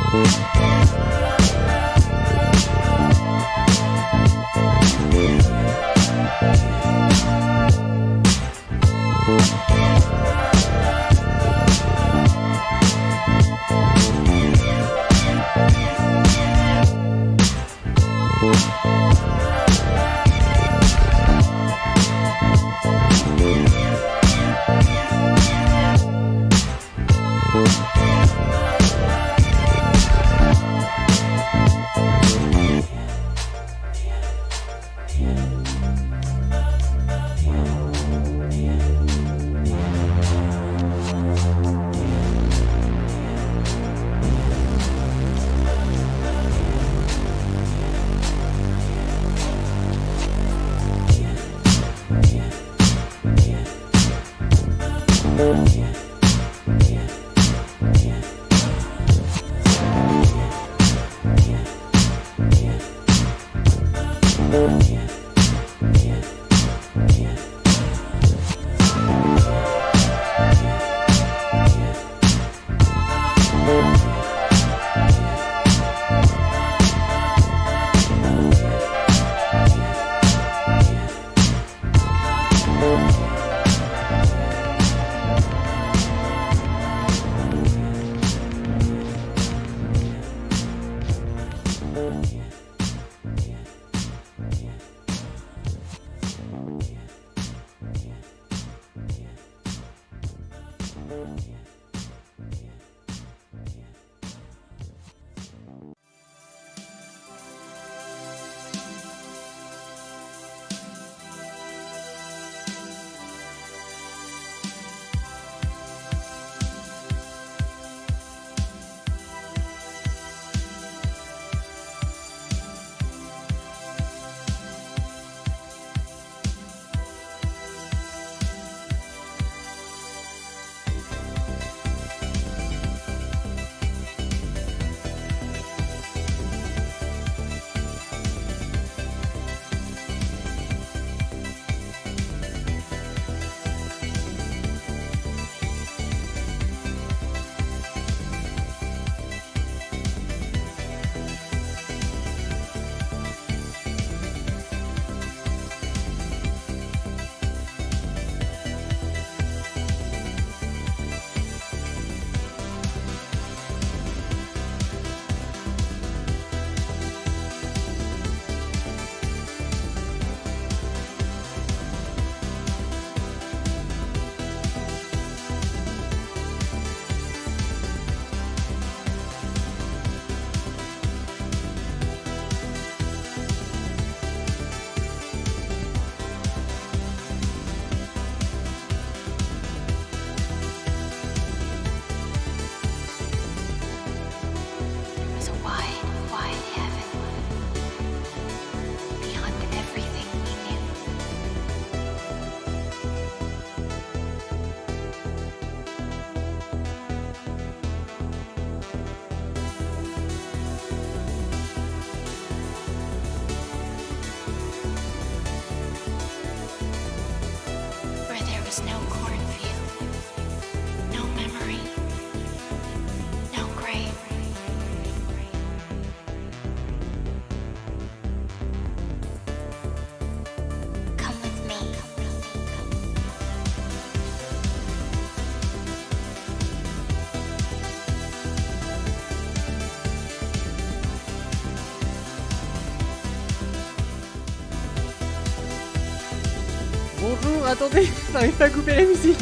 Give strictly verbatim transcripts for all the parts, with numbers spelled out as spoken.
Bonjour, attendez, j'arrive pas à couper la musique.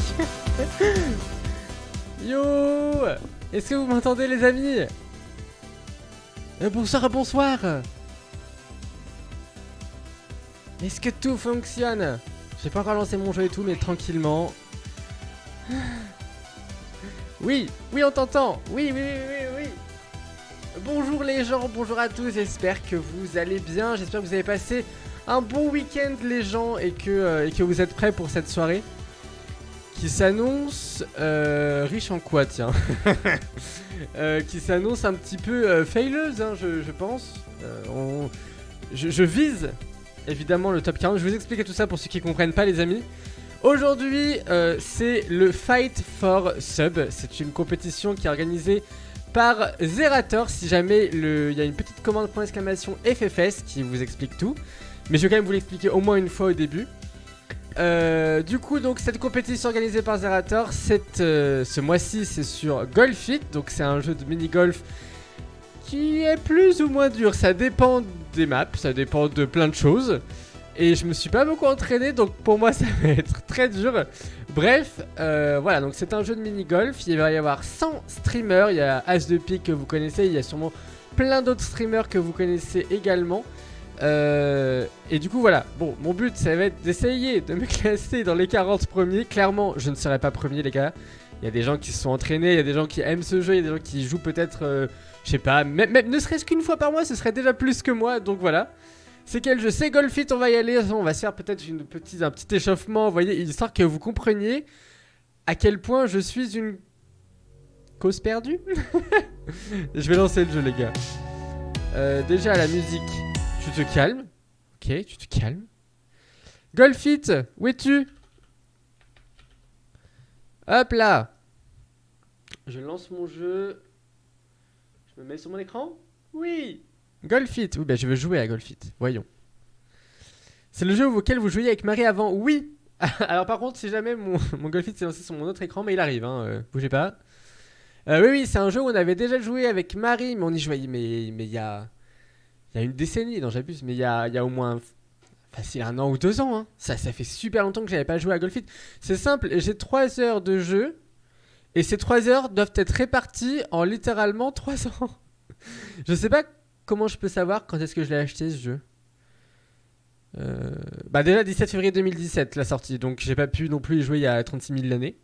Yo, est-ce que vous m'entendez les amis? euh, Bonsoir, bonsoir. Est-ce que tout fonctionne? J'ai pas encore lancé mon jeu et tout, mais tranquillement. Oui, oui on t'entend. Oui, oui, oui, oui, oui. Bonjour les gens, bonjour à tous, j'espère que vous allez bien. J'espère que vous avez passé un bon week-end les gens et que, euh, et que vous êtes prêts pour cette soirée qui s'annonce euh, riche en quoi tiens euh, qui s'annonce un petit peu euh, faileuse hein, je, je pense euh, on... je, je vise évidemment le top quarante. Je vais vous expliquer tout ça pour ceux qui ne comprennent pas les amis. Aujourd'hui euh, c'est le Fight for Sub. C'est une compétition qui est organisée par Zerator. Si jamais le... il y a une petite commande point d'exclamation F F S qui vous explique tout. Mais je vais quand même vous l'expliquer au moins une fois au début. Euh, du coup, donc cette compétition organisée par Zerator, cette, euh, ce mois-ci, c'est sur Golf It. Donc c'est un jeu de mini-golf qui est plus ou moins dur. Ça dépend des maps, ça dépend de plein de choses. Et je me suis pas beaucoup entraîné, donc pour moi ça va être très dur. Bref, euh, voilà, donc c'est un jeu de mini-golf. Il va y avoir cent streamers. Il y a As de Pique que vous connaissez. Il y a sûrement plein d'autres streamers que vous connaissez également. Euh, et du coup voilà, bon, mon but ça va être d'essayer de me classer dans les quarante premiers. Clairement je ne serai pas premier les gars. Il y a des gens qui se sont entraînés, il y a des gens qui aiment ce jeu, il y a des gens qui jouent peut-être, euh, je sais pas, même, même ne serait-ce qu'une fois par mois, ce serait déjà plus que moi. Donc voilà, c'est quel jeu? C'est Golf It, on va y aller. On va se faire peut-être une petite, un petit échauffement, vous voyez, histoire que vous compreniez à quel point je suis une cause perdue. Je vais lancer le jeu les gars. euh, Déjà la musique. Tu te calmes. Ok, tu te calmes. Golf It, où es-tu? Hop là. Je lance mon jeu. Je me mets sur mon écran? Oui. Golf It. Oui, bah je veux jouer à Golf It. Voyons. C'est le jeu auquel vous jouiez avec Marie avant? Oui. Alors par contre, si jamais mon, mon Golf It s'est lancé sur mon autre écran, mais il arrive, hein, euh, bougez pas. Euh, oui, oui, c'est un jeu où on avait déjà joué avec Marie, mais on y jouait. Mais il y a... Il y a une décennie, non j'abuse, mais il y a, il y a au moins facile un an ou deux ans. Hein. Ça, ça fait super longtemps que j'avais pas joué à Golf It. C'est simple, j'ai trois heures de jeu. Et ces trois heures doivent être réparties en littéralement trois ans. Je sais pas comment je peux savoir quand est-ce que je l'ai acheté ce jeu. Euh... Bah déjà dix-sept février deux mille dix-sept la sortie. Donc j'ai pas pu non plus y jouer il y a trente-six mille l'année.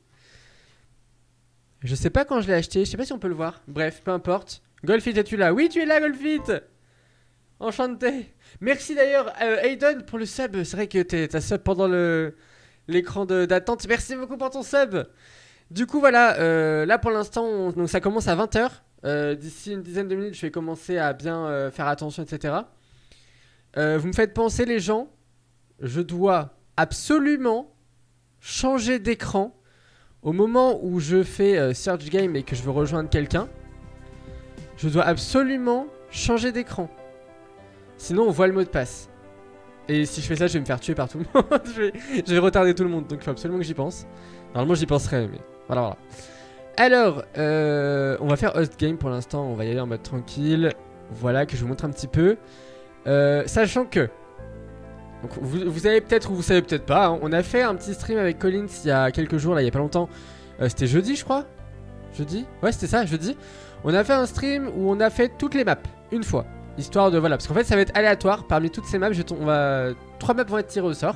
Je sais pas quand je l'ai acheté, je sais pas si on peut le voir. Bref, peu importe. Golf It, es-tu là? Oui, tu es là Golf It. Enchanté. Merci d'ailleurs euh, Aiden pour le sub. C'est vrai que t'as sub pendant le l'écran d'attente. Merci beaucoup pour ton sub. Du coup voilà, euh, là pour l'instant donc ça commence à vingt heures. euh, D'ici une dizaine de minutes je vais commencer à bien euh, faire attention, etc. euh, Vous me faites penser les gens. Je dois absolument changer d'écran au moment où je fais euh, search game et que je veux rejoindre quelqu'un. Je dois absolument changer d'écran. Sinon on voit le mot de passe. Et si je fais ça je vais me faire tuer par tout le monde. je, vais, je vais retarder tout le monde. Donc il faut absolument que j'y pense. Normalement j'y penserai mais voilà voilà. Alors euh, on va faire host game pour l'instant. On va y aller en mode tranquille. Voilà que je vous montre un petit peu. euh, Sachant que donc, vous, vous savez peut-être ou vous savez peut-être pas, hein, on a fait un petit stream avec Collins il y a quelques jours là, il y a pas longtemps. euh, C'était jeudi je crois. Jeudi. Ouais c'était ça jeudi. On a fait un stream où on a fait toutes les maps une fois. Histoire de voilà, parce qu'en fait ça va être aléatoire. Parmi toutes ces maps, je on va... trois maps vont être tirées au sort.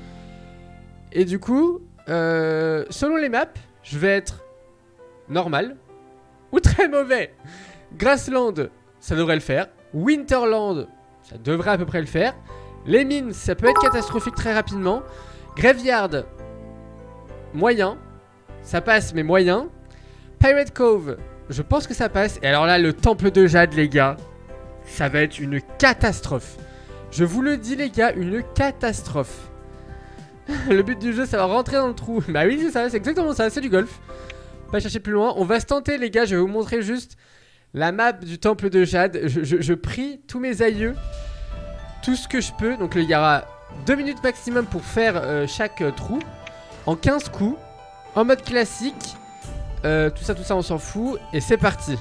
Et du coup, euh, selon les maps, je vais être normal ou très mauvais. Grassland, ça devrait le faire. Winterland, ça devrait à peu près le faire. Les mines, ça peut être catastrophique très rapidement. Graveyard, moyen. Ça passe mais moyen. Pirate Cove, je pense que ça passe. Et alors là, le temple de Jade les gars, ça va être une catastrophe. Je vous le dis les gars, une catastrophe. Le but du jeu ça va rentrer dans le trou. Bah oui c'est ça, c'est exactement ça, c'est du golf. Pas chercher plus loin, on va se tenter les gars. Je vais vous montrer juste la map du temple de Jade. Je, je, je prie tous mes aïeux, tout ce que je peux. Donc il y aura deux minutes maximum pour faire euh, chaque euh, trou. En quinze coups, en mode classique. euh, Tout ça tout ça on s'en fout. Et c'est parti.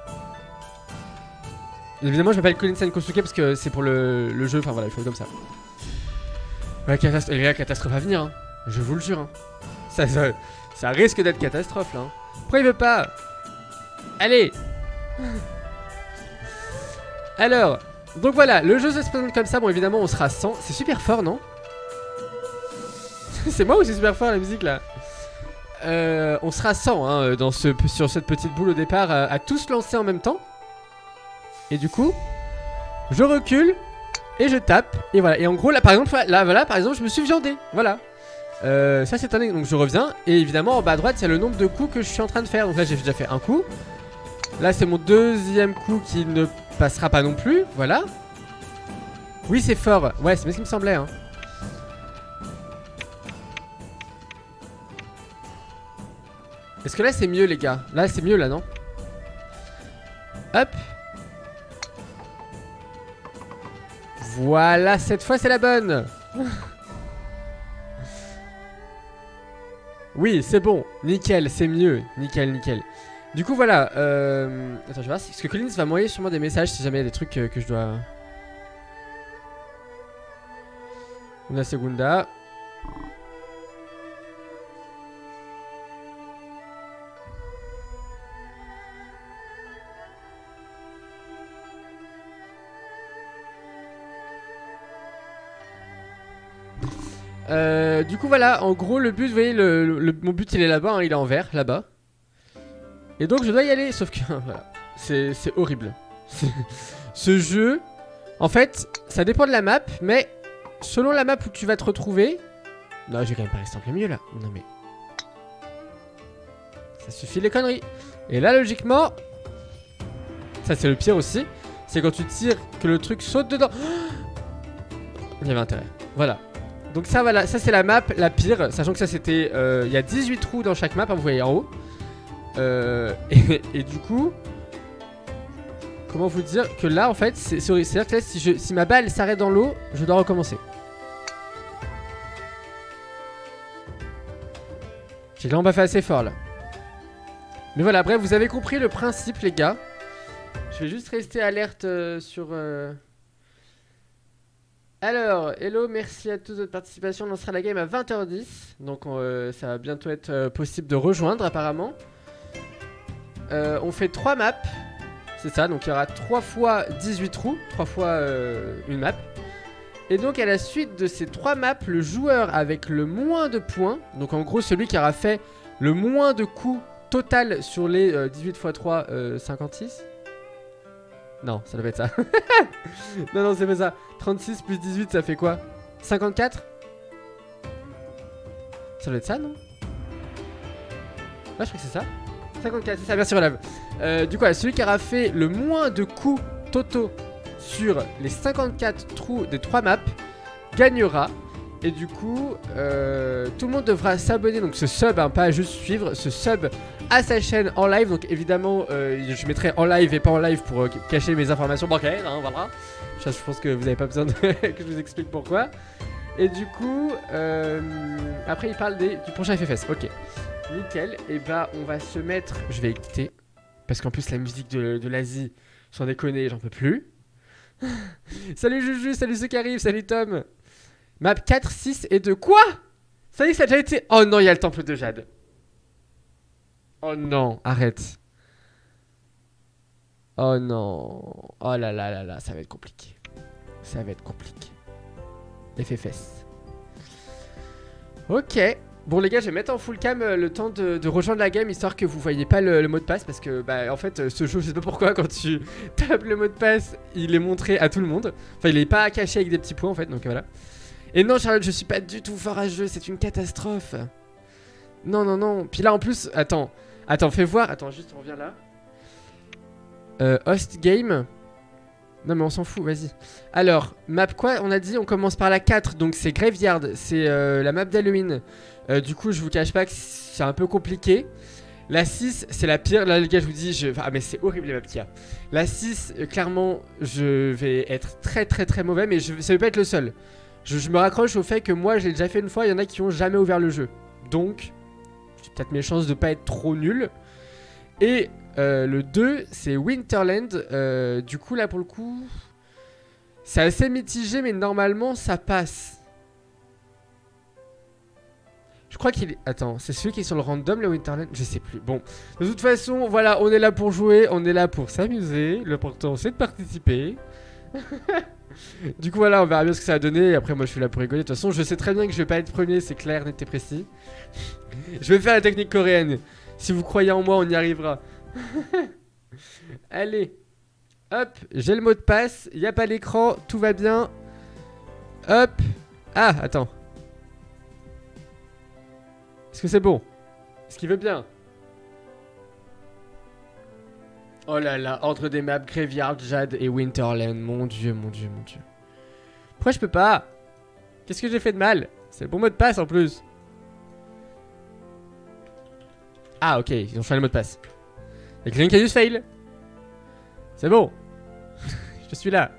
Évidemment je m'appelle Colin Kosuke parce que c'est pour le, le jeu. Enfin voilà, il faut comme ça. Ouais, catastrophe, la catastrophe à venir, hein. Je vous le jure. Hein. Ça, ça, ça risque d'être catastrophe là. Hein. Pourquoi il veut pas? Allez. Alors, donc voilà, le jeu se présente comme ça. Bon, évidemment, on sera cent. C'est super fort, non? C'est moi ou c'est super fort la musique là? euh, On sera cent hein, dans ce, sur cette petite boule au départ, à, à tous lancer en même temps. Et du coup, je recule. Et je tape, et voilà, et en gros là par exemple, là voilà par exemple je me suis viandé, voilà. euh, Ça c'est un donc je reviens, et évidemment en bas à droite il y a le nombre de coups que je suis en train de faire. Donc là j'ai déjà fait un coup. Là c'est mon deuxième coup qui ne passera pas non plus, voilà. Oui c'est fort, ouais c'est bien ce qui me semblait hein. Est-ce que là c'est mieux les gars? Là c'est mieux là non? Hop. Voilà, cette fois c'est la bonne. Oui, c'est bon. Nickel, c'est mieux. Nickel, nickel. Du coup, voilà. Euh... Attends, je vais voir. Parce que Collins va m'envoyer sûrement des messages si jamais il y a des trucs que, que je dois... Una segunda. Euh, du coup voilà, en gros le but, vous voyez, le, le, le, mon but il est là-bas, hein, il est en vert, là-bas. Et donc je dois y aller, sauf que voilà, c'est horrible. Ce jeu, en fait, ça dépend de la map, mais selon la map où tu vas te retrouver... Non, j'ai quand même pas resté en plein milieu là, non mais... Ça suffit les conneries. Et là logiquement, ça c'est le pire aussi, c'est quand tu tires que le truc saute dedans. Il y avait intérêt, voilà. Donc ça voilà, ça c'est la map la pire, sachant que ça c'était... Euh, il y a dix-huit trous dans chaque map, hein, vous voyez en haut. Euh, et, et du coup... Comment vous dire que là en fait, c'est-à-dire que là, si, je, si ma balle s'arrête dans l'eau, je dois recommencer. J'ai clairement pas fait assez fort là. Mais voilà, bref, vous avez compris le principe les gars. Je vais juste rester alerte euh, sur... Euh... Alors, hello, merci à tous de votre participation. On lancera la game à vingt heures dix. Donc euh, ça va bientôt être euh, possible de rejoindre apparemment. Euh, on fait trois maps. C'est ça, donc il y aura trois fois dix-huit trous. trois fois euh, une map. Et donc à la suite de ces trois maps, le joueur avec le moins de points, donc en gros celui qui aura fait le moins de coups total sur les euh, dix-huit fois trois, euh, cinquante-six. Non, ça doit être ça. Non, non, c'est pas ça. trente-six plus dix-huit, ça fait quoi? cinquante-quatre? Ça doit être ça, non? Ouais, je crois que c'est ça. cinquante-quatre, c'est ça, merci Relave. Euh, du coup, celui qui aura fait le moins de coups totaux sur les cinquante-quatre trous des trois maps gagnera. Et du coup, euh, tout le monde devra s'abonner, donc ce sub, hein, pas juste suivre, ce sub à sa chaîne en live. Donc évidemment, euh, je mettrai en live et pas en live pour euh, cacher mes informations bancaires, hein, voilà. Je, je pense que vous n'avez pas besoin de que je vous explique pourquoi. Et du coup, euh, après il parle des, du prochain F F S, ok. Nickel, et bah on va se mettre, je vais écouter, parce qu'en plus la musique de, de l'Asie, sans déconner, j'en peux plus. Salut Juju, salut ceux qui arrivent, salut Tom. Map quatre, six et deux. Quoi? Ça y est, ça a déjà été... Oh non, il y a le temple de Jade. Oh non, arrête. Oh non. Oh là là là là, ça va être compliqué. Ça va être compliqué. F F S. Ok. Bon les gars, je vais mettre en full cam euh, le temps de, de rejoindre la game, histoire que vous voyez pas le, le mot de passe. Parce que bah en fait, ce jeu, je sais pas pourquoi, quand tu tapes le mot de passe, il est montré à tout le monde. Enfin, il est pas caché avec des petits points en fait, donc voilà. Et non Charlotte, je suis pas du tout fort à ce jeu, c'est une catastrophe. Non, non, non. Puis là en plus, attends, attends, fais voir. Attends, juste on revient là. Euh, host game. Non mais on s'en fout, vas-y. Alors, map quoi? On a dit, on commence par la quatre, donc c'est Graveyard, c'est euh, la map d'Halloween. Euh, du coup, je vous cache pas que c'est un peu compliqué. La six, c'est la pire. Là les gars, je vous dis, je... ah mais c'est horrible les maps qu'il y a. La six, euh, clairement, je vais être très très très mauvais, mais je... ça veut pas être le seul. Je, je me raccroche au fait que moi je l'ai déjà fait une fois, il y en a qui ont jamais ouvert le jeu. Donc, j'ai peut-être mes chances de pas être trop nul. Et euh, le deux, c'est Winterland. Euh, du coup, là pour le coup, c'est assez mitigé, mais normalement ça passe. Je crois qu'il est... Attends, c'est celui qui est sur le random, le Winterland? Je sais plus. Bon, de toute façon, voilà, on est là pour jouer, on est là pour s'amuser. L'important, c'est de participer. Du coup voilà, on verra bien ce que ça va donner. Et après moi je suis là pour rigoler. De toute façon je sais très bien que je vais pas être premier, c'est clair, net et précis. Je vais faire la technique coréenne. Si vous croyez en moi, on y arrivera. Allez. Hop, j'ai le mot de passe. Il n'y a pas l'écran, tout va bien. Hop. Ah, attends. Est-ce que c'est bon? Est-ce qu'il veut bien? Oh là là, entre des maps Graveyard, Jade et Winterland. Mon dieu, mon dieu, mon dieu. Pourquoi je peux pas? Qu'est-ce que j'ai fait de mal? C'est le bon mot de passe en plus. Ah ok, ils ont fait le mot de passe. Il y a quelqu'un qui a juste fail. C'est bon. Je suis là.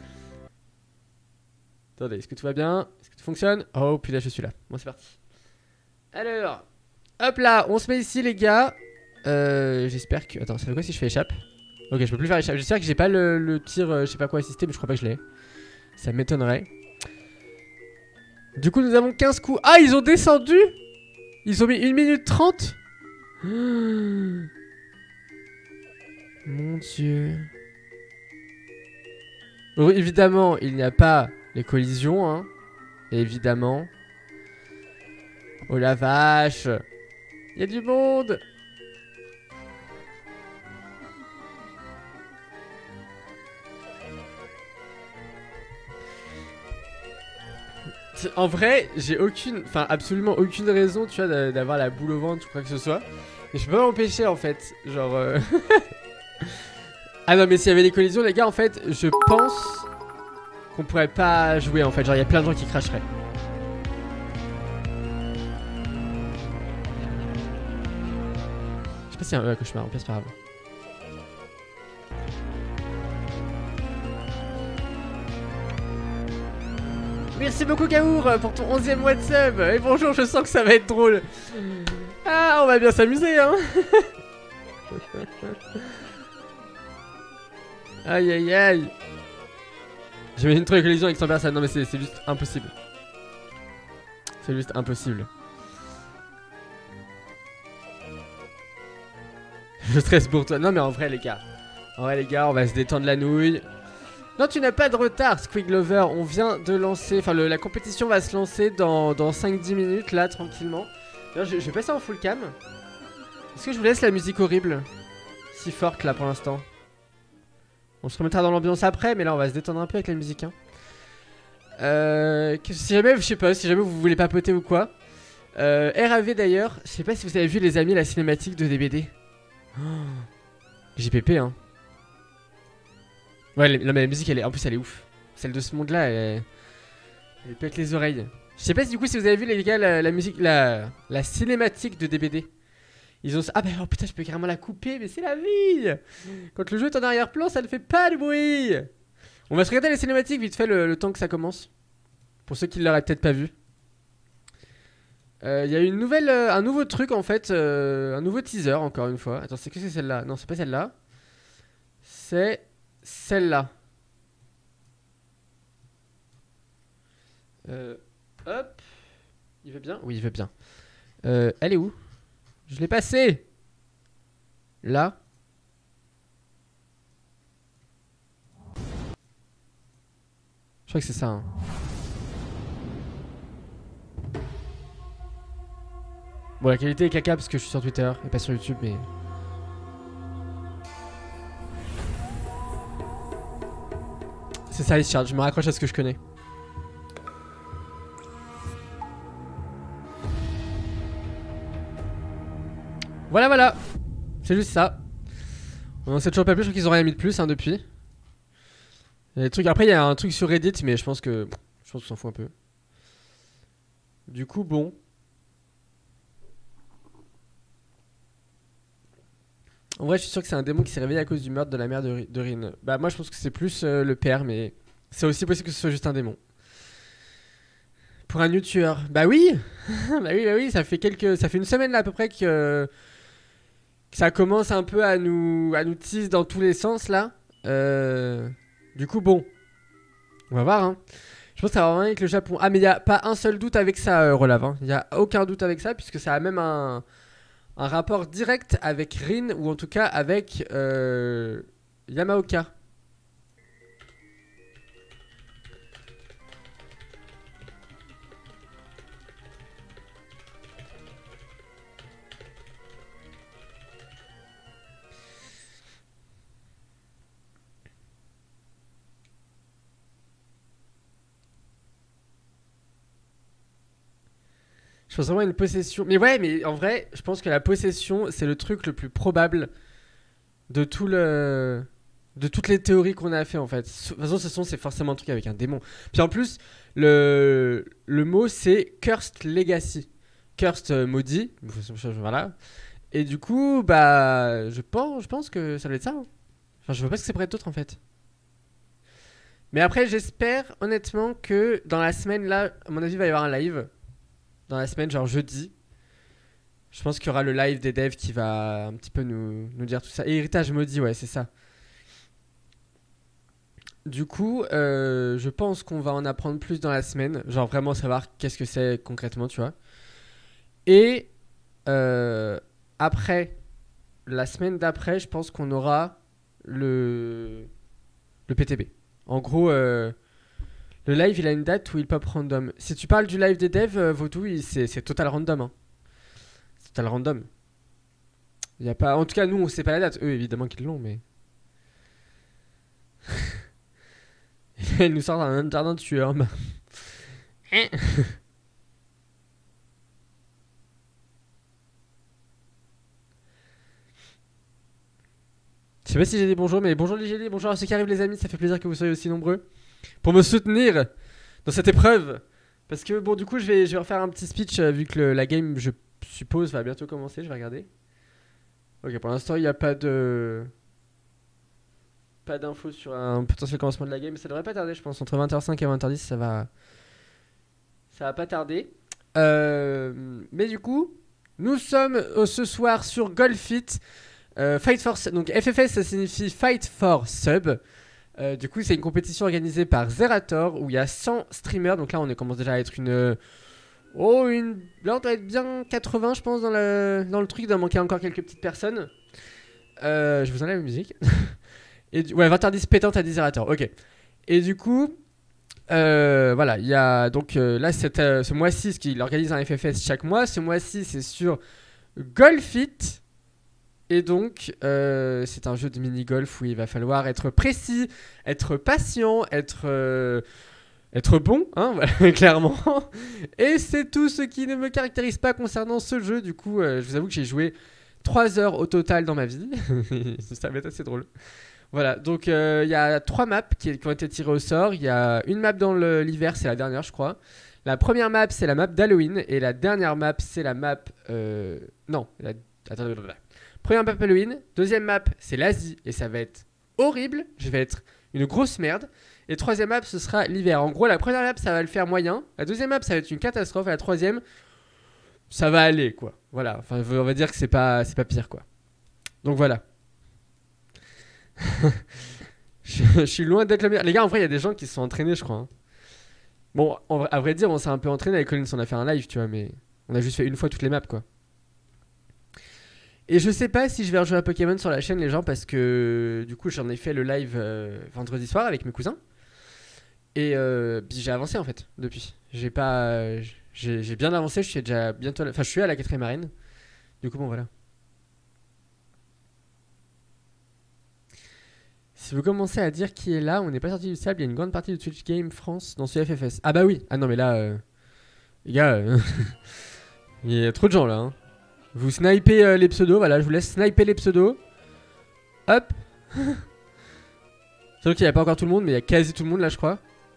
Attendez, est-ce que tout va bien? Est-ce que tout fonctionne? Oh, puis là, je suis là. Bon, c'est parti. Alors, hop là, on se met ici, les gars. Euh, j'espère que... Attends, ça fait quoi si je fais échappe? Ok, je peux plus faire échappe. J'espère que j'ai pas le, le tir, euh, je sais pas quoi assister, mais je crois pas que je l'ai. Ça m'étonnerait. Du coup, nous avons quinze coups. Ah, ils ont descendu? Ils ont mis une minute trente. Mon Dieu. Bon, évidemment, il n'y a pas les collisions, hein. Évidemment. Oh la vache. Il y a du monde. En vrai, j'ai aucune, enfin absolument aucune raison, tu vois, d'avoir la boule au ventre ou quoi que ce soit. Mais je peux pas m'empêcher en fait, genre... Euh... ah non mais s'il y avait les collisions les gars, en fait, je pense qu'on pourrait pas jouer en fait, genre il y a plein de gens qui cracheraient. Je sais pas s'il y a un cauchemar, en plus c'est pas grave. Merci beaucoup Gaour pour ton onzième mois de sub. Et bonjour, je sens que ça va être drôle. Ah, on va bien s'amuser hein. Aïe aïe aïe. J'imagine trop les collisions avec cent personnes. Non mais c'est juste impossible. C'est juste impossible. Je stresse pour toi. Non mais en vrai les gars. En vrai les gars, on va se détendre la nouille. Non, tu n'as pas de retard, Squiglover. On vient de lancer... Enfin, le, la compétition va se lancer dans, dans cinq dix minutes, là, tranquillement. D'ailleurs, je, je vais passer en full cam. Est-ce que je vous laisse la musique horrible? Si forte, là, pour l'instant. On se remettra dans l'ambiance après, mais là, on va se détendre un peu avec la musique, hein. Euh... Si jamais, je sais pas, si jamais vous voulez papoter ou quoi. Euh, R A V, d'ailleurs. Je sais pas si vous avez vu, les amis, la cinématique de D B D. Oh. J P P, hein. Ouais, non, mais la musique, elle est, en plus, elle est ouf. Celle de ce monde-là, elle, elle pète les oreilles. Je sais pas si du coup, si vous avez vu, les gars, la, la musique, la, la cinématique de D B D. Ils ont... Ah bah, oh putain, je peux carrément la couper, mais c'est la vie. Quand le jeu est en arrière-plan, ça ne fait pas de bruit. On va se regarder les cinématiques vite fait le, le temps que ça commence. Pour ceux qui ne l'auraient peut-être pas vu. Il euh, y a une nouvelle, euh, un nouveau truc, en fait. Euh, un nouveau teaser, encore une fois. Attends, c'est que c'est celle-là? Non, c'est pas celle-là. C'est... Celle-là. Euh, hop. Il veut bien? Oui, il veut bien. Euh, elle est où? Je l'ai passée. Là. Je crois que c'est ça. Hein. Bon, la qualité est caca parce que je suis sur Twitter et pas sur YouTube, mais... C'est ça, Ice Charge, je me raccroche à ce que je connais. Voilà, voilà. C'est juste ça. On en sait toujours pas plus, je crois qu'ils ont rien mis de plus hein, depuis. Il y a des trucs... Après, il y a un truc sur Reddit, mais je pense que... Je pense qu'on s'en fout un peu. Du coup, bon. En vrai, je suis sûr que c'est un démon qui s'est réveillé à cause du meurtre de la mère de, de Rin. Bah, moi, je pense que c'est plus euh, le père, mais c'est aussi possible que ce soit juste un démon. Pour un youtubeur. Bah oui. Bah oui, bah oui, ça fait quelques... Ça fait une semaine, là, à peu près, que... que ça commence un peu à nous... à nous tease dans tous les sens, là. Euh... Du coup, bon. On va voir, hein. Je pense que ça va vraiment avec le Japon. Ah, mais il n'y a pas un seul doute avec ça, euh, Relave. Hein. Il n'y a aucun doute avec ça, puisque ça a même un... un rapport direct avec Rin, ou en tout cas avec euh, Yamaoka. Je pense vraiment à une possession. Mais ouais, mais en vrai, je pense que la possession, c'est le truc le plus probable de tout le... de toutes les théories qu'on a fait en fait. De toute façon, ce sont, c'est forcément un truc avec un démon. Puis en plus, le, le mot c'est Cursed Legacy. Cursed euh, maudit. Voilà. Et du coup, bah, je pense, je pense que ça doit être ça. Hein. Enfin, je vois pas ce que c'est pour être d'autre en fait. Mais après, j'espère honnêtement que dans la semaine là, à mon avis, il va y avoir un live. Dans la semaine, genre jeudi. Je pense qu'il y aura le live des devs qui va un petit peu nous, nous dire tout ça. Et héritage maudit, ouais, c'est ça. Du coup, euh, je pense qu'on va en apprendre plus dans la semaine. Genre vraiment savoir qu'est-ce que c'est concrètement, tu vois. Et euh, après, la semaine d'après, je pense qu'on aura le, le P T B. En gros, euh, le live, il a une date où il pop random. Si tu parles du live des devs, euh, Vaudou, il- c'est c'est total random. Hein. C'est total random. Il y a pas... En tout cas, nous, on sait pas la date. Eux, évidemment qu'ils l'ont, mais... Il nous sort un jardin de tueur. Je sais pas si j'ai dit bonjour, mais bonjour les G D, bonjour à ceux qui arrivent les amis, ça fait plaisir que vous soyez aussi nombreux pour me soutenir dans cette épreuve. Parce que bon, du coup, je vais, je vais refaire un petit speech euh, vu que le- la game, je suppose, va bientôt commencer, je vais regarder. Ok, pour l'instant, il n'y a pas de... Pas d'infos sur un potentiel commencement de la game, mais ça devrait pas tarder, je pense. Entre vingt heures cinq et vingt heures dix, ça va... Ça va pas tarder. Euh, Mais du coup, nous sommes euh, ce soir sur Golfit. Euh, Fight for Sub. Donc F F S, ça signifie Fight for Sub. Euh, du coup, c'est une compétition organisée par Zerator où il y a cent streamers. Donc là, on est- commence déjà à être une. Oh, une. Là, on doit être bien quatre-vingts, je pense, dans le, dans le truc. Il doit manquer encore quelques petites personnes. Euh, je vous enlève la musique. Et du... Ouais, vingt heures dix pétante à dix Zerator. Ok. Et du coup. Euh, voilà, il y a donc euh, là cette, euh, ce mois-ci, ce qu'il organise un F F S chaque mois. Ce mois-ci, c'est sur Golfit. Et donc, euh, c'est un jeu de mini-golf où il va falloir être précis, être patient, être, euh, être bon, hein, voilà, clairement. Et c'est tout ce qui ne me caractérise pas concernant ce jeu. Du coup, euh, je vous avoue que j'ai joué trois heures au total dans ma vie. Ça va être assez drôle. Voilà, donc il euh, y a trois maps qui, qui ont été tirées au sort. Il y a une map dans le- l'hiver, c'est la dernière, je crois. La première map, c'est la map d'Halloween. Et la dernière map, c'est la map... Euh, non, la... Attendez, blablabla. Première map Halloween, deuxième map c'est l'Asie et ça va être horrible, je vais être une grosse merde. Et troisième map ce sera l'hiver. En gros la première map ça va le faire moyen, la deuxième map ça va être une catastrophe et la troisième ça va aller quoi. Voilà, enfin on va dire que c'est pas, c'est pas pire quoi. Donc voilà. je, je suis loin d'être le meilleur. Les gars en vrai il y a des gens qui se sont entraînés je crois. Hein. Bon en, à vrai dire on s'est un peu entraîné avec Collins, on a fait un live tu vois mais on a juste fait une fois toutes les maps quoi. Et je sais pas si je vais rejouer à Pokémon sur la chaîne les gens parce que du coup j'en ai fait le live euh, vendredi soir avec mes cousins. Et euh, j'ai avancé en fait depuis. J'ai pas, j'ai, j'ai bien avancé, je suis déjà bientôt, enfin je suis à la quatrième arène. Du coup bon voilà. Si vous commencez à dire qui est là, on n'est pas sorti du sable, il y a une grande partie de Twitch Game France dans ce F F S. Ah bah oui, ah non mais là, euh, les gars, euh, il y a trop de gens là. Hein. Vous snipez euh, les pseudos, voilà, je vous laisse sniper les pseudos. Hop. C'est vrai qu'il n'y a pas encore tout le monde, mais il y a quasi tout le monde là, je crois.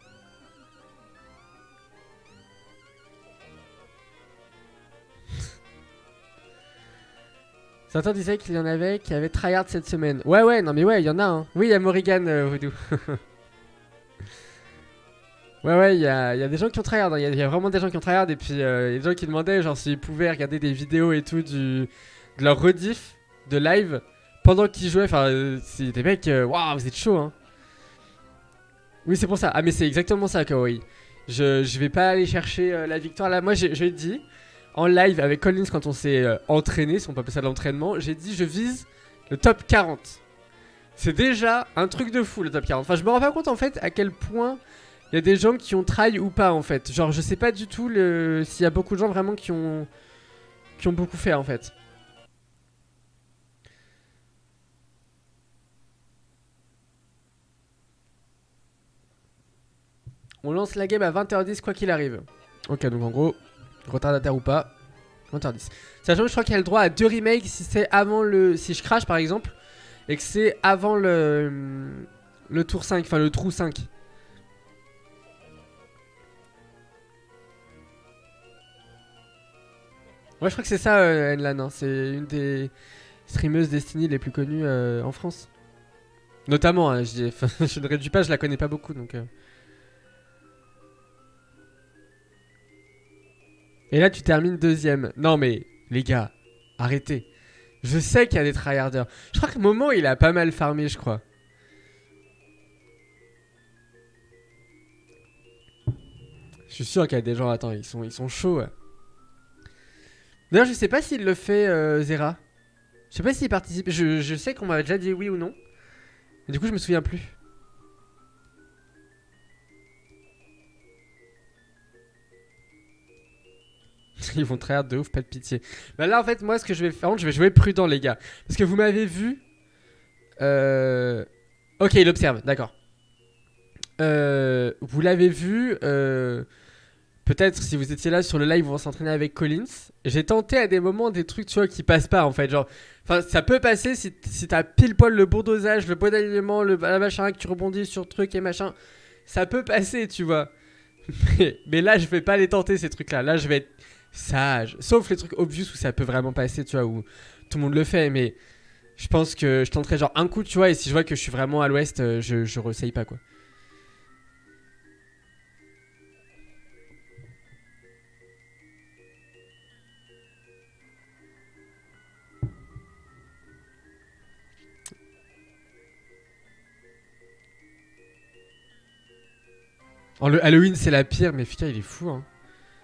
Certains disaient qu'il y en avait qui avaient tryhard cette semaine. Ouais, ouais, non mais ouais, il y en a. Hein. Oui, il y a Morrigan, euh, Voodoo. Ouais, ouais, il y a, y a des gens qui ont tryhard. Il hein. y, y a vraiment des gens qui ont tryhard. Et puis, il euh, y a des gens qui demandaient genre s'ils pouvaient regarder des vidéos et tout du, de leur rediff de live pendant qu'ils jouaient. Enfin, euh, c'est des mecs, waouh, wow, vous êtes chaud, hein. Oui, c'est pour ça. Ah, mais c'est exactement ça, Kawaii. Je, je vais pas aller chercher euh, la victoire là. Moi, j'ai dit en live avec Collins quand on s'est euh, entraîné, si on peut appeler ça de l'entraînement, j'ai dit je vise le top quarante. C'est déjà un truc de fou le top quarante. Enfin, je me rends pas compte en fait à quel point il y a des gens qui ont try ou pas en fait. Genre, je sais pas du tout le... s'il y a beaucoup de gens vraiment qui ont qui ont beaucoup fait en fait. On lance la game à vingt heures dix quoi qu'il arrive. Ok, donc en gros, retardataire ou pas, vingt heures dix. Sachant que je crois qu'il y a le droit à deux remakes si c'est avant le... Si je crash par exemple, et que c'est avant le... Le tour cinq, enfin le trou cinq. Ouais, je crois que c'est ça, euh, Enlan, hein. C'est une des streameuses Destiny les plus connues euh, en France. Notamment, hein, je, dis, je ne réduis pas, je la connais pas beaucoup donc. Euh... Et là, tu termines deuxième. Non, mais les gars, arrêtez. Je sais qu'il y a des tryharders. Je crois que Momo, il a pas mal farmé, je crois. Je suis sûr qu'il y a des gens. Attends, ils sont, ils sont chauds. Ouais. D'ailleurs, je sais pas s'il le fait, euh, Zera. Je sais pas s'il participe. Je, je sais qu'on m'avait déjà dit oui ou non. Mais du coup, je me souviens plus. Ils vont tryhard de ouf, pas de pitié. Bah là, en fait, moi, ce que je vais faire, je vais jouer prudent, les gars. Parce que vous m'avez vu. Euh... Ok, il observe, d'accord. Euh, vous l'avez vu. Euh... Peut-être si vous étiez là sur le live, on va s'entraîner avec Collins. J'ai tenté à des moments des trucs, tu vois, qui passent pas, en fait. Genre, enfin, ça peut passer si, si t'as pile poil le bon dosage, le bon alignement, le la machin, que tu rebondis sur truc et machin. Ça peut passer, tu vois. Mais, mais là, je vais pas les tenter, ces trucs-là. Là, je vais être sage. Sauf les trucs obvious où ça peut vraiment passer, tu vois, où tout le monde le fait. Mais je pense que je tenterai genre un coup, tu vois, et si je vois que je suis vraiment à l'ouest, je, je réessaye pas, quoi. Oh, le Halloween, c'est la pire, mais putain, il est fou, hein.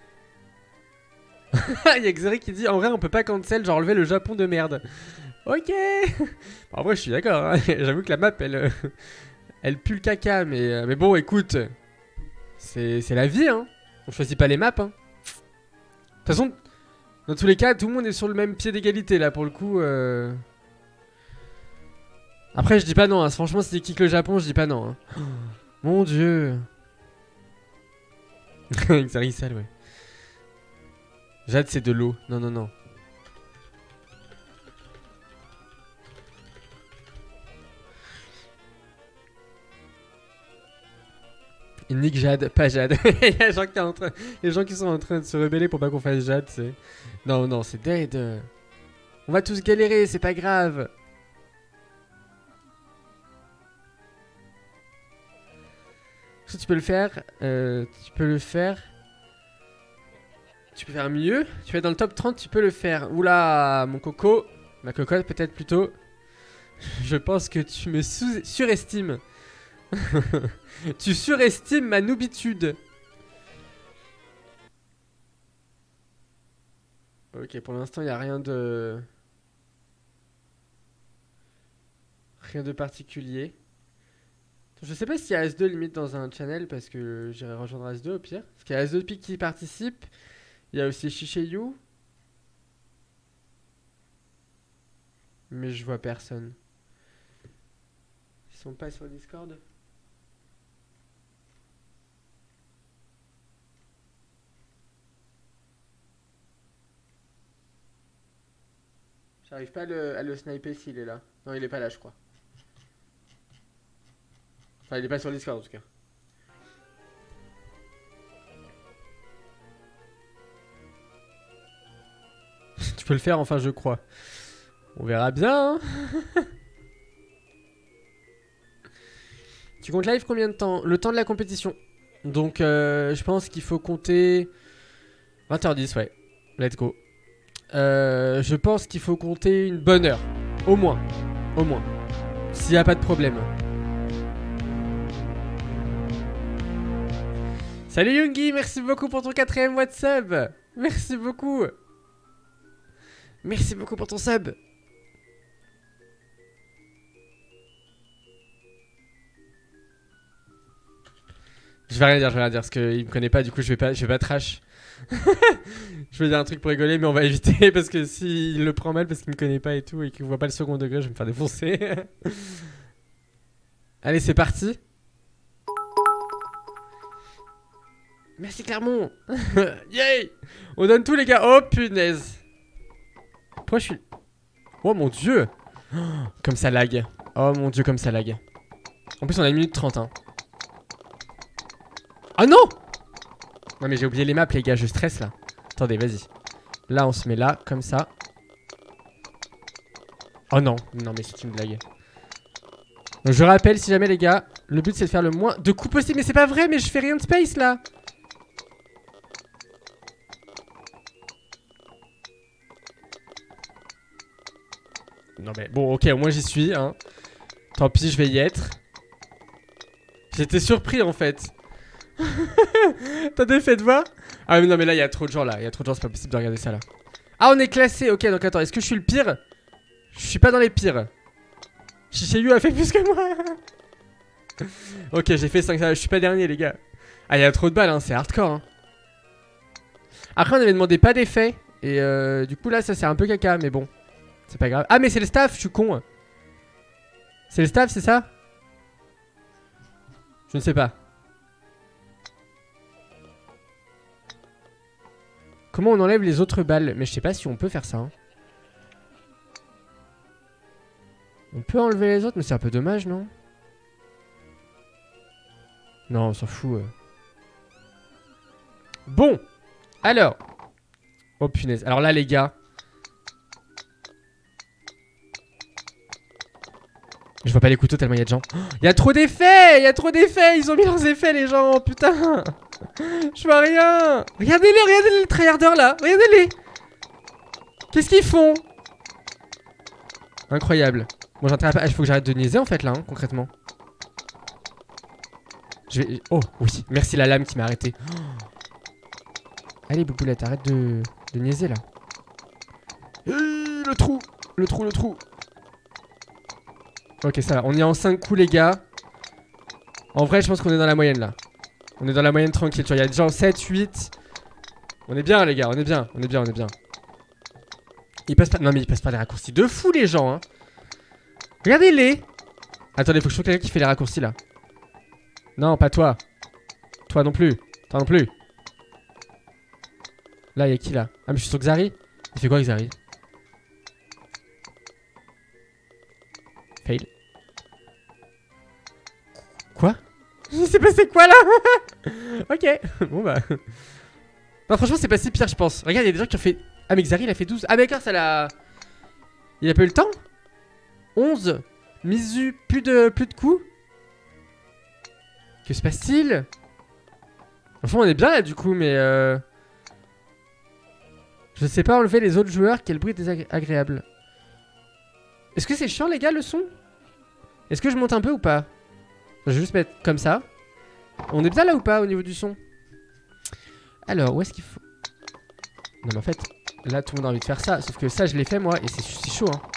Il y a Xeri qui dit en vrai, on peut pas cancel, genre enlever le Japon de merde. Ok. En vrai, je suis d'accord, hein. J'avoue que la map, elle, elle pue le caca, mais, mais bon, écoute, c'est la vie, hein. On choisit pas les maps, hein. De toute façon, dans tous les cas, tout le monde est sur le même pied d'égalité, là, pour le coup. Euh... Après, je dis pas non, hein. Franchement, si tu kick le Japon, je dis pas non, hein. Oh, mon dieu. Xeri sale, ouais. Jade, c'est de l'eau. Non, non, non. Il nique Jade, pas Jade. Il y a des gens, qui en train... les gens qui sont en train de se rebeller pour pas qu'on fasse Jade, c'est... Non, non, c'est dead. On va tous galérer, c'est pas grave. Tu peux le faire. Euh, tu peux le faire. Tu peux faire mieux. Tu vas être dans le top trente, tu peux le faire. Oula, mon coco. Ma cocotte, peut-être plutôt. Je pense que tu me surestimes. Tu surestimes ma noobitude. Ok, pour l'instant, il n'y a rien de... Rien de particulier. Je sais pas s'il y a S deux limite dans un channel, parce que j'irai rejoindre S deux au pire. Parce qu'il y a S deux Pic qui participe. Il y a aussi Shishayu. Mais je vois personne. Ils sont pas sur Discord. J'arrive pas à le, à le sniper s'il est là. Non, il est pas là, je crois. Enfin, il est pas sur Discord en tout cas. Tu peux le faire, enfin, je crois. On verra bien, hein. Tu comptes live combien de temps? Le temps de la compétition. Donc, euh, je pense qu'il faut compter... vingt heures dix, ouais. Let's go. Euh, je pense qu'il faut compter une bonne heure. Au moins. Au moins. S'il n'y a pas de problème. Salut Youngi, merci beaucoup pour ton quatrième WhatsApp. Merci beaucoup. Merci beaucoup pour ton sub. Je vais rien dire, je vais rien dire parce qu'il me connaît pas, du coup je vais pas, je vais pas trash. Je vais dire un truc pour rigoler, mais on va éviter parce que s'il le prend mal parce qu'il me connaît pas et tout et qu'il voit pas le second degré, je vais me faire défoncer. Allez, c'est parti. Merci Clermont. Yay. On donne tout les gars. Oh punaise. Pourquoi je suis... Oh mon dieu. Comme ça lag. Oh mon dieu, comme ça lag. En plus on a une minute trente, hein. Oh non. Non mais j'ai oublié les maps les gars, je stresse là. Attendez, vas-y. Là on se met là, comme ça. Oh non, non mais c'est une blague. Donc je rappelle si jamais les gars, le but c'est de faire le moins de coups possible. Mais c'est pas vrai, mais je fais rien de space là. Non mais bon ok, au moins j'y suis hein. Tant pis, je vais y être. J'étais surpris en fait. Attendez, faites voir. Ah mais non mais là il y a trop de gens là. Il y a trop de gens, c'est pas possible de regarder ça là. Ah on est classé, ok donc attends, est-ce que je suis le pire? Je suis pas dans les pires. Chicheyu a fait plus que moi. Ok, j'ai fait cinq, je suis pas dernier les gars. Ah il y a trop de balles hein, c'est hardcore hein. Après on avait demandé pas d'effet. Et euh, du coup là ça c'est un peu caca mais bon. C'est pas grave. Ah mais c'est le staff, je suis con. C'est le staff c'est ça? Je ne sais pas. Comment on enlève les autres balles? Mais je sais pas si on peut faire ça hein. On peut enlever les autres mais c'est un peu dommage non? Non on s'en fout. Bon. Alors. Oh punaise. Alors là les gars. Je vois pas les couteaux tellement il y a de gens. Il y a trop d'effets. Il y a trop d'effets. Ils ont mis leurs effets les gens. Putain. Je vois rien. Regardez-les. Regardez les tryharders là. Regardez-les. Qu'est-ce qu'ils font? Incroyable. Bon j'intéresse pas. Il faut que j'arrête de niaiser en fait là hein, concrètement. Je vais... Oh oui. Merci la lame qui m'a arrêté. Allez Bouboulette, arrête de, de niaiser là. Et le trou. Le trou, le trou. Ok ça va, on est en cinq coups les gars. En vrai je pense qu'on est dans la moyenne là. On est dans la moyenne tranquille, tu vois, il y a déjà en sept, huit. On est bien les gars, on est bien, on est bien, on est bien. Ils passent pas, non mais ils passent pas les raccourcis de fou les gens hein. Regardez-les. Attendez, faut que je trouve quelqu'un qui fait les raccourcis là. Non, pas toi. Toi non plus, toi non plus. Là il y a qui là? Ah mais je suis sur Xari. Il fait quoi Xari? Fail. Quoi? Il s'est passé quoi là? Ok. Bon bah. Non franchement c'est pas si pire je pense. Regarde il y a des gens qui ont fait. Ah mais Xari il a fait douze. Ah mais d'accord ça l'a. Il a pas eu le temps? onze. Mizu plus de plus de coups. Que se passe-t-il? Enfin on est bien là du coup mais euh... je sais pas enlever les autres joueurs. Quel bruit désagréable. Est-ce que c'est chiant les gars le son? Est-ce que je monte un peu ou pas? Je vais juste mettre comme ça. On est bien là ou pas au niveau du son? Alors où est-ce qu'il faut... Non mais en fait là tout le monde a envie de faire ça. Sauf que ça je l'ai fait moi et c'est chaud hein.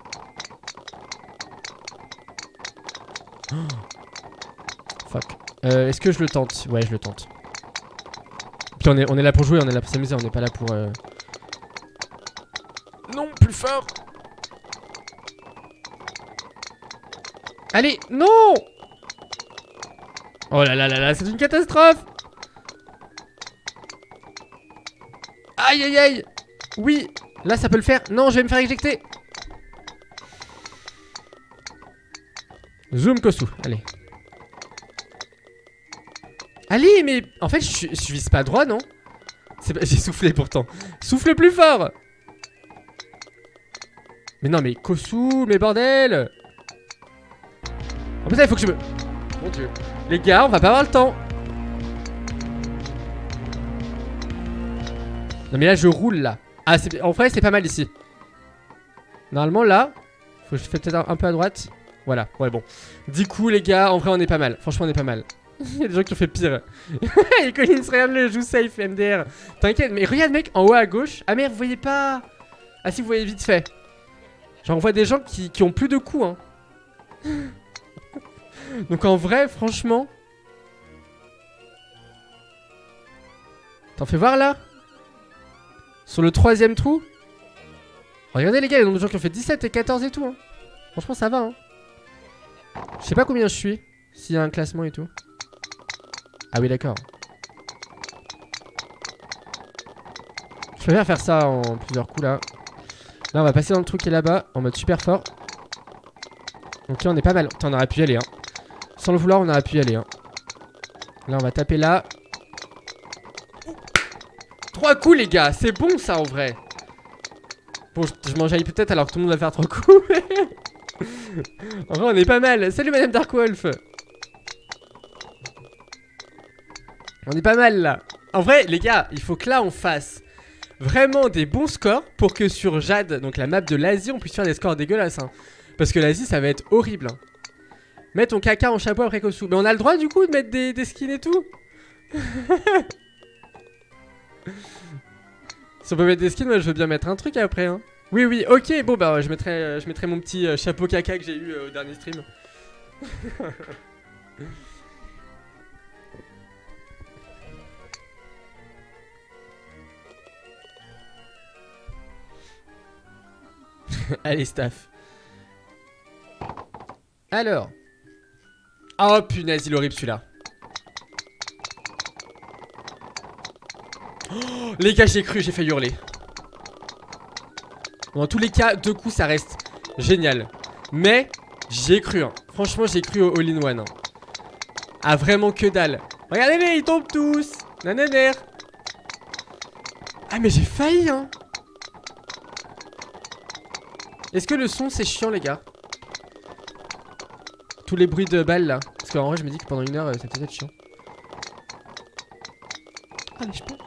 Oh. Fuck. euh, Est-ce que je le tente? Ouais je le tente. Puis on est, on est là pour jouer, on est là pour s'amuser. On n'est pas là pour euh... Non plus fort. Allez, non! Oh là là là là, c'est une catastrophe! Aïe aïe aïe! Oui, là ça peut le faire. Non, je vais me faire éjecter. Zoom Kosu, allez. Allez, mais en fait, je, je vise pas droit, non? J'ai soufflé pourtant. Souffle plus fort! Mais non, mais Kosu, mais bordel! En plus là il faut que je me... Mon dieu. Les gars on va pas avoir le temps. Non mais là je roule là. Ah c'est... En vrai c'est pas mal ici. Normalement là faut que je fais peut-être un, un peu à droite. Voilà ouais bon. dix coups les gars en vrai on est pas mal. Franchement on est pas mal. Il y a des gens qui ont fait pire. Et Collins regarde le joue safe M D R. T'inquiète mais regarde mec en haut à gauche. Ah merde vous voyez pas. Ah si vous voyez vite fait. Genre on voit des gens qui, qui ont plus de coups hein. Donc en vrai, franchement... T'en fais voir là? Sur le troisième trou? Regardez les gars, il y a nombre de gens qui ont fait dix-sept et quatorze et tout hein. Franchement ça va hein. Je sais pas combien je suis. S'il y a un classement et tout. Ah oui d'accord. Je préfère faire ça en plusieurs coups là. Là on va passer dans le trou qui est là-bas. En mode super fort. Donc là on est pas mal. Putain, on aurait pu y aller hein. Sans le vouloir on aurait pu y aller hein. Là on va taper là. Trois coups les gars. C'est bon ça en vrai. Bon je, je m'en jaillis peut-être alors que tout le monde va faire trois coups. En vrai, on est pas mal. Salut, Madame Darkwolf. On est pas mal, là. En vrai, les gars, il faut que là, on fasse vraiment des bons scores pour que sur Jade, donc la map de l'Asie, on puisse faire des scores dégueulasses. Hein. Parce que l'Asie, ça va être horrible. Hein. Mets ton caca en chapeau après Kosu. Mais on a le droit, du coup, de mettre des, des skins et tout. Si on peut mettre des skins, moi, je veux bien mettre un truc après, hein. Oui, oui, ok, bon, bah, je mettrai, euh, je mettrai mon petit euh, chapeau caca que j'ai eu euh, au dernier stream. Allez, staff. Alors. Oh, punaise, il est horrible celui-là. Oh, les gars, j'ai cru, j'ai failli hurler. Dans tous les cas, deux coups, ça reste génial. Mais, j'ai cru. Hein. Franchement, j'ai cru au all-in-one. Hein. Ah, vraiment que dalle. Regardez-les, ils tombent tous. Nananer. Ah, mais j'ai failli, hein. Est-ce que le son, c'est chiant, les gars? Tous les bruits de balles, là. Parce qu'en vrai, je me dis que pendant une heure, ça peut être chiant. Ah, mais je peux.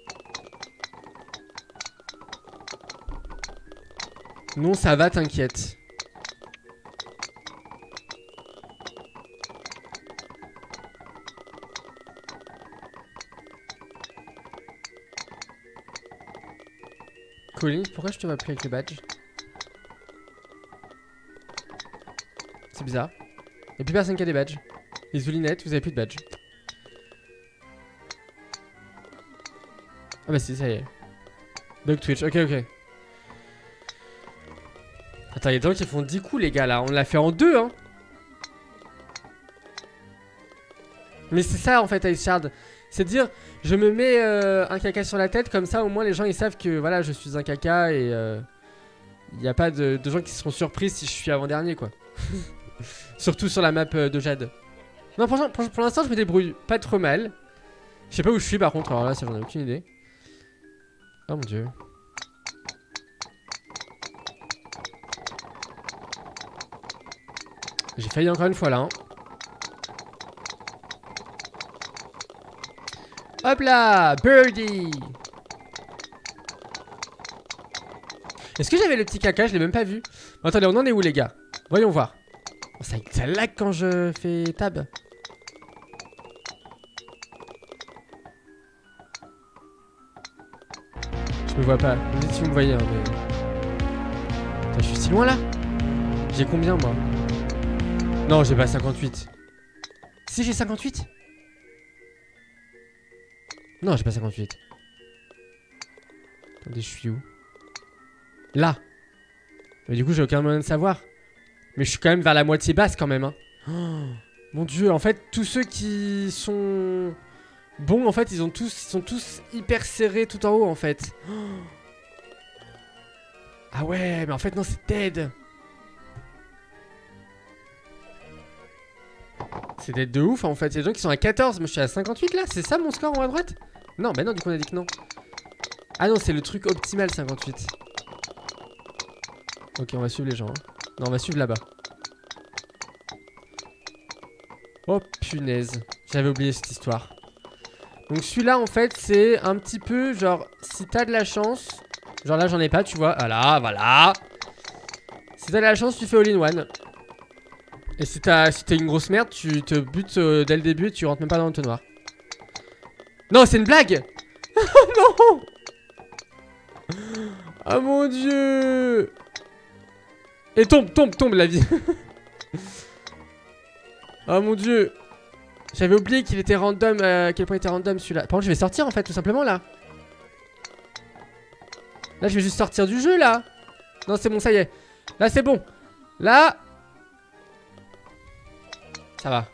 Non, ça va, t'inquiète. Colin, pourquoi je te vois plus avec le badge? C'est bizarre. Y'a plus personne qui a des badges. Les oulinettes, vous avez plus de badge. Ah bah si, ça y est. Bug Twitch, ok ok. Attends, y'a des gens qui font dix coups les gars là, on l'a fait en deux hein. Mais c'est ça en fait Ice Shard. C'est dire, je me mets euh, un caca sur la tête, comme ça au moins les gens ils savent que voilà je suis un caca et euh, y a pas de, de gens qui seront surpris si je suis avant-dernier quoi. Surtout sur la map euh, de Jade. Non pour, pour, pour l'instant je me débrouille pas trop mal. Je sais pas où je suis par contre, alors là ça j'en ai aucune idée. Oh mon dieu. J'ai failli encore une fois là hein. Hop là, birdie. Est-ce que j'avais le petit caca? Je l'ai même pas vu. Bon, attendez, on en est où les gars? Voyons voir. Oh, ça, ça lag quand je fais tab. Je me vois pas. Vous me dites si vous me voyez. Hein, mais... Attends, je suis si loin là. J'ai combien moi? Non, j'ai pas cinquante-huit. Si j'ai cinquante-huit. Non, j'ai pas cinquante-huit. Attendez, je suis où? Là. Mais du coup, j'ai aucun moyen de savoir. Mais je suis quand même vers la moitié basse quand même. Hein. Oh, mon dieu, en fait, tous ceux qui sont bons, en fait, ils, ont tous, ils sont tous hyper serrés tout en haut, en fait. Oh. Ah ouais, mais en fait, non, c'est dead. C'est dead de ouf, en fait. Il y a des gens qui sont à quatorze. Moi, je suis à cinquante-huit, là. C'est ça, mon score en haut à droite? Non, bah non, du coup, on a dit que non. Ah non, c'est le truc optimal, cinquante-huit. Ok, on va suivre les gens. Hein. Non, on va suivre là-bas. Oh, punaise. J'avais oublié cette histoire. Donc, celui-là, en fait, c'est un petit peu, genre, si t'as de la chance... Genre là, j'en ai pas, tu vois. Voilà, voilà. Si t'as de la chance, tu fais all-in-one. Et si t'as si t'es une grosse merde, tu te butes euh, dès le début et tu rentres même pas dans le tonnoir. Non, c'est une blague. Non. Oh mon dieu. Et tombe, tombe, tombe la vie. Oh mon dieu. J'avais oublié qu'il était random, euh, à quel point il était random celui-là. Par contre, je vais sortir en fait, tout simplement là. Là, je vais juste sortir du jeu là. Non, c'est bon, ça y est. Là, c'est bon. Là. Ça va.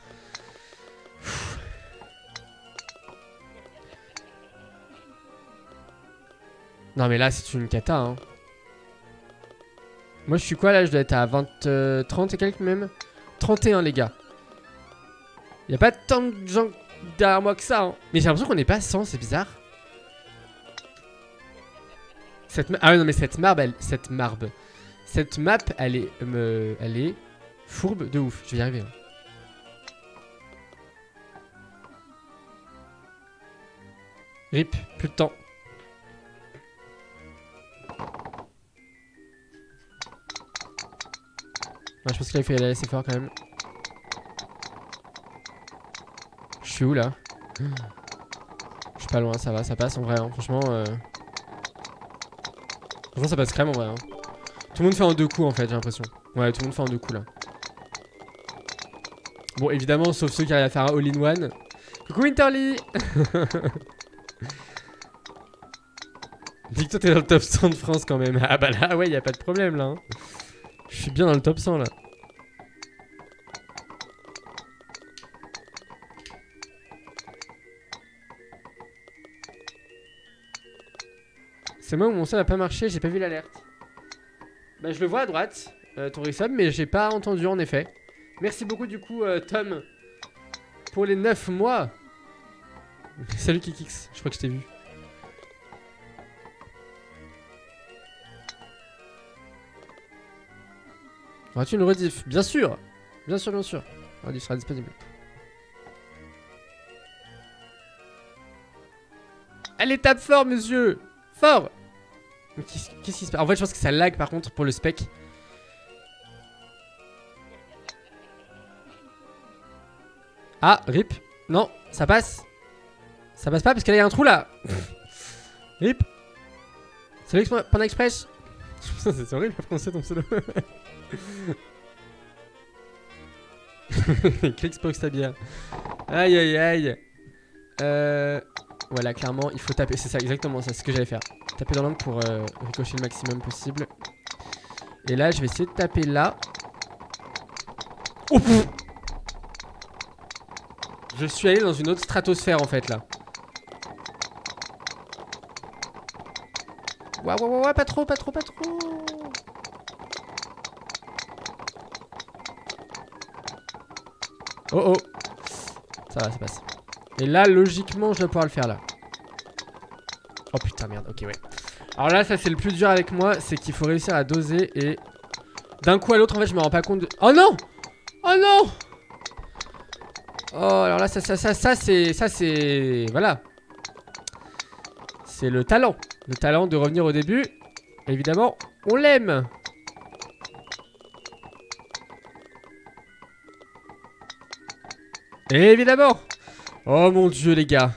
Non mais là c'est une cata hein. Moi je suis quoi là? Je dois être à vingt, euh, trente et quelques même. trente et un les gars. Y'a pas tant de gens derrière moi que ça hein. Mais j'ai l'impression qu'on est pas cent, c'est bizarre. Cette ah ouais non mais cette marbe elle, cette marbe Cette map, elle est, euh, elle est fourbe de ouf. Je vais y arriver. Hein. Rip, plus de temps. Ouais, je pense qu'il faut y aller assez fort quand même. Je suis où là? Je suis pas loin, ça va, ça passe en vrai. Hein. Franchement, euh... franchement, ça passe crème en vrai. Hein. Tout le monde fait en deux coups en fait, j'ai l'impression. Ouais, tout le monde fait en deux coups là. Bon, évidemment, sauf ceux qui arrivent à faire un all-in-one. Coucou Winterly. Dis que toi t'es dans le top cent de France quand même. Ah bah là, ouais, y a pas de problème là. Hein. Je suis bien dans le top cent là. C'est moi où mon sub a pas marché, j'ai pas vu l'alerte. Bah je le vois à droite, euh, ton resub, mais j'ai pas entendu en effet. Merci beaucoup du coup euh, Tom pour les neuf mois. Salut Kikix, je crois que je t'ai vu. Auras-tu une rediff? Bien sûr. Bien sûr, bien sûr. La rediff sera disponible. Allez, tape fort, monsieur. Fort. Qu'est-ce qui se passe? En fait, je pense que ça lag par contre pour le spec. Ah, rip. Non, ça passe. Ça passe pas parce qu'il y a un trou là. Rip. Salut Panda Express. C'est horrible à prononcer ton pseudo. Crixbox Tabia. Aïe aïe aïe. Euh, voilà, clairement, il faut taper. C'est ça, exactement, c'est ce que j'allais faire. Taper dans l'angle pour euh, ricocher le maximum possible. Et là, je vais essayer de taper là. Oh, pff. Je suis allé dans une autre stratosphère en fait là. Waouh, waouh, waouh, pas trop, pas trop, pas trop. Oh oh. Ça va, ça passe. Et là, logiquement, je dois pouvoir le faire là. Oh putain, merde, ok, ouais. Alors là, ça c'est le plus dur avec moi, c'est qu'il faut réussir à doser et... d'un coup à l'autre, en fait, je me rends pas compte de... Oh non! Oh non! Oh, alors là, ça, ça, ça, ça, c'est... ça, c'est... Voilà. C'est le talent. Le talent de revenir au début. Évidemment, on l'aime. Évidemment. Oh mon dieu, les gars.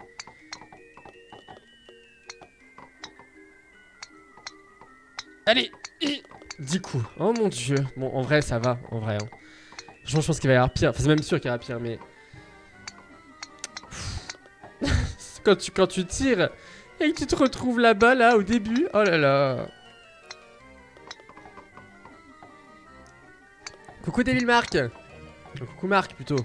Allez, dix coups. Oh mon dieu. Bon, en vrai, ça va. En vrai. Hein. Je pense qu'il va y avoir pire. Enfin, c'est même sûr qu'il y aura pire, mais... quand, tu, quand tu tires et que tu te retrouves là-bas, là, au début. Oh là là. Coucou Devil Marc. Coucou Marc, plutôt.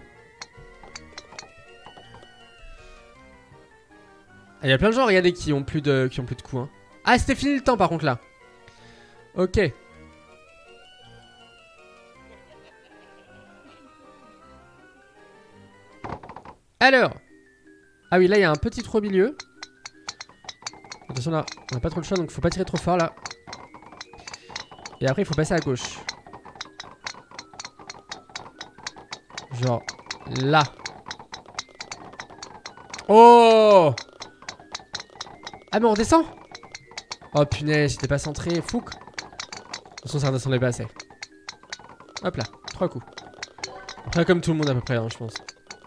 Il y a plein de gens, regardez, qui ont plus de, qui ont plus de coups. Hein. Ah, c'était fini le temps, par contre, là. Ok. Alors. Ah oui, là, il y a un petit trou au milieu. Attention, là, on n'a pas trop le choix, donc faut pas tirer trop fort, là. Et après, il faut passer à gauche. Genre, là. Oh! Ah mais on redescend? Oh punaise, j'étais pas centré, fouc. De toute façon ça redescendait pas assez. Hop là, trois coups. Après comme tout le monde à peu près hein, je pense.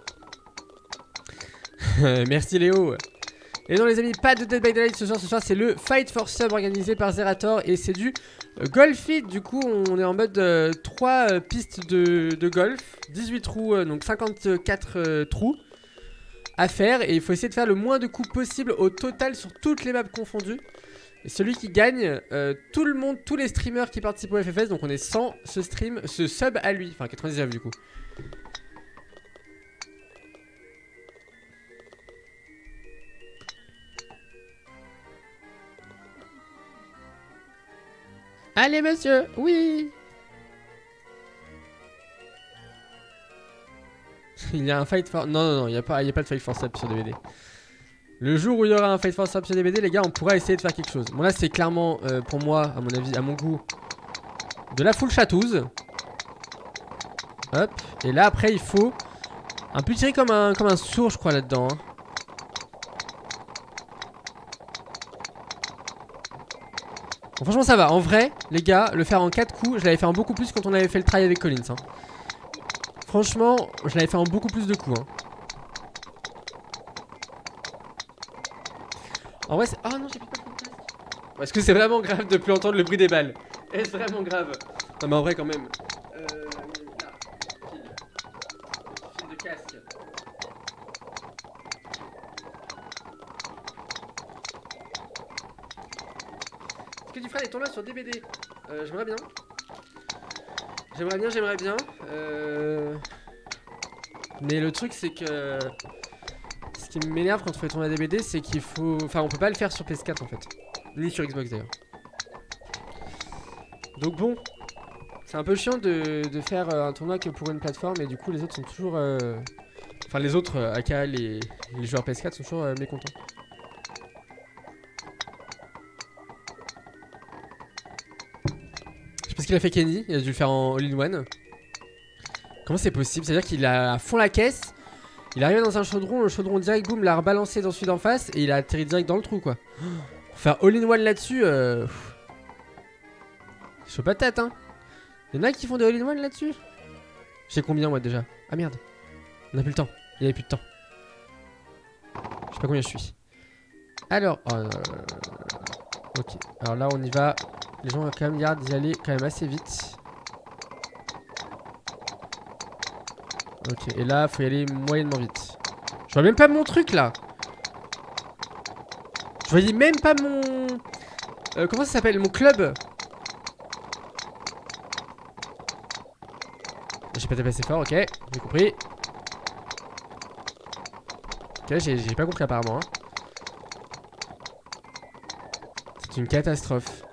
Merci Léo. Et non les amis, pas de Dead by Daylight ce soir, ce soir c'est le Fight for Sub organisé par Zerator. Et c'est du euh, golf it, du coup on est en mode euh, trois euh, pistes de, de golf. dix-huit trous, euh, donc cinquante-quatre euh, trous à faire et il faut essayer de faire le moins de coups possible au total sur toutes les maps confondues. Et celui qui gagne, euh, tout le monde, tous les streamers qui participent au F F S, donc on est cent, ce stream, ce sub à lui, enfin quatre-vingt-dix-neuf du coup. Allez monsieur, oui. Il y a un fight for... Non, non, non, il n'y a, a pas de fight for sub sur D B D. Le jour où il y aura un fight for sub sur D B D, les gars, on pourra essayer de faire quelque chose. Bon, là, c'est clairement, euh, pour moi, à mon avis, à mon goût, de la full chatouze. Hop. Et là après il faut un peu tirer comme un, comme un sourd je crois là-dedans. Hein. Bon, franchement ça va. En vrai les gars, le faire en quatre coups, je l'avais fait en beaucoup plus quand on avait fait le try avec Collins. Hein. Franchement je l'avais fait en beaucoup plus de coups. Hein. En vrai c'est... Oh non j'ai plus de casque. Est-ce que c'est vraiment grave de plus entendre le bruit des balles? Est-ce vraiment grave? Non mais en vrai quand même. Euh... Là. Fil. Fil de casque. Est-ce que tu feras des tournois sur D B D? euh, J'aimerais bien. J'aimerais bien, j'aimerais bien. Euh... Mais le truc c'est que... Ce qui m'énerve quand on fait tourner à D B D c'est qu'il faut... Enfin on peut pas le faire sur P S quatre en fait. Ni sur Xbox d'ailleurs. Donc bon, c'est un peu chiant de, de faire euh, un tournoi que pour une plateforme et du coup les autres sont toujours... Euh... Enfin les autres, euh, aka les, les joueurs P S quatre sont toujours euh, mécontents. Je sais pas ce qu'il a fait Kenny, il a dû le faire en all-in-one. Comment c'est possible? C'est-à-dire qu'il a à fond la caisse, il est arrivé dans un chaudron, le chaudron direct boum l'a rebalancé dans celui d'en face et il a atterri direct dans le trou quoi. Pour faire all-in-one là-dessus... Euh... Chaud patate hein. Y'en a qui font des all-in-one là-dessus. J'ai combien moi déjà? Ah merde. On a plus le temps. Il y avait plus de temps. Je sais pas combien je suis. Alors. Oh, euh... Ok. Alors là on y va. Les gens vont quand même garder d'y aller quand même assez vite. Ok. Et là faut y aller moyennement vite. Je vois même pas mon truc là. Je voyais même pas mon... Euh, comment ça s'appelle? Mon club. J'ai pas tapé assez fort, ok, j'ai compris. Ok, j'ai pas compris apparemment. Hein. C'est une catastrophe.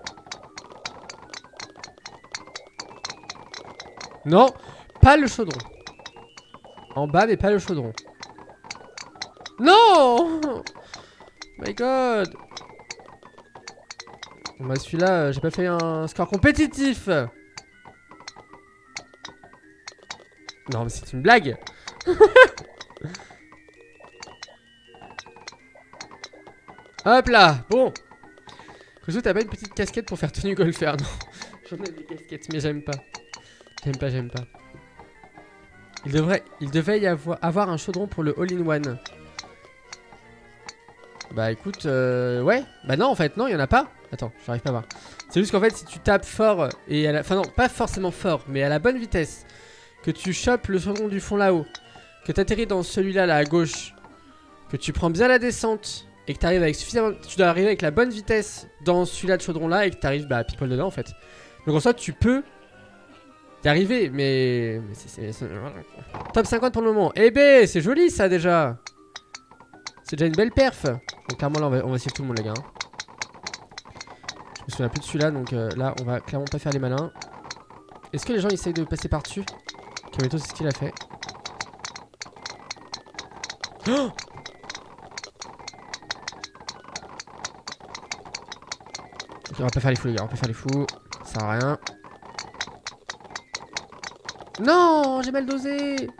Non, pas le chaudron. En bas, mais pas le chaudron. Non! My god! Bon bah celui-là, euh, j'ai pas fait un score compétitif. Non mais c'est une blague. Hop là. Bon. Kozo, t'as pas une petite casquette pour faire tenue golfer? Non. J'en ai des casquettes mais j'aime pas. J'aime pas, j'aime pas. Il devrait, il devait y avoir, avoir un chaudron pour le all-in-one. Bah écoute, euh, ouais. Bah non en fait, non, il y en a pas. Attends, j'arrive pas à voir. C'est juste qu'en fait si tu tapes fort et à la... Enfin non, pas forcément fort, mais à la bonne vitesse, que tu chopes le chaudron du fond là-haut, que tu atterris dans celui-là là à gauche, que tu prends bien la descente et que tu arrives avec suffisamment... Tu dois arriver avec la bonne vitesse dans celui-là de chaudron là et que tu arrives bah pile dedans en fait. Donc en soi tu peux y arriver mais... mais c'est, c'est... Top cinquante pour le moment. Eh ben c'est joli ça déjà. C'est déjà une belle perf. Donc clairement là on va, on va suivre tout le monde les gars. Je me souviens plus de celui-là donc euh, là on va clairement pas faire les malins. Est-ce que les gens essayent de passer par dessus? Kameto c'est ce qu'il a fait. Oh, ok, on va pas faire les fous les gars, on va pas faire les fous. Ça sert à rien. Non, j'ai mal dosé.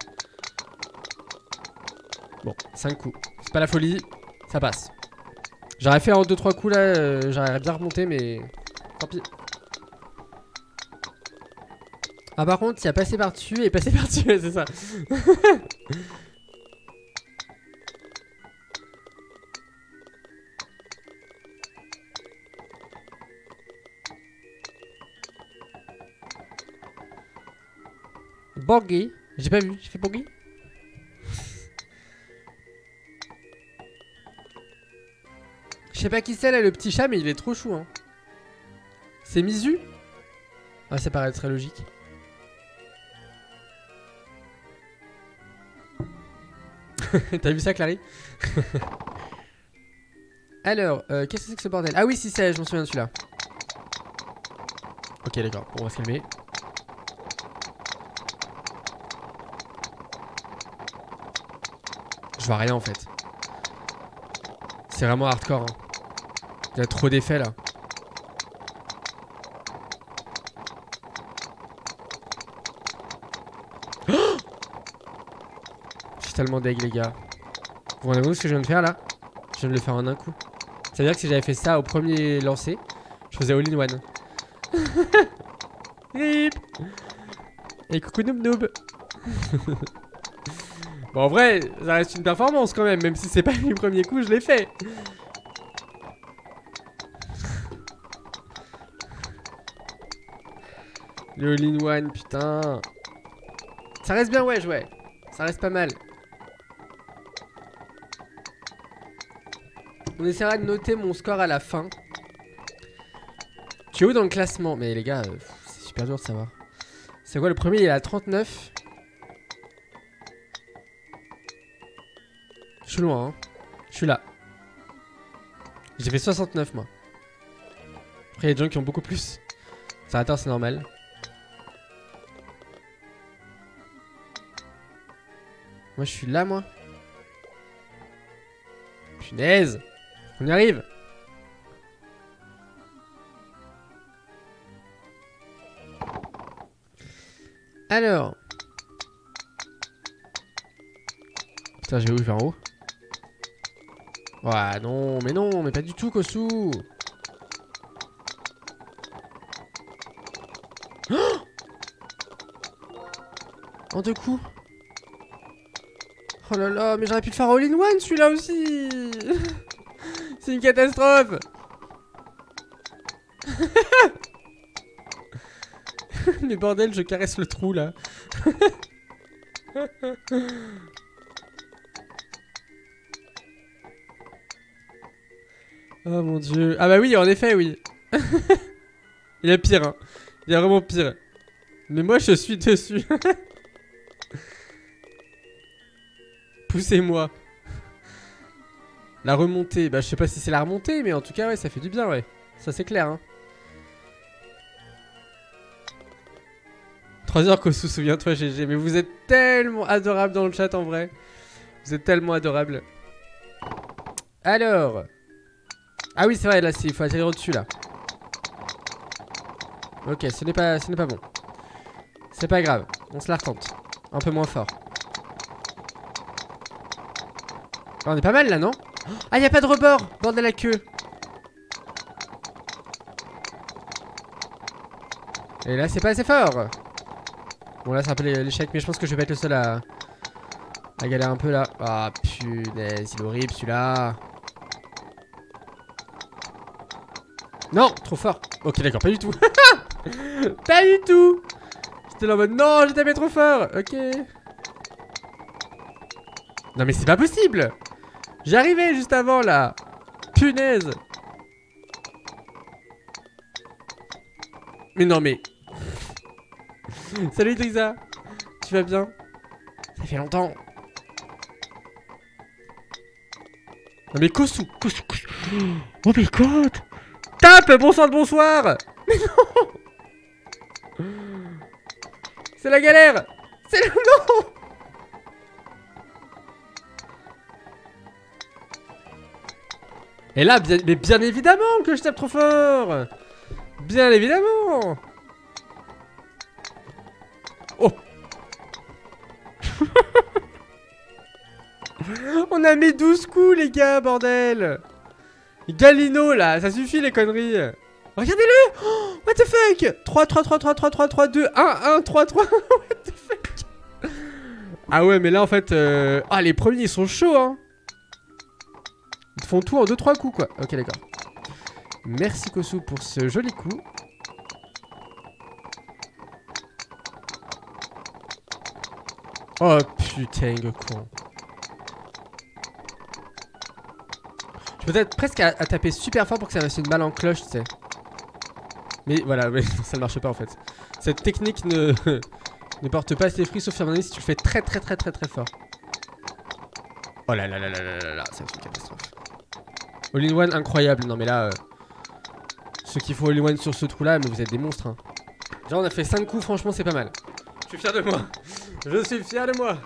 Bon, cinq coups. C'est pas la folie, ça passe. J'aurais fait en deux trois coups là, euh, j'aurais bien remonté mais tant pis. Ah par contre, il y a passé par dessus et passé par dessus, c'est ça. Bogey. J'ai pas vu, j'ai fait bogey. Je sais pas qui c'est là le petit chat mais il est trop chou hein. C'est Mizu? Ah ça paraît très logique. T'as vu ça Clary? Alors, euh, qu'est-ce que c'est que ce bordel? Ah oui si c'est, je m'en souviens de celui-là. Ok d'accord, bon, on va se calmer. Je vois rien en fait. C'est vraiment hardcore hein. Il y a trop d'effets là. suis tellement deg les gars. Vous vous rendez compte ce que je viens de faire là? Je viens de le faire en un coup. Ça veut dire que si j'avais fait ça au premier lancer, je faisais all in one. Rip. Et coucou noob noob. Bon en vrai, ça reste une performance quand même, même si c'est pas le premier coup, je l'ai fait. Le all in one, putain. Ça reste bien, ouais, ouais. Ça reste pas mal. On essaiera de noter mon score à la fin. Tu es où dans le classement? Mais les gars, euh, c'est super dur de savoir. C'est quoi le premier? Il est à trente-neuf. Je suis loin, hein. Je suis là. J'ai fait soixante-neuf, moi. Après, il y a des gens qui ont beaucoup plus. Ça attend, c'est normal. Moi, je suis là, moi. Punaise. On y arrive. Alors. Putain, j'ai où? Je vais en haut. Ouais, non, mais non, mais pas du tout, Kosu. Oh, en deux coups. Oh là là, mais j'aurais pu le faire all in one celui-là aussi. C'est une catastrophe. Mais bordel, je caresse le trou là. Oh mon dieu. Ah bah oui, en effet, oui. Il y a pire, hein. Il y a vraiment pire. Mais moi, je suis dessus. Poussez-moi. La remontée. Bah, je sais pas si c'est la remontée, mais en tout cas, ouais, ça fait du bien, ouais. Ça, c'est clair, hein. trois heures, Kosu, souviens-toi, G G. Mais vous êtes tellement adorable dans le chat, en vrai. Vous êtes tellement adorable. Alors. Ah oui, c'est vrai, là, il faut atterrir au-dessus, là. Ok, ce n'est pas, ce n'est pas bon. C'est pas grave, on se la retente. Un peu moins fort. Ah, on est pas mal, là, non? Ah, y a pas de rebord. Bordel la queue. Et là, c'est pas assez fort. Bon, là, c'est un peu l'échec, mais je pense que je vais pas être le seul à... à galérer un peu, là. Ah, punaise, il est horrible, celui-là. Non, trop fort. Ok, d'accord, pas du tout. Pas du tout. J'étais là en mode non, j'ai tapé trop fort. Ok. Non mais c'est pas possible. J'y arrivais juste avant là. Punaise. Mais non mais. Salut Trisa. Tu vas bien? Ça fait longtemps. Non mais Kosu, Kosu, Kosu. Oh my god. Tape, bonsoir de bonsoir. Mais non. C'est la galère. C'est le non. Et là, bien, mais bien évidemment que je tape trop fort. Bien évidemment. Oh. On a mis douze coups les gars, bordel. Galino là, ça suffit les conneries. Regardez-le. Oh, what the fuck. Trois, trois, trois, trois, trois, trois, trois, deux, un, un, trois, trois. What the fuck. Ah ouais mais là en fait euh... ah les premiers ils sont chauds hein. Ils font tout en deux trois coups quoi. Ok d'accord. Merci Kosu pour ce joli coup. Oh putain de con. Je peux être presque à, à taper super fort pour que ça fasse une balle en cloche, tu sais. Mais voilà, mais ça ne marche pas en fait. Cette technique ne, ne porte pas ses fruits sauf si tu le fais très très très très très fort. Oh là là là là là là là, ça fait une catastrophe. All in one incroyable, non mais là... Euh, ceux qui font all in one sur ce trou là, mais vous êtes des monstres hein. Genre on a fait cinq coups, franchement c'est pas mal. Je suis fier de moi. Je suis fier de moi.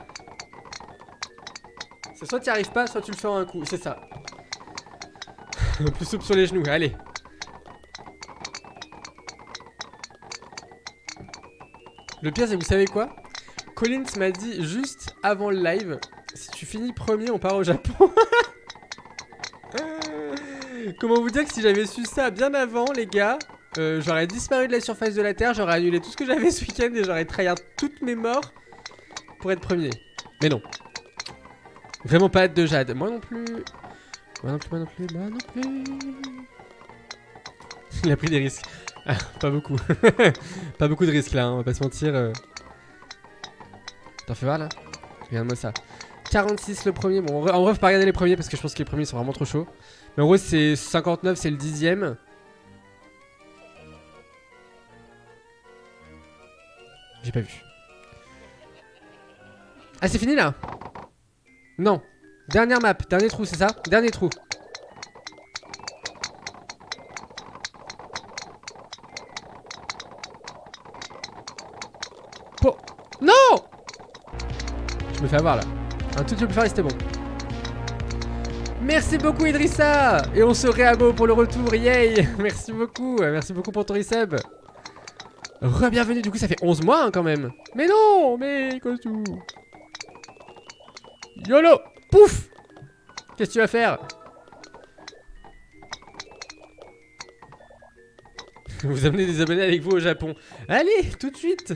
C'est soit tu n'y arrives pas, soit tu le fais en un coup, c'est ça. Plus souple sur les genoux, allez. Le pire c'est que vous savez quoi? Collins m'a dit juste avant le live. Si tu finis premier, on part au Japon. Comment vous dire que si j'avais su ça bien avant, les gars, euh, j'aurais disparu de la surface de la Terre, j'aurais annulé tout ce que j'avais ce week-end et j'aurais tryhard toutes mes morts pour être premier. Mais non. Vraiment pas hâte de Jade. Moi non plus. Moi non plus, moi non plus, moi non plus. Il a pris des risques. Ah, pas beaucoup. Pas beaucoup de risques là, hein, on va pas se mentir. Euh... T'en fais voir là? Regarde-moi ça. quarante-six le premier. Bon, en vrai, en vrai, faut pas regarder les premiers parce que je pense que les premiers sont vraiment trop chauds. Mais en gros, c'est cinquante-neuf, c'est le dixième. J'ai pas vu. Ah, c'est fini là? Non. Dernière map, dernier trou, c'est ça? Dernier trou. Po... Non! Je me fais avoir là. Un tout petit peu plus fort et c'était bon. Merci beaucoup Idrissa. Et on se réabo pour le retour, yay. Merci beaucoup, merci beaucoup pour ton resub. Re-bienvenue, du coup ça fait onze mois hein, quand même. Mais non, mais quoi tout. YOLO. Pouf. Qu'est-ce que tu vas faire? Vous amenez des abonnés avec vous au Japon. Allez, tout de suite.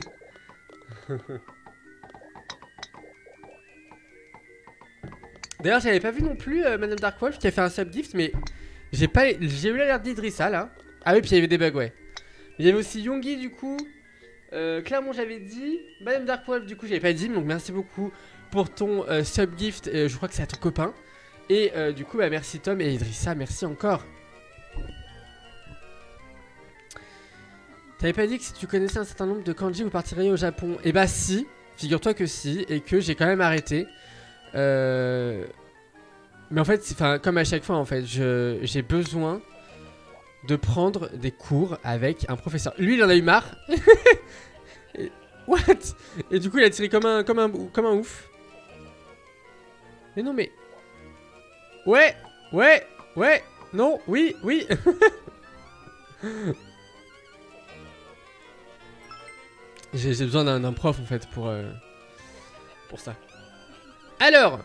D'ailleurs, j'avais pas vu non plus euh, Madame Darkwolf qui a fait un subgift, mais j'ai pas, j'ai eu l'alerte d'Idrissa là. Ah oui, puis il y avait des bugs, ouais. Il y avait aussi Yongi du coup. Euh, Clermont, j'avais dit. Madame Darkwolf, du coup, j'avais pas dit. Donc merci beaucoup pour ton euh, subgift. Euh, je crois que c'est à ton copain. Et euh, du coup, bah, merci Tom et Idrissa, merci encore. T'avais pas dit que si tu connaissais un certain nombre de kanji, vous partiriez au Japon? Eh bah si, figure-toi que si, et que j'ai quand même arrêté. Euh... Mais en fait, enfin, comme à chaque fois, en fait, j'ai besoin de prendre des cours avec un professeur. Lui, il en a eu marre. Et... What? Et du coup, il a tiré comme un, comme un, comme un ouf. Mais non, mais... Ouais, ouais, ouais, non, oui, oui. J'ai besoin d'un prof, en fait, pour, euh, pour ça. Alors,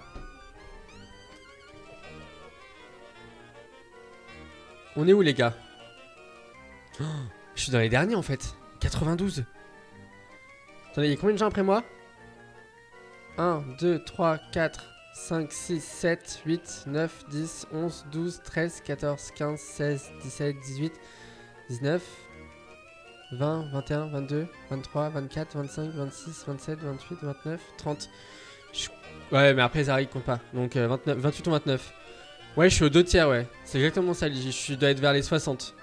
on est où les gars? Oh, je suis dans les derniers en fait. quatre-vingt-douze. Attendez, il y a combien de gens après moi? un, deux, trois, quatre, cinq, six, sept, huit, neuf, dix, onze, douze, treize, quatorze, quinze, seize, dix-sept, dix-huit, dix-neuf, vingt, vingt et un, vingt-deux, vingt-trois, vingt-quatre, vingt-cinq, vingt-six, vingt-sept, vingt-huit, vingt-neuf, trente. Je... Ouais, mais après Zari compte pas. Donc euh, vingt-neuf, vingt-huit ou vingt-neuf. Ouais, je suis aux deux tiers, ouais. C'est exactement ça, Ligi. Je dois être vers les soixante.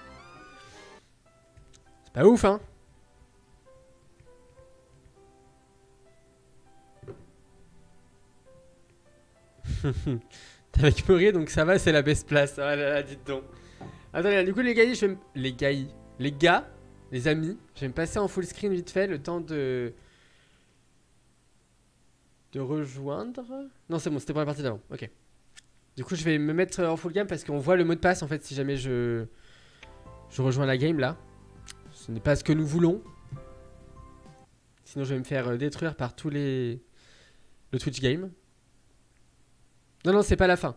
C'est pas ouf, hein. T'es avec Mori, donc ça va, c'est la best place. Oh là là, dites donc. Attendez, du coup, les gars, je vais me... Les gars, les gars, les amis, je vais me passer en full screen vite fait, le temps de... De rejoindre... Non, c'est bon, c'était pour la partie d'avant. Ok. Du coup, je vais me mettre en full game parce qu'on voit le mot de passe, en fait, si jamais je... Je rejoins la game, là. Ce n'est pas ce que nous voulons. Sinon, je vais me faire détruire par tous les... Le Twitch game. Non, non, c'est pas la fin.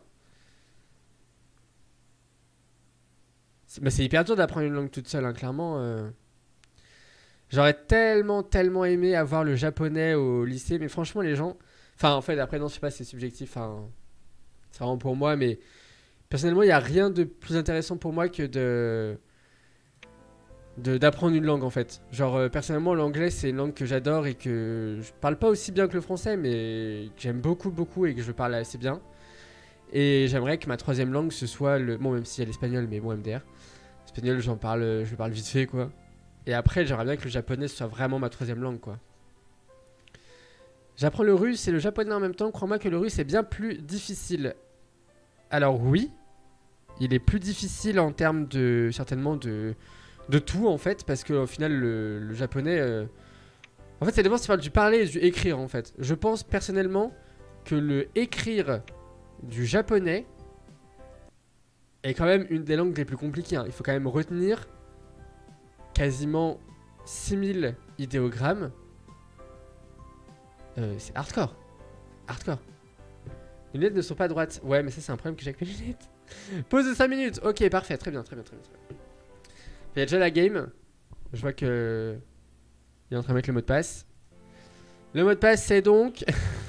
C'est bah, hyper dur d'apprendre une langue toute seule, hein, clairement. Euh... J'aurais tellement, tellement aimé avoir le japonais au lycée, mais franchement, les gens... Enfin, en fait, après, non, je sais pas, c'est subjectif. Enfin, c'est vraiment pour moi, mais personnellement, il n'y a rien de plus intéressant pour moi que de... d'apprendre une langue, en fait. Genre, euh, personnellement, l'anglais, c'est une langue que j'adore et que je parle pas aussi bien que le français, mais que j'aime beaucoup, beaucoup et que je parle assez bien. Et j'aimerais que ma troisième langue, ce soit le... Bon, même s'il y a l'espagnol, mais bon, M D R. L'espagnol, j'en parle, je le parle vite fait, quoi. Et après, j'aimerais bien que le japonais soit vraiment ma troisième langue, quoi. J'apprends le russe et le japonais en même temps. Crois-moi que le russe est bien plus difficile. Alors oui, il est plus difficile en termes de... certainement de... de tout, en fait. Parce qu'au final, le, le japonais... Euh... En fait, ça dépend si tu parles du parler et du écrire, en fait. Je pense personnellement que le écrire du japonais est quand même une des langues les plus compliquées, hein. Il faut quand même retenir quasiment six mille idéogrammes. Euh, c'est hardcore. Hardcore. Les lunettes ne sont pas droites. Ouais, mais ça, c'est un problème que j'ai avec mes lunettes. Pause de cinq minutes. Ok, parfait. Très bien, très bien, très bien. Très bien. Il y a déjà la game. Je vois que... Il est en train de mettre le mot de passe. Le mot de passe, c'est donc...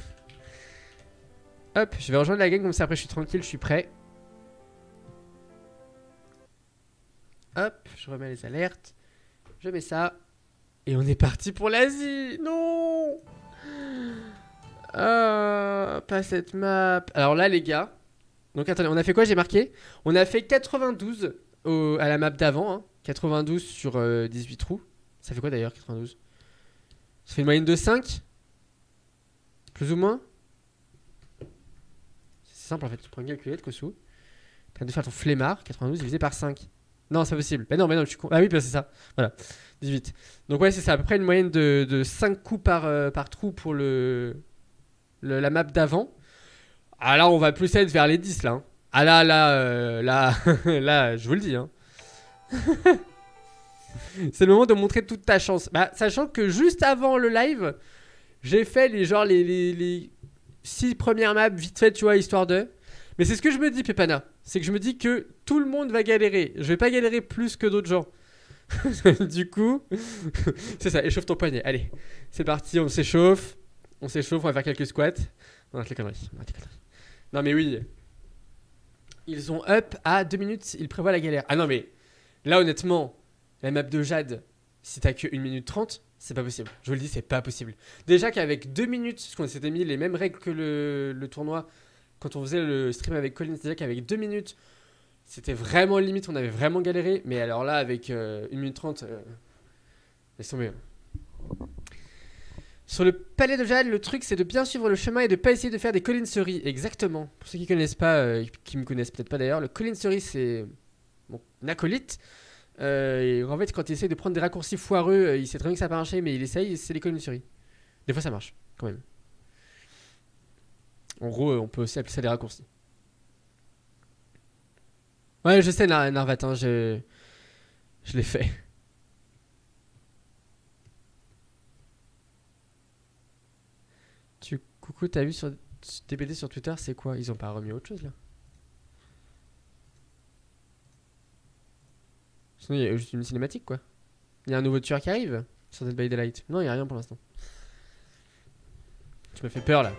Hop, je vais rejoindre la game. Comme ça, après, je suis tranquille, je suis prêt. Hop, je remets les alertes. Je mets ça. Et on est parti pour l'Asie. Non. Euh, pas cette map. Alors là, les gars. Donc attendez, on a fait quoi? J'ai marqué. On a fait quatre-vingt-douze au, à la map d'avant. Hein. quatre-vingt-douze sur euh, dix-huit trous. Ça fait quoi d'ailleurs, quatre-vingt-douze? Ça fait une moyenne de cinq? Plus ou moins? C'est simple en fait. Tu prends une calculette, Kosu. T'as de faire ton flemmard. quatre-vingt-douze divisé par cinq. Non, c'est pas possible. Mais non, mais non, je suis con. Ah oui, bah c'est ça. Voilà. dix-huit. Donc ouais, c'est ça. À peu près une moyenne de, de cinq coups par, euh, par trou pour le, le la map d'avant. Ah là, on va plus être vers les dix là. Hein. Ah là, là, euh, là, là, je vous le dis. Hein. C'est le moment de montrer toute ta chance. Bah, sachant que juste avant le live, j'ai fait les genre les, les, les six premières maps vite fait, tu vois, histoire de... Mais c'est ce que je me dis, Pepana. C'est que je me dis que tout le monde va galérer. Je vais pas galérer plus que d'autres gens. Du coup, c'est ça, échauffe ton poignet. Allez, c'est parti, on s'échauffe. On s'échauffe, on va faire quelques squats. On arrête les conneries. On arrête les conneries. Non mais oui. Ils ont up à deux minutes, ils prévoient la galère. Ah non mais, là honnêtement, la map de Jade, si t'as que une minute trente, c'est pas possible. Je vous le dis, c'est pas possible. Déjà qu'avec deux minutes, parce qu'on s'était mis les mêmes règles que le, le tournoi, quand on faisait le stream avec Colin, c'est-à-dire qu'avec deux minutes, c'était vraiment limite, on avait vraiment galéré. Mais alors là, avec euh, une minute trente, euh, laisse tomber. Sur le palais de Jade, le truc, c'est de bien suivre le chemin et de pas essayer de faire des collines cerises. Exactement. Pour ceux qui connaissent pas, euh, qui me connaissent peut-être pas d'ailleurs, le colline cerise, c'est bon, un acolyte. Euh, et en fait, quand il essaie de prendre des raccourcis foireux, euh, il sait très bien que ça va pas marcher, mais il essaye, c'est les collines cerises. Des fois, ça marche, quand même. En gros, on peut aussi appeler ça des raccourcis. Ouais, je sais, Nar Narvat, hein, je, je l'ai fait. Tu, coucou, t'as vu sur T B D sur Twitter, c'est quoi? Ils ont pas remis autre chose là? Sinon, il y a juste une cinématique quoi. Il y a un nouveau tueur qui arrive sur Dead by Daylight. Non, il y a rien pour l'instant. Tu me fais peur là.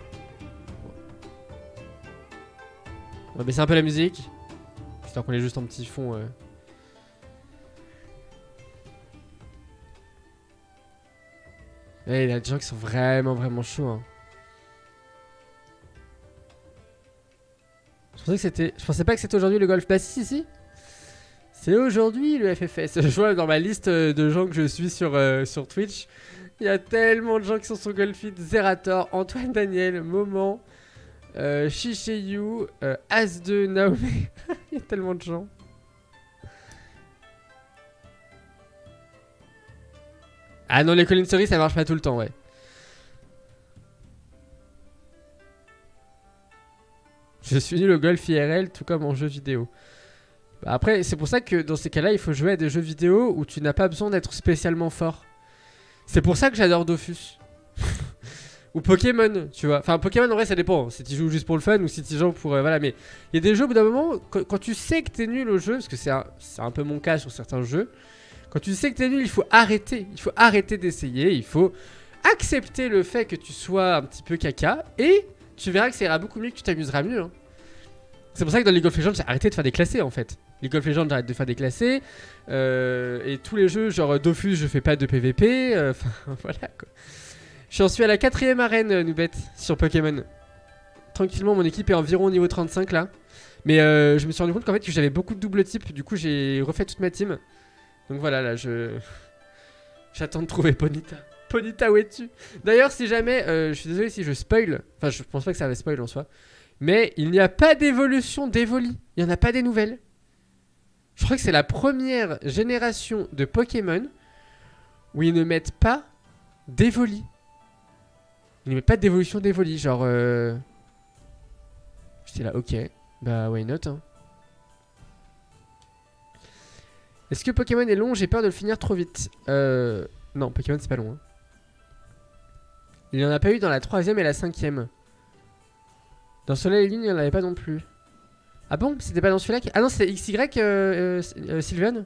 On va baisser un peu la musique. Histoire qu'on est juste en petit fond. Euh. Et il y a des gens qui sont vraiment vraiment chauds. Hein. Je pensais que c'était. Je pensais pas que c'était aujourd'hui le golf. Bah si si si. C'est aujourd'hui le F F S. Je vois dans ma liste de gens que je suis sur, euh, sur Twitch. Il y a tellement de gens qui sont sur Golfit. Zerator, Antoine Daniel, Moment, euh, Shishayu, euh, As deux, Naomi. Il y a tellement de gens. Ah non, les collines cerises ça marche pas tout le temps, ouais. Je suis nul au golf I R L, tout comme en jeu vidéo. Bah après, c'est pour ça que dans ces cas-là, il faut jouer à des jeux vidéo où tu n'as pas besoin d'être spécialement fort. C'est pour ça que j'adore Dofus. Ou Pokémon, tu vois. Enfin, Pokémon, en vrai, ça dépend. Si tu joues juste pour le fun ou si tu joues pour... Euh, voilà, mais il y a des jeux, au bout d'un moment, quand, quand tu sais que t'es nul au jeu, parce que c'est un, un peu mon cas sur certains jeux, quand tu sais que t'es nul, il faut arrêter. Il faut arrêter d'essayer. Il faut accepter le fait que tu sois un petit peu caca et tu verras que ça ira beaucoup mieux, que tu t'amuseras mieux. Hein. C'est pour ça que dans League of Legends, j'ai arrêté de faire des classés en fait. League of Legends, j'arrête de faire des classés. Euh, et tous les jeux, genre Dofus, je fais pas de P V P. Enfin, euh, voilà quoi. J'en suis à la quatrième arène, Noubet, sur Pokémon. Tranquillement, mon équipe est environ au niveau trente-cinq là. Mais euh, je me suis rendu compte qu'en fait, que j'avais beaucoup de double types. Du coup, j'ai refait toute ma team. Donc voilà, là, je. J'attends de trouver Ponyta. Ponyta, où es-tu? D'ailleurs, si jamais. Euh, je suis désolé si je spoil. Enfin, je pense pas que ça va spoil en soi. Mais il n'y a pas d'évolution d'Evoli. Il n'y en a pas des nouvelles. Je crois que c'est la première génération de Pokémon où ils ne mettent pas d'Evoli. Ils ne mettent pas d'évolution d'Evoli. Genre... Euh... J'étais là, ok. Bah, why not, hein. Est-ce que Pokémon est long? J'ai peur de le finir trop vite. Euh... Non, Pokémon, c'est pas long. Hein. Il n'y en a pas eu dans la troisième et la cinquième. Dans Soleil et Lune, il n'y en avait pas non plus. Ah bon? C'était pas dans celui-là qui... Ah non, c'est X Y, euh, euh, euh, Sylvain.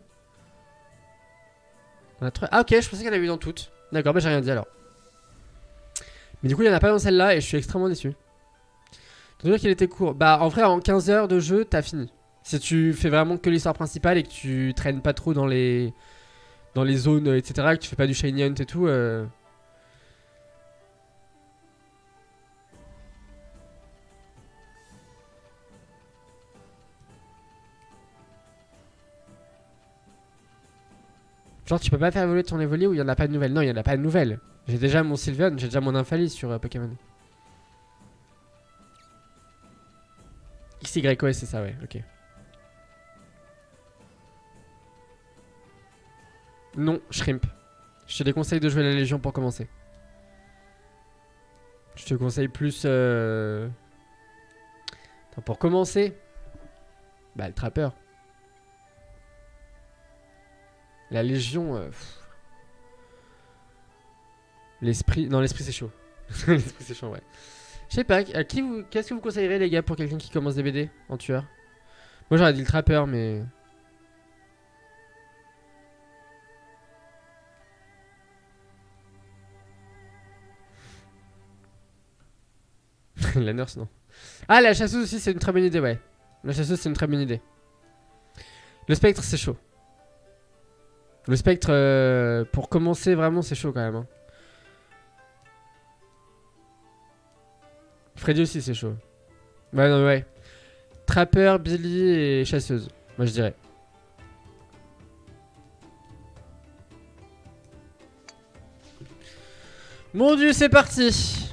Ah ok, je pensais qu'il y en avait eu dans toutes. D'accord, bah j'ai rien dit alors. Mais du coup, il n'y en a pas dans celle-là et je suis extrêmement déçu. Tu veux dire qu'il était court? Bah en vrai, en quinze heures de jeu, t'as fini. Si tu fais vraiment que l'histoire principale et que tu traînes pas trop dans les dans les zones, et cetera, que tu fais pas du Shiny Hunt et tout... Euh... Genre tu peux pas faire évoluer ton Evoli ou il y en a pas de nouvelles? Non, il y en a pas de nouvelles. J'ai déjà mon Sylveon, j'ai déjà mon Infalis sur euh, Pokémon. X Y, ouais, c'est ça, ouais, ok. Non, Shrimp. Je te déconseille de jouer la Légion pour commencer. Je te conseille plus... Euh... Attends, pour commencer... Bah, le trappeur. La Légion... Euh... L'esprit... Non, l'esprit c'est chaud. L'esprit c'est chaud, ouais. Je sais pas, à qui vous... Qu'est-ce que vous conseillerez les gars pour quelqu'un qui commence des B D en tueur? Moi j'aurais dit le trappeur, mais... La nurse, non. Ah, la chasseuse aussi, c'est une très bonne idée, ouais. La chasseuse, c'est une très bonne idée. Le spectre, c'est chaud. Le spectre, euh, pour commencer, vraiment, c'est chaud quand même. Hein. Freddy aussi, c'est chaud. Ouais, non, ouais. Trappeur, Billy et chasseuse. Moi, je dirais. Mon dieu, c'est parti.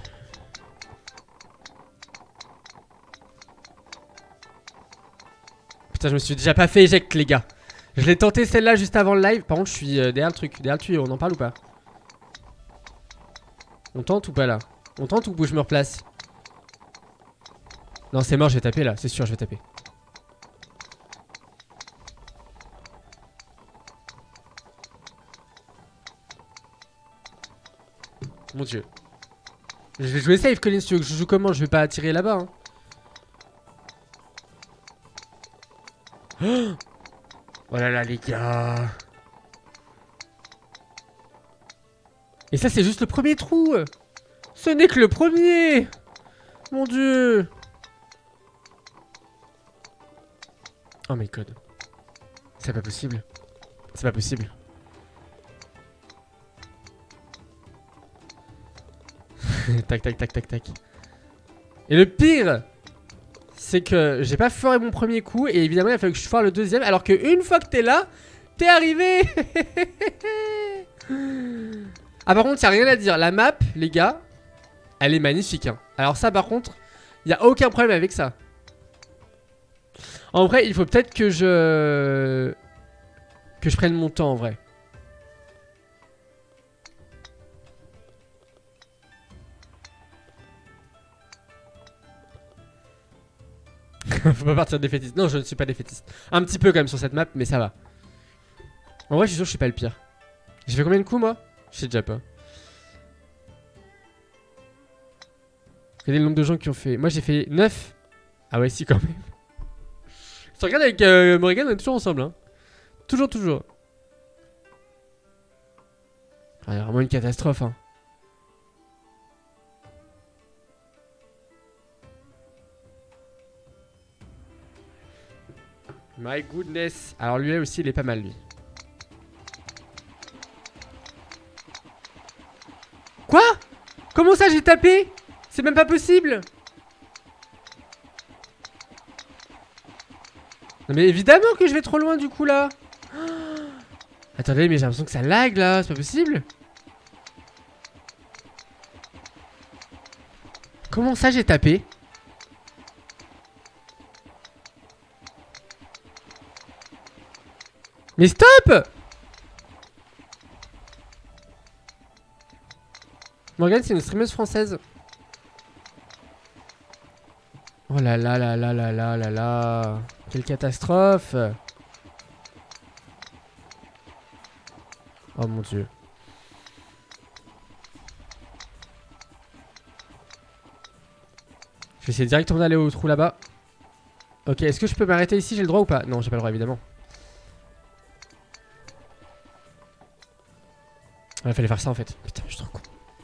Putain, je me suis déjà pas fait éjecte, les gars. Je l'ai tenté celle-là juste avant le live. Par contre, je suis euh, derrière le truc, derrière le tuyau. On en parle ou pas? On tente ou pas là? On tente ou je me replace? Non, c'est mort, je vais taper là. C'est sûr, je vais taper. Mon dieu. Je vais jouer safe, Colin, si tu veux que je joue comment? Je vais pas tirer là-bas. Hein. Oh là là, les gars. Et ça, c'est juste le premier trou. Ce n'est que le premier. Mon dieu. Oh my god. C'est pas possible. C'est pas possible. Tac, tac, tac, tac, tac. Et le pire, c'est que j'ai pas foiré mon premier coup. Et évidemment, il a fallu que je foire le deuxième. Alors qu'une fois que t'es là, t'es arrivé. Ah, par contre, y a rien à dire. La map, les gars, elle est magnifique. Hein. Alors, ça, par contre, y a aucun problème avec ça. En vrai, il faut peut-être que je... Que je prenne mon temps, en vrai. Faut pas partir défaitiste. Non, je ne suis pas défaitiste. Un petit peu quand même sur cette map, mais ça va. En vrai, je suis sûr que je suis pas le pire. J'ai fait combien de coups, moi? Je sais déjà pas. Regardez le nombre de gens qui ont fait... Moi, j'ai fait neuf. Ah ouais, si, quand même. Si tu regardes avec euh, Morrigan, on est toujours ensemble. Hein. Toujours, toujours. Ah, il y a vraiment une catastrophe. Hein. My goodness. Alors lui là aussi, il est pas mal, lui. Quoi? Comment ça, j'ai tapé? C'est même pas possible. Non mais évidemment que je vais trop loin du coup là. Oh, attendez, mais j'ai l'impression que ça lag là, c'est pas possible. Comment ça j'ai tapé? Mais stop! Morgane, c'est une streameuse française. Oh là là là là là là là là. Quelle catastrophe. Oh mon dieu. vais essayer directement d'aller au trou là-bas. Ok, est-ce que je peux m'arrêter ici? J'ai le droit ou pas? Non, j'ai pas le droit évidemment. Il fallait faire ça en fait. Putain, je suis trop con.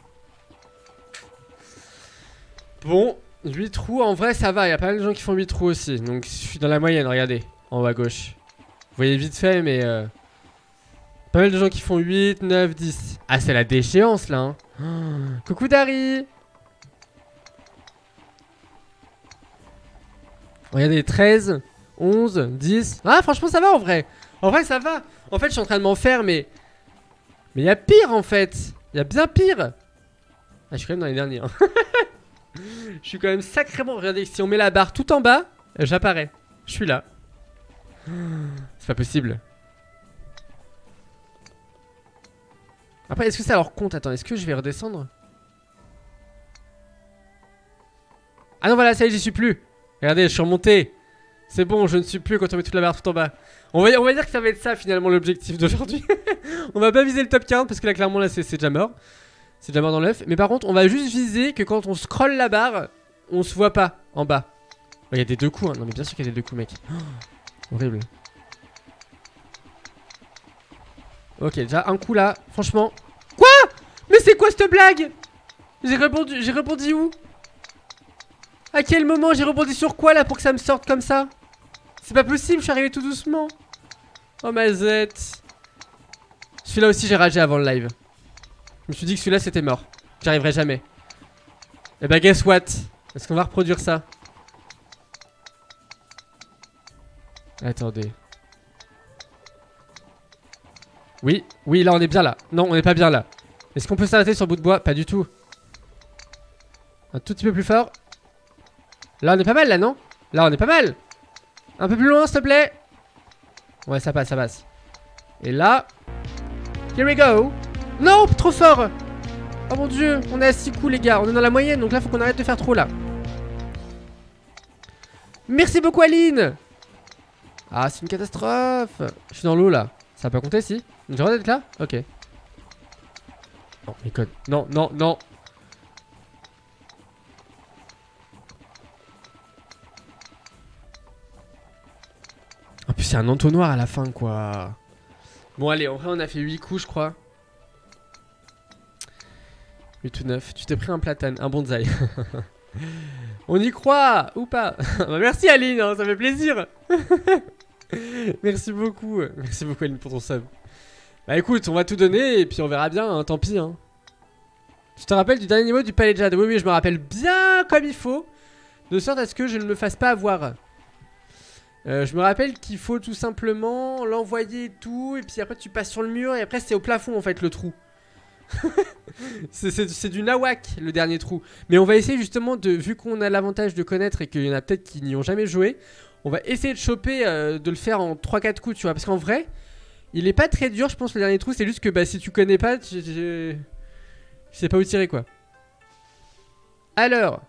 Bon, huit trous, en vrai ça va, il y a pas mal de gens qui font huit trous aussi. Donc je suis dans la moyenne, regardez, en haut à gauche. Vous voyez vite fait, mais... Euh, pas mal de gens qui font huit, neuf, dix. Ah, c'est la déchéance là, hein. Oh, coucou Dari. Regardez, treize, onze, dix. Ah, franchement ça va en vrai. En vrai ça va. En fait je suis en train de m'en faire, mais... Mais il y a pire en fait. Il y a bien pire. Ah, je suis quand même dans les derniers, hein. Je suis quand même sacrément... Regardez, si on met la barre tout en bas, euh, j'apparais. Je suis là. C'est pas possible. Après, est-ce que ça leur compte? Attends, est-ce que je vais redescendre? Ah non, voilà, ça y est, j'y suis plus. Regardez, je suis remonté. C'est bon, je ne suis plus quand on met toute la barre tout en bas. On va, on va dire que ça va être ça finalement l'objectif d'aujourd'hui. On va pas viser le top quarante parce que là, clairement, là, c'est déjà mort. C'est déjà mort dans l'œuf. Mais par contre, on va juste viser que quand on scrolle la barre, on se voit pas en bas. Il y a des deux coups, hein. Non mais bien sûr qu'il y a des deux coups, mec. Oh, horrible. Ok, déjà un coup là. Franchement. Quoi? Mais c'est quoi cette blague? J'ai répondu, j'ai rebondi où? À quel moment? J'ai rebondi sur quoi là pour que ça me sorte comme ça? C'est pas possible, je suis arrivé tout doucement. Oh ma zette. Celui-là aussi j'ai ragé avant le live. Je me suis dit que celui-là c'était mort. J'y arriverai jamais. Et bah guess what? Est-ce qu'on va reproduire ça? Attendez. Oui, oui, là on est bien là. Non, on n'est pas bien là. Est-ce qu'on peut s'arrêter sur le bout de bois? Pas du tout. Un tout petit peu plus fort. Là on est pas mal là, non? Là on est pas mal. Un peu plus loin s'il te plaît. Ouais, ça passe, ça passe. Et là. Here we go. Non, trop fort. Oh mon dieu, on est à six coups les gars. On est dans la moyenne, donc là faut qu'on arrête de faire trop là. Merci beaucoup Aline. Ah, c'est une catastrophe. Je suis dans l'eau là. Ça va pas compter si? J'ai le droit d'être là? Ok. Non, les codes. Non, non, non. En plus, c'est un entonnoir à la fin, quoi. Bon, allez, en vrai, on a fait huit coups, je crois. huit ou neuf. Tu t'es pris un platane, un bonsaï. On y croit ou pas? Bah, merci Aline, hein, ça fait plaisir. Merci beaucoup. Merci beaucoup Aline pour ton sub. Bah écoute, on va tout donner et puis on verra bien, hein, tant pis. Hein. Tu te rappelles du dernier niveau du palais de jade? Oui, oui, je me rappelle bien comme il faut. De sorte à ce que je ne me fasse pas avoir. Euh, je me rappelle qu'il faut tout simplement l'envoyer et tout. Et puis après tu passes sur le mur et après c'est au plafond en fait le trou. C'est du nawak le dernier trou. Mais on va essayer justement de, vu qu'on a l'avantage de connaître et qu'il y en a peut-être qui n'y ont jamais joué, on va essayer de choper, euh, de le faire en trois quatre coups, tu vois. Parce qu'en vrai, il est pas très dur je pense le dernier trou. C'est juste que bah, si tu connais pas, tu, tu, je sais pas où tirer quoi. Alors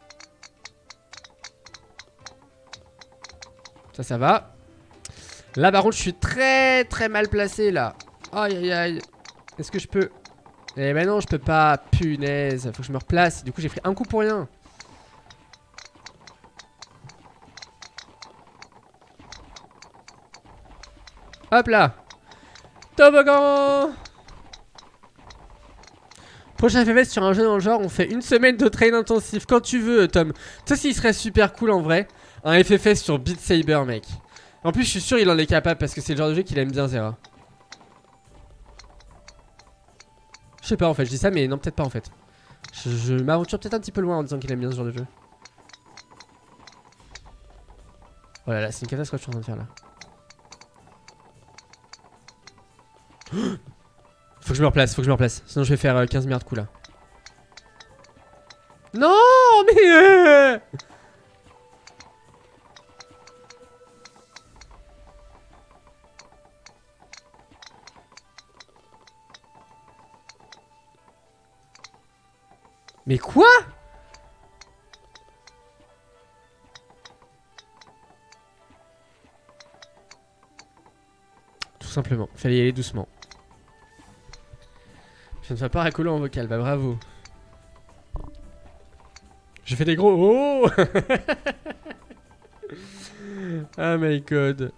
ça, ça va. Là par contre je suis très très mal placé là. Aïe aïe aïe. Est-ce que je peux... Eh ben non, je peux pas. Punaise, faut que je me replace. Du coup, j'ai pris un coup pour rien. Hop là. Toboggan. Prochain F F S sur un jeu dans le genre, on fait une semaine de train intensif. Quand tu veux, Tom. Ça, s'il serait super cool en vrai. Un F F S sur Beat Saber, mec. En plus, je suis sûr il en est capable parce que c'est le genre de jeu qu'il aime bien, Zera. Je sais pas en fait, je dis ça mais non peut-être pas en fait. Je, je m'aventure peut-être un petit peu loin en disant qu'il aime bien ce genre de jeu. Oh là là, c'est une catastrophe que je suis en train de faire là. Faut que je me replace, faut que je me replace. Sinon je vais faire euh, quinze milliards de coups là. Non mais euh... Mais quoi? Tout simplement, fallait y aller doucement. Je ne fais pas racoler en vocal, bah bravo. Je fais des gros oh. Oh my god.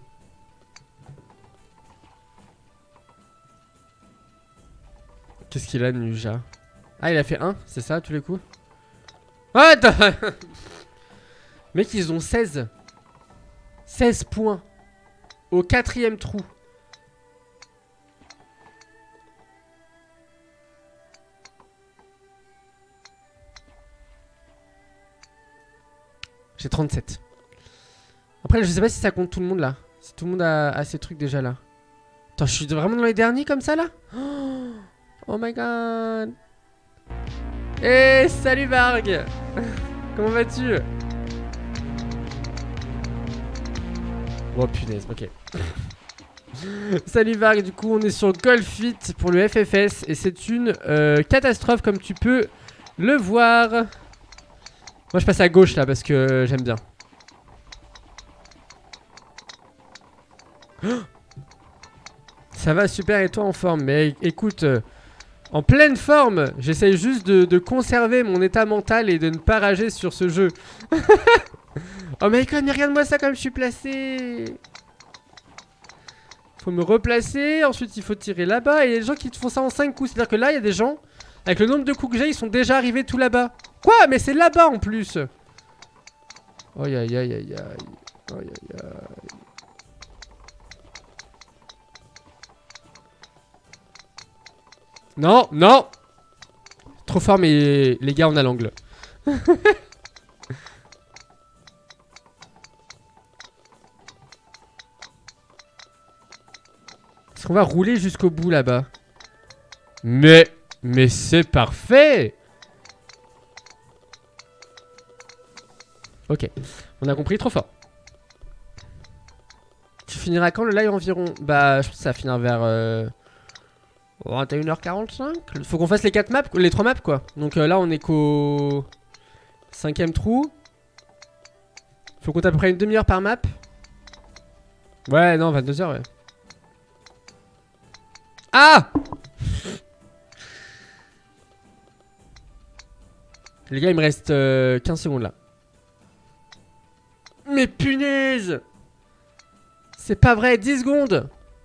Qu'est-ce qu'il a, Nuja? Ah, il a fait un, c'est ça, tous les coups? Ah, mec, ils ont seize. seize points. Au quatrième trou. J'ai trente-sept. Après, je sais pas si ça compte tout le monde là. Si tout le monde a, a ces trucs déjà là. Attends, je suis vraiment dans les derniers comme ça là? Oh my god. Eh, salut Varg. Comment vas-tu? Oh punaise, ok. Salut Varg, du coup on est sur Golf huit pour le F F S. Et c'est une euh, catastrophe comme tu peux le voir. Moi je passe à gauche là parce que euh, j'aime bien. Ça va super, et toi en forme? Mais écoute, euh, en pleine forme. J'essaye juste de, de conserver mon état mental et de ne pas rager sur ce jeu. Oh my god, mais regarde-moi ça comme je suis placé. Faut me replacer, ensuite il faut tirer là-bas. Et il y a des gens qui te font ça en cinq coups. C'est-à-dire que là, il y a des gens, avec le nombre de coups que j'ai, ils sont déjà arrivés tout là-bas. Quoi? Mais c'est là-bas en plus. Oh aïe aïe aïe aïe aïe. Oh aïe aïe aïe. Non, non. Trop fort, mais les gars, on a l'angle. Est-ce qu'on va rouler jusqu'au bout là-bas? Mais, mais c'est parfait. Ok, on a compris, trop fort. Tu finiras quand le live environ? Bah, je pense que ça va finir vers euh, vingt et une heures quarante-cinq. Faut qu'on fasse les quatre maps, les trois maps quoi. Donc euh, là, on est qu'au cinquième trou. Faut qu'on tape à peu près une demi-heure par map. Ouais, non, vingt-deux heures, ouais. Ah! Les gars, il me reste euh, quinze secondes là. Mais punaise! C'est pas vrai, dix secondes!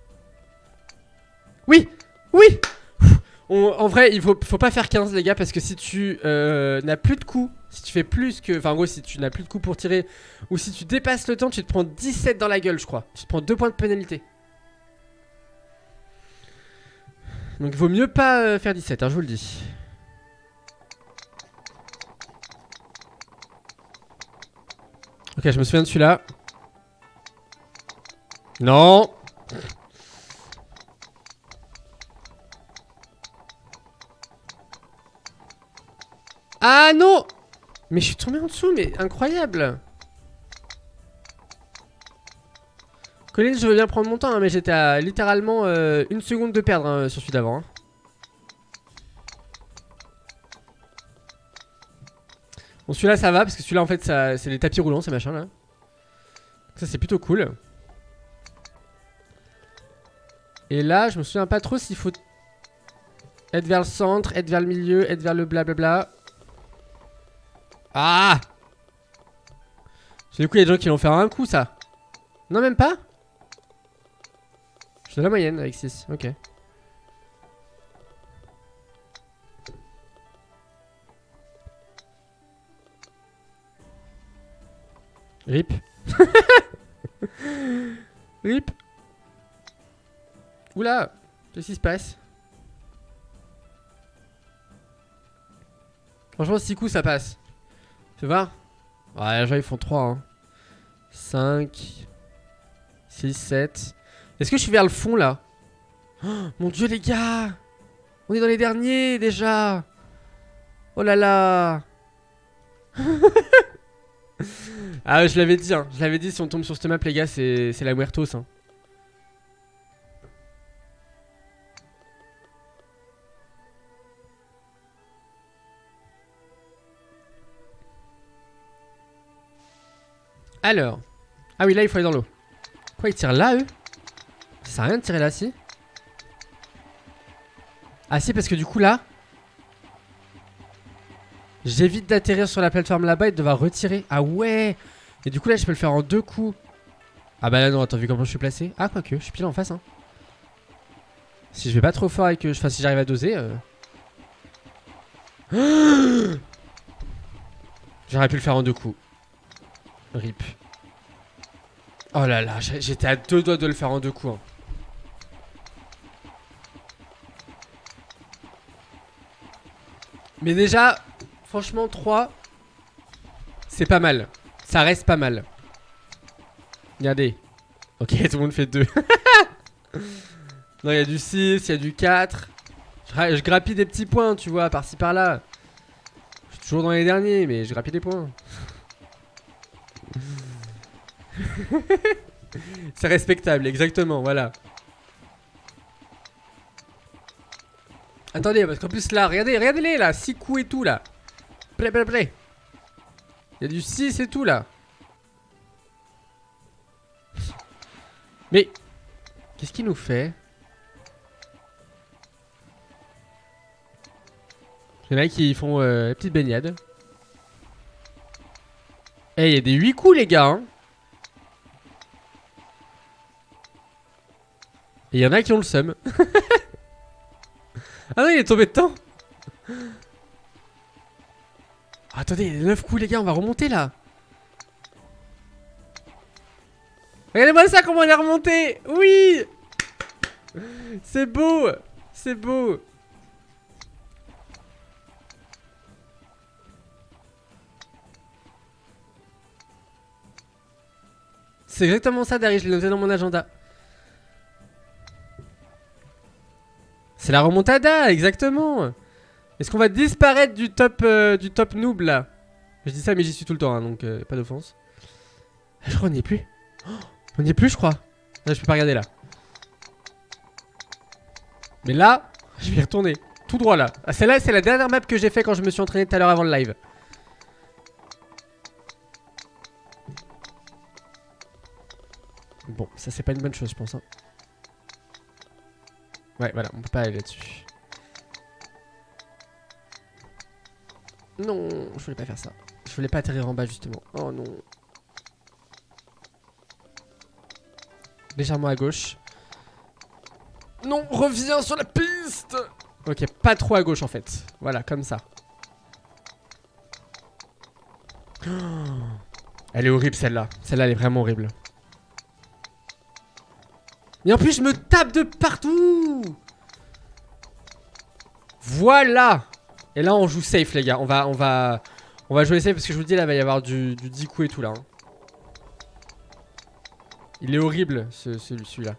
Oui! Oui! On, en vrai, il faut, faut pas faire quinze les gars, parce que si tu euh, n'as plus de coups, si tu fais plus que... Enfin en gros, si tu n'as plus de coups pour tirer, ou si tu dépasses le temps, tu te prends dix-sept dans la gueule, je crois. Tu te prends deux points de pénalité. Donc il vaut mieux pas euh, faire dix-sept, hein, je vous le dis. Ok, je me souviens de celui-là. Non. Ah non. Mais je suis tombé en dessous, mais incroyable. Colin, je veux bien prendre mon temps, hein, mais j'étais à littéralement euh, une seconde de perdre hein, sur celui d'avant. Hein. Bon, celui-là ça va, parce que celui-là en fait c'est les tapis roulants, ces machins là. Ça c'est plutôt cool. Et là, je me souviens pas trop s'il faut être vers le centre, être vers le milieu, être vers le blablabla. Ah! Du coup, il y a des gens qui l'ont fait un coup, ça. Non, même pas? J'ai de la moyenne avec six, ok. Rip. Rip. Oula, qu'est-ce qui se passe? Franchement, six coups, ça passe. Tu vois? Ouais, les gens, ils font trois. Hein. cinq, six, sept. Est-ce que je suis vers le fond, là? Oh, mon Dieu, les gars! On est dans les derniers, déjà! Oh là là! Ah, je l'avais dit, hein. Je l'avais dit, si on tombe sur cette map, les gars, c'est la muertos, hein. Alors. Ah oui, là, il faut aller dans l'eau. Pourquoi ils tirent là, eux? Ça sert à rien de tirer là, si. Ah si, parce que du coup, là... J'évite d'atterrir sur la plateforme là-bas et de devoir retirer. Ah ouais. Et du coup là je peux le faire en deux coups. Ah bah là non, attends, vu comment je suis placé. Ah quoique, je suis pile en face hein. Si je vais pas trop fort et que je... Enfin si j'arrive à doser euh... J'aurais pu le faire en deux coups. Rip. Oh là là, j'étais à deux doigts de le faire en deux coups hein. Mais déjà, franchement trois, c'est pas mal. Ça reste pas mal. Regardez. Ok, tout le monde fait deux. Non, il y a du six, il y a du quatre. Je, je grappille des petits points, tu vois, par-ci par-là. Je suis toujours dans les derniers, mais je grappille des points. C'est respectable, exactement, voilà. Attendez, parce qu'en plus là, regardez, regardez-les là, six coups et tout là. Play, play, play. Il y a du six et tout là. Mais qu'est-ce qu'il nous fait? Il y en a qui font euh, la petite baignade. Eh, il y a des huit coups les gars hein. Et il y en a qui ont le seum. Ah non, il est tombé dedans. Ah, attendez, neuf coups les gars, on va remonter là. Regardez-moi ça, comment on est remonté. Oui. C'est beau. C'est beau. C'est exactement ça, Dari, je l'ai noté dans mon agenda. C'est la remontada, exactement. Est-ce qu'on va disparaître du top euh, du top noob là? Je dis ça mais j'y suis tout le temps hein, donc euh, pas d'offense. Je crois qu'on n'y est plus. Oh, on n'y est plus je crois. Là je peux pas regarder là. Mais là, je vais y retourner. Tout droit là. Ah, celle-là c'est la dernière map que j'ai fait quand je me suis entraîné tout à l'heure avant le live. Bon, ça c'est pas une bonne chose je pense hein. Ouais, voilà, on peut pas aller là-dessus. Non, je voulais pas faire ça. Je voulais pas atterrir en bas, justement. Oh non. Légèrement à gauche. Non, reviens sur la piste. Ok, pas trop à gauche, en fait. Voilà, comme ça. Oh, elle est horrible, celle-là. Celle-là, elle est vraiment horrible. Et en plus je me tape de partout. Voilà. Et là on joue safe les gars. On va on va on va jouer safe parce que je vous dis là il va y avoir du, du dix coups et tout là hein. Il est horrible ce, celui-là.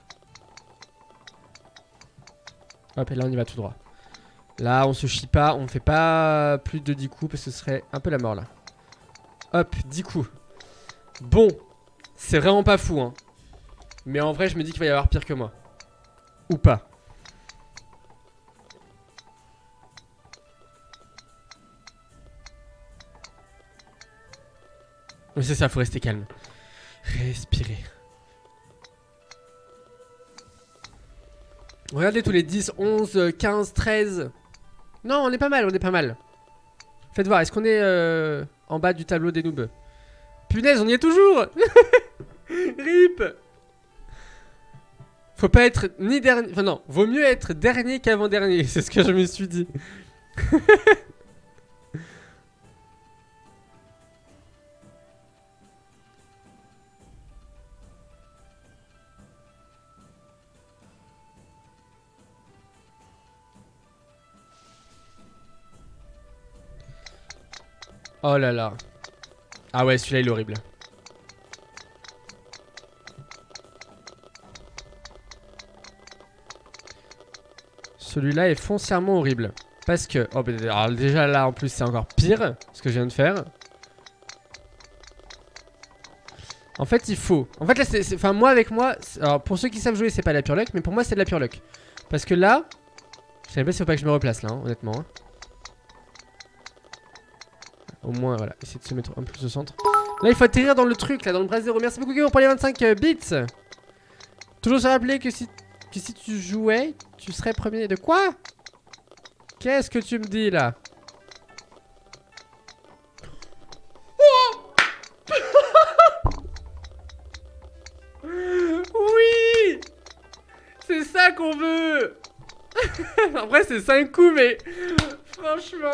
Hop et là on y va tout droit. Là on se chie pas. On ne fait pas plus de dix coups parce que ce serait un peu la mort là. Hop dix coups. Bon. C'est vraiment pas fou hein. Mais en vrai je me dis qu'il va y avoir pire que moi. Ou pas. Mais c'est ça, faut rester calme. Respirer. Regardez tous les dix, onze, quinze, treize. Non on est pas mal, on est pas mal. Faites voir, est-ce qu'on est euh, en bas du tableau des noobs? Punaise on y est toujours. Rip. Faut pas être ni dernier. Enfin non, vaut mieux être dernier qu'avant-dernier. C'est ce que je me suis dit. Oh là là. Ah ouais, celui-là il est horrible. Celui-là est foncièrement horrible. Parce que... Oh, bah, alors déjà là en plus c'est encore pire ce que je viens de faire. En fait il faut... En fait là c'est... Enfin moi avec moi... Alors pour ceux qui savent jouer c'est pas de la pure luck. Mais pour moi c'est de la pure luck. Parce que là... Je savais pas s'il faut pas que je me replace là hein, honnêtement hein. Au moins voilà, essayer de se mettre un peu plus au centre. Là il faut atterrir dans le truc là, dans le bras zéro. Merci beaucoup Guillaume pour les vingt-cinq euh, bits. Toujours se rappeler que si... Que si tu jouais, tu serais premier. De quoi? Qu'est-ce que tu me dis là? qu'on veut. Après c'est cinq coups mais... Franchement...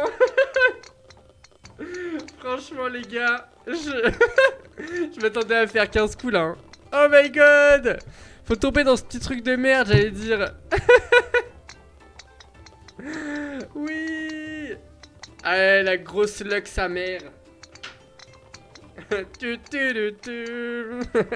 Franchement les gars, je, je m'attendais à faire quinze coups là hein. Oh my god. Faut tomber dans ce petit truc de merde j'allais dire. Oui. Allez la grosse luck sa mère. tu, tu, tu, tu.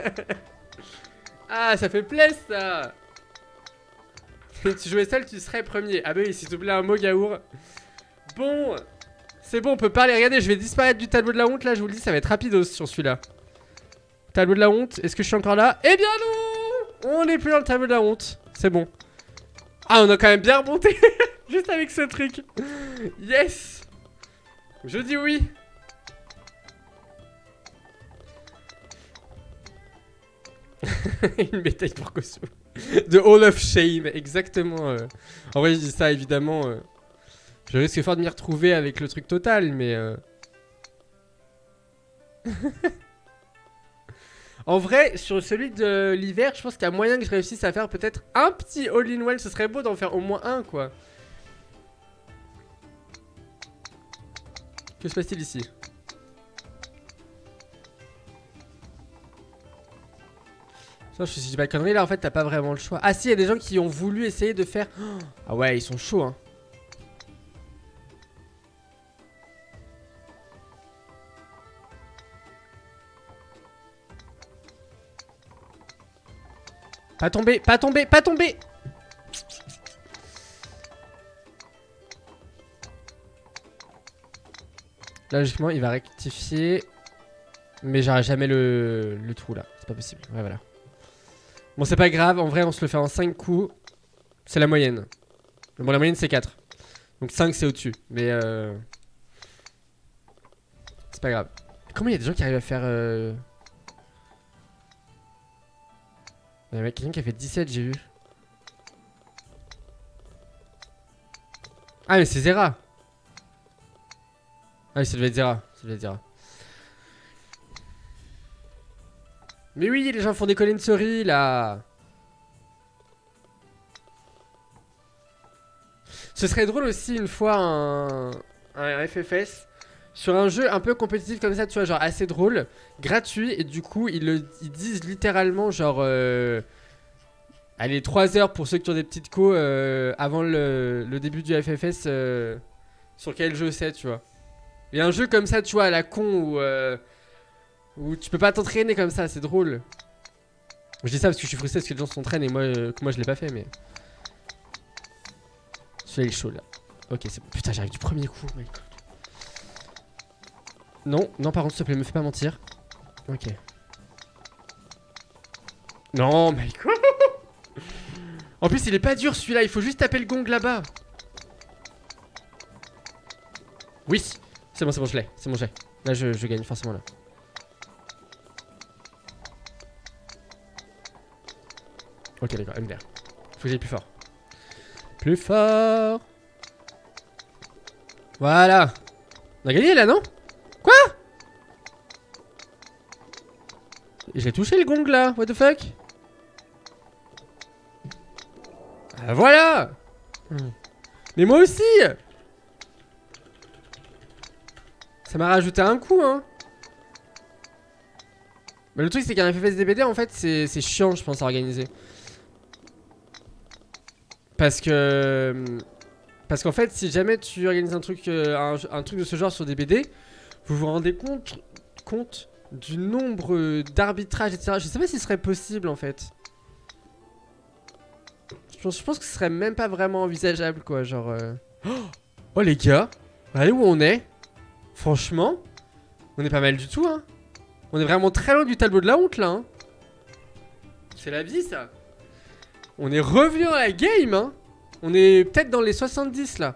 Ah ça fait plaisir ça. Si tu jouais seul tu serais premier. Ah bah oui s'il te plaît un mot Gaour. Bon. C'est bon, on peut parler. Regardez, je vais disparaître du tableau de la honte. Là, je vous le dis, ça va être rapidos sur celui-là. Tableau de la honte. Est-ce que je suis encore là? Eh bien non. On n'est plus dans le tableau de la honte. C'est bon. Ah, on a quand même bien remonté. Juste avec ce truc. Yes. Je dis oui. Une médaille pour Kosu. The Hall of Shame. Exactement. Euh. En vrai, je dis ça, évidemment... Euh... Je risque fort de m'y retrouver avec le truc total, mais... Euh... en vrai, sur celui de l'hiver, je pense qu'il y a moyen que je réussisse à faire peut-être un petit all-in-one. Ce serait beau d'en faire au moins un, quoi. Que se passe-t-il ici? Ça, je dis pas de conneries, là, en fait, t'as pas vraiment le choix. Ah si, il y a des gens qui ont voulu essayer de faire... Ah ouais, ils sont chauds, hein. Pas tomber, pas tomber, pas tomber. Là, logiquement, il va rectifier. Mais j'aurai jamais le, le trou là. C'est pas possible. Ouais, voilà. Bon, c'est pas grave. En vrai, on se le fait en cinq coups. C'est la moyenne. Bon, la moyenne, c'est quatre. Donc cinq, c'est au-dessus. Mais euh... c'est pas grave. Comment il y a des gens qui arrivent à faire... Euh... Il y a quelqu'un qui a fait dix-sept, j'ai vu. Ah mais c'est Zera. Ah oui, ça devait être Zera. Ça devait être Zera. Mais oui, les gens font des collines de souris là. Ce serait drôle aussi une fois un, un F F S sur un jeu un peu compétitif comme ça, tu vois, genre assez drôle, gratuit, et du coup ils, le, ils disent littéralement genre euh, allez trois heures pour ceux qui ont des petites co euh, avant le, le début du F F S euh, sur quel jeu c'est, tu vois. Et un jeu comme ça, tu vois, à la con où, euh, où tu peux pas t'entraîner comme ça, c'est drôle. Je dis ça parce que je suis frustré parce que les gens s'entraînent et moi, euh, moi je l'ai pas fait, mais... Celui-là il est chaud là. Ok, c'est bon. Putain, j'arrive du premier coup, my God. Non, non, par contre, s'il te plaît, me fais pas mentir. Ok. Non, my God. En plus, il est pas dur celui-là, il faut juste taper le gong là-bas. Oui, c'est bon, c'est bon, je l'ai. C'est bon, j'ai. Là, je, je gagne forcément là. Ok, d'accord, M V R. Faut que j'aille plus fort. Plus fort. Voilà. On a gagné là, non? Quoi? J'ai touché le gong là, what the fuck? Ah, voilà. Mais moi aussi. Ça m'a rajouté un coup, hein. Mais le truc c'est qu'un F F S D B D en fait c'est chiant, je pense, à organiser. Parce que... Parce qu'en fait, si jamais tu organises un truc, euh, un, un truc de ce genre sur des B D, vous vous rendez compte, compte du nombre d'arbitrages, et cetera. Je sais pas si ce serait possible en fait. Je pense, je pense que ce serait même pas vraiment envisageable quoi, genre... Euh... Oh les gars, allez où on est? Franchement, on est pas mal du tout, hein. On est vraiment très loin du tableau de la honte là, hein. C'est la vie ça. On est revenu dans la game, hein. On est peut-être dans les soixante-dix là.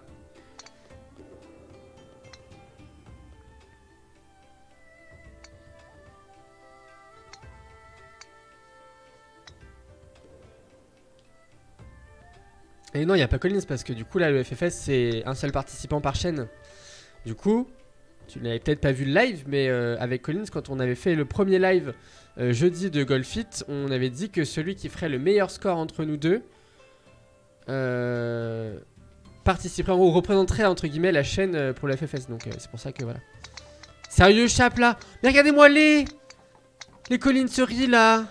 Et non, il n'y a pas Collins parce que du coup là le F F S c'est un seul participant par chaîne. Du coup, tu n'avais peut-être pas vu le live, mais euh, avec Collins, quand on avait fait le premier live euh, jeudi de Golfit, on avait dit que celui qui ferait le meilleur score entre nous deux euh, participerait, ou représenterait entre guillemets la chaîne pour le F F S. Donc euh, c'est pour ça que voilà. Sérieux, Chap là? Mais regardez-moi les Les collines cerises là.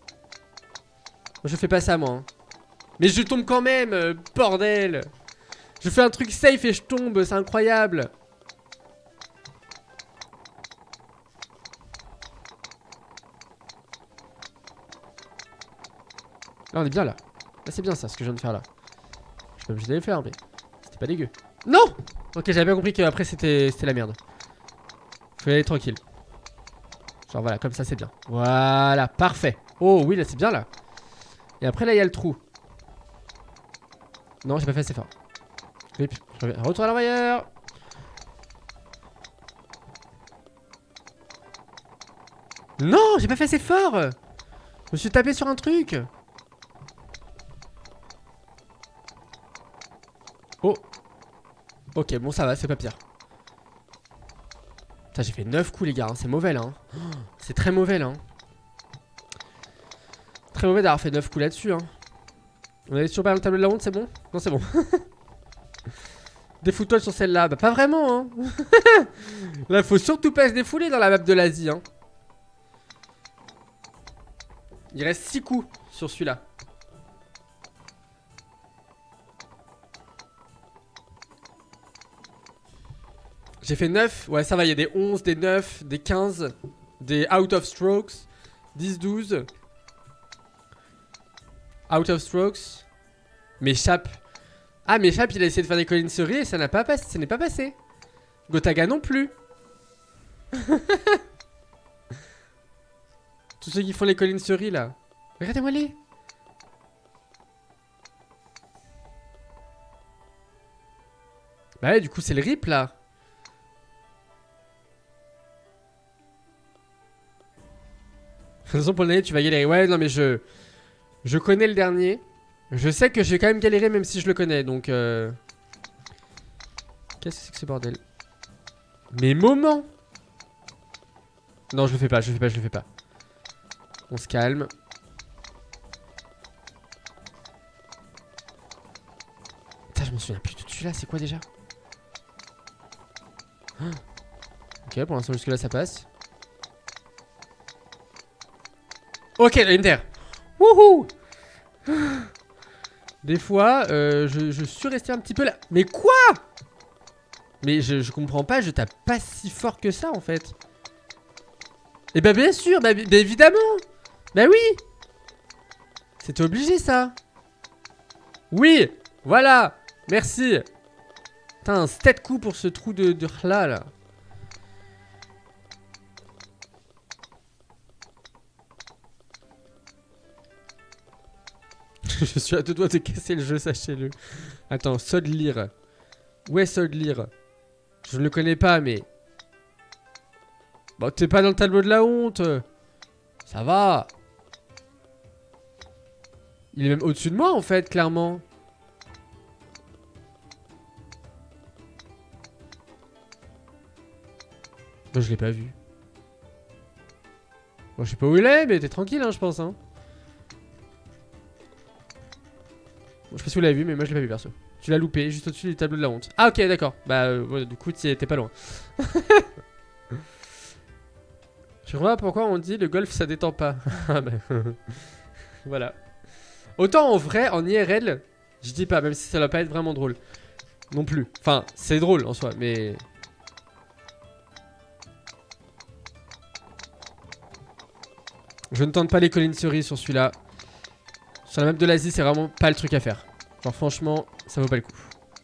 Je fais pas ça moi. Hein. Mais je tombe quand même, euh, bordel. Je fais un truc safe et je tombe, c'est incroyable. Là on est bien là. Là c'est bien ça ce que je viens de faire là. Je suis pas obligé d'aller le faire mais c'était pas dégueu. Non. Ok, j'avais bien compris qu'après c'était c'était la merde. Faut y aller tranquille. Genre voilà, comme ça c'est bien. Voilà, parfait. Oh oui, là c'est bien là. Et après là il y a le trou. Non, j'ai pas fait assez fort. Flip, je reviens. Retour à l'envoyeur. Non, j'ai pas fait assez fort. Je me suis tapé sur un truc. Oh. Ok, bon ça va, c'est pas pire. Putain, j'ai fait neuf coups les gars, hein. C'est mauvais là. Hein. Oh, c'est très mauvais là. Hein. Très mauvais d'avoir fait neuf coups là-dessus. Hein. On est toujours pas dans le tableau de la honte, c'est bon? Non, c'est bon. Défoule-toi sur celle-là. Bah, pas vraiment, hein. Là, faut surtout pas se défouler dans la map de l'Asie, hein. Il reste six coups sur celui-là. J'ai fait neuf. Ouais, ça va, il y a des onze, des neuf, des quinze, des out of strokes, dix, douze. Out of strokes. Mais Chap. Ah, mais Chap, il a essayé de faire des collines cerises et ça n'a pas passé. Ça n'est pas passé. Gotaga non plus. Tous ceux qui font les collines cerises là. Regardez-moi les. Bah ouais, du coup, c'est le rip là. De toute façon, pour le dernier, tu vas galérer. Ouais, non, mais je. Je connais le dernier. Je sais que je vais quand même galérer même si je le connais. Donc. Euh... Qu'est-ce que c'est que ce bordel? Mais moment. Non, je le fais pas, je le fais pas, je le fais pas. On se calme. Putain, je m'en souviens plus tout de celui-là. C'est quoi déjà? Oh. Ok, pour l'instant, jusque-là, ça passe. Ok, l'Inter. Wouhou. Des fois, euh, je, je suis resté un petit peu là. Mais quoi? Mais je, je comprends pas, je tape pas si fort que ça en fait. Et bah bien sûr, bah, bah évidemment. Bah oui. C'était obligé ça. Oui, voilà. Merci. Putain, un stat coup pour ce trou de, de là là. Je suis à deux doigts de casser le jeu, sachez-le. Attends, Sodlir. Où est Sodlir? Je ne le connais pas, mais... Bah, t'es pas dans le tableau de la honte. Ça va. Il est même au-dessus de moi, en fait, clairement. Bah, je l'ai pas vu. Bon, je sais pas où il est, mais t'es tranquille, hein, je pense, hein. Bon, je sais pas si vous l'avez vu, mais moi je l'ai pas vu perso. Tu l'as loupé, juste au-dessus du tableau de la honte. Ah ok, d'accord. Bah euh, ouais, du coup t'es pas loin. Je vois pourquoi on dit le golf ça détend pas. Voilà. Autant en vrai, en I R L, je dis pas, même si ça va pas être vraiment drôle. Non plus. Enfin, c'est drôle en soi, mais... Je ne tente pas les collines cerises sur celui-là. Sur la map de l'Asie, c'est vraiment pas le truc à faire. Genre franchement, ça vaut pas le coup.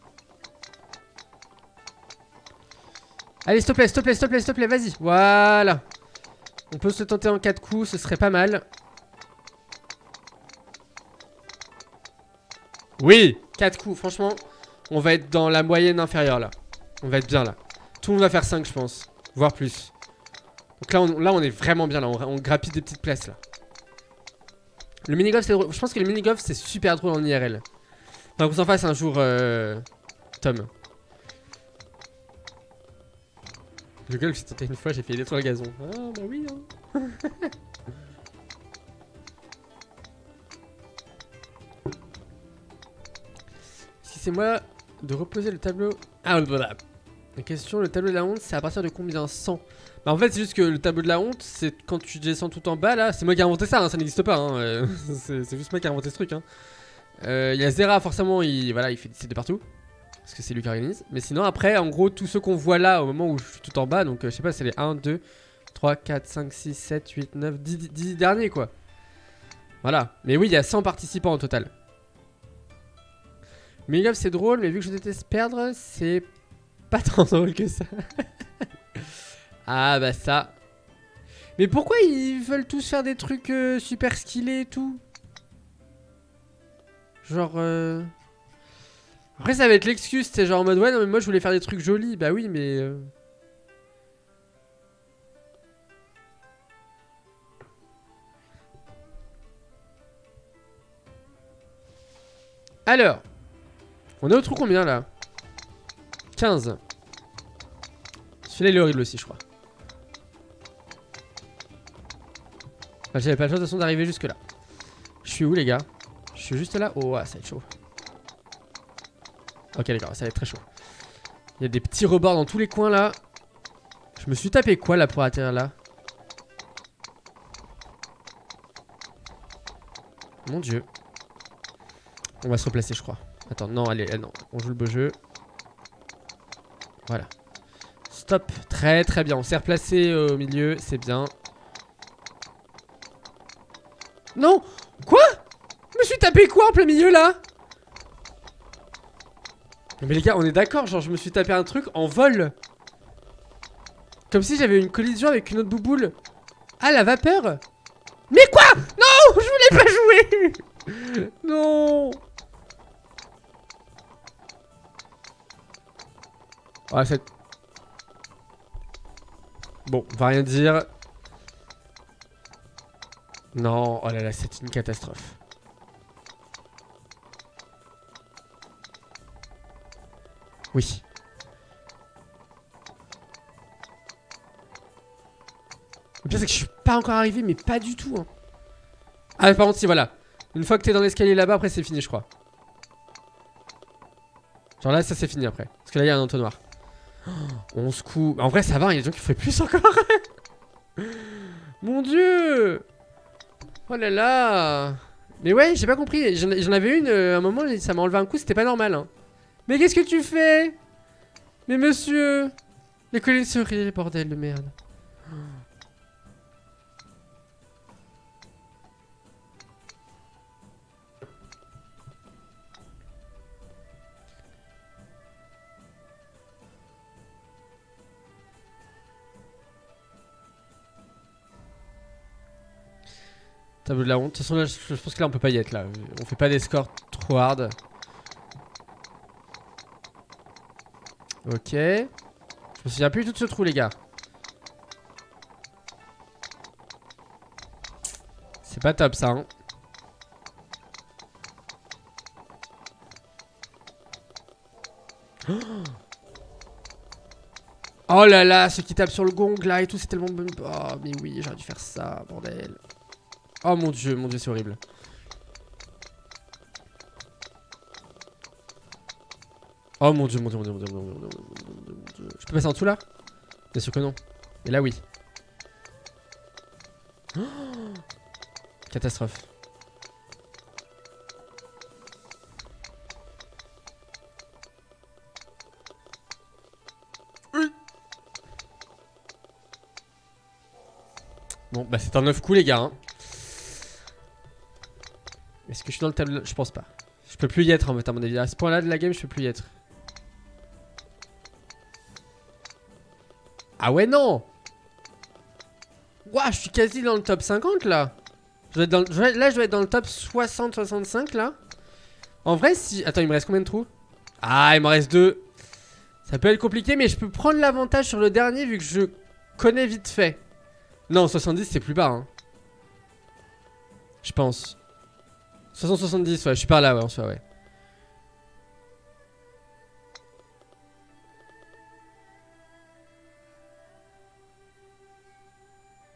Allez, s'il te plaît, s'il te plaît, s'il te plaît, s'il te plaît, vas-y. Voilà. On peut se tenter en quatre coups, ce serait pas mal. Oui, quatre coups, franchement, on va être dans la moyenne inférieure là. On va être bien là. Tout le monde va faire cinq, je pense. Voire plus. Donc là on, là, on est vraiment bien là. On, on grappille des petites places là. Le mini-golf, c'est drôle. Je pense que le mini-golf, c'est super drôle en I R L. Enfin, qu'on s'en fasse un jour, euh, Tom. Le golf, j'ai tenté une fois, j'ai fait détruire le gazon. Ah, bah oui, hein. c'est moi de reposer le tableau. Ah voilà. La question, le tableau de la honte, c'est à partir de combien? Cent. Bah en fait c'est juste que le tableau de la honte, c'est quand tu descends tout en bas là. C'est moi qui ai inventé ça, hein, ça n'existe pas. Hein. Euh, c'est juste moi qui ai inventé ce truc. Il hein. euh, y a Zera forcément, il, voilà, il fait des sites de partout. Parce que c'est lui qui organise. Mais sinon après, en gros, tous ceux qu'on voit là au moment où je suis tout en bas. Donc euh, je sais pas, c'est les un, deux, trois, quatre, cinq, six, sept, huit, neuf, dix, dix derniers quoi. Voilà. Mais oui, il y a cent participants au total. Mega c'est drôle, mais vu que je déteste perdre, c'est pas tant drôle que ça. Ah bah ça. Mais pourquoi ils veulent tous faire des trucs euh, super skillés et tout? Genre euh... Après ça va être l'excuse, c'est genre en mode ouais non mais moi je voulais faire des trucs jolis. Bah oui mais... Euh... Alors. On est au trou combien là? quinze. Celui-là il est horrible aussi je crois. Enfin, j'avais pas le choix de toute façon d'arriver jusque là. Je suis où les gars? Je suis juste là. Oh ah, ça va être chaud. Ok d'accord, ça va être très chaud. Il y a des petits rebords dans tous les coins là. Je me suis tapé quoi là pour atterrir là? Mon dieu. On va se replacer je crois. Attends, non, allez, non, on joue le beau jeu. Voilà. Stop, très très bien. On s'est replacé au milieu, c'est bien. Non! Quoi? Je me suis tapé quoi en plein milieu là? Mais les gars, on est d'accord, genre je me suis tapé un truc en vol. Comme si j'avais une collision avec une autre bouboule. Ah, la vapeur? Mais quoi? Non! Je voulais pas jouer! Non! Ah, c'est... Bon, on va rien dire. Non, oh là là, c'est une catastrophe. Oui. Le pire c'est que je suis pas encore arrivé, mais pas du tout. Hein. Ah, par contre, si, voilà. Une fois que t'es dans l'escalier là-bas, après c'est fini, je crois. Genre là, ça c'est fini après. Parce que là, il y a un entonnoir. Oh, onze coups. En vrai, ça va, il y a des gens qui feraient plus encore. Mon dieu. Oh là là. Mais ouais, j'ai pas compris. J'en avais une, euh, à un moment, ça m'a enlevé un coup, c'était pas normal. Hein. Mais qu'est-ce que tu fais? Mais monsieur. Les collines se rient, bordel de merde. Tableau de la honte. De toute façon, là, je pense que là, on peut pas y être. Là, on fait pas des scores trop hard. Ok. Je me souviens plus du tout de ce trou, les gars. C'est pas top, ça. Hein. Oh là là, ceux qui tapent sur le gong là et tout, c'est tellement... Oh, mais oui, j'aurais dû faire ça, bordel. Oh mon dieu, mon dieu, c'est horrible. Oh mon dieu, mon dieu, mon dieu, mon dieu, mon dieu, mon dieu, mon dieu, mon dieu. Je peux passer en dessous là? Bien sûr que non. Mais là, oui. Oh, catastrophe. Bon, bah c'est un neuf coups, les gars. Hein. Est-ce que je suis dans le tableau? Je pense pas. Je peux plus y être en fait, à mon avis. À ce point-là de la game, je peux plus y être. Ah ouais, non! Ouah, je suis quasi dans le top cinquante là. Je dois être dans le... je vais... Là, je dois être dans le top soixante soixante-cinq là. En vrai, si. Attends, il me reste combien de trous? Ah, il m'en reste deux. Ça peut être compliqué, mais je peux prendre l'avantage sur le dernier vu que je connais vite fait. Non, soixante-dix, c'est plus bas. Hein. Je pense. soixante soixante-dix, ouais, je suis par là, ouais, en soi, ouais.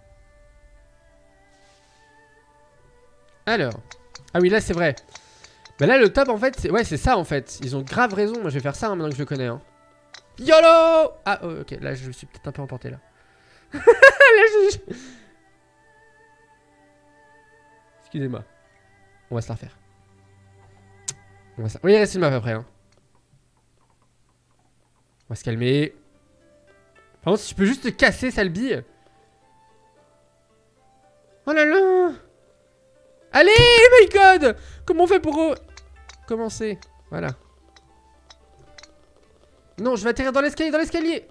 Alors. Ah oui, là, c'est vrai. Bah là le top en fait, ouais c'est ça en fait. Ils ont grave raison, moi je vais faire ça hein, maintenant que je le connais hein. YOLO. Ah oh, ok, là je suis peut-être un peu emporté là. Là je... Excusez-moi. On va se la refaire. On va se... Oui il reste une map après hein. On va se calmer. Par contre si tu peux juste te casser sale bille. Oh là là. Allez my god. Comment on fait pour euh, commencer? Voilà. Non, je vais atterrir dans l'escalier, dans l'escalier.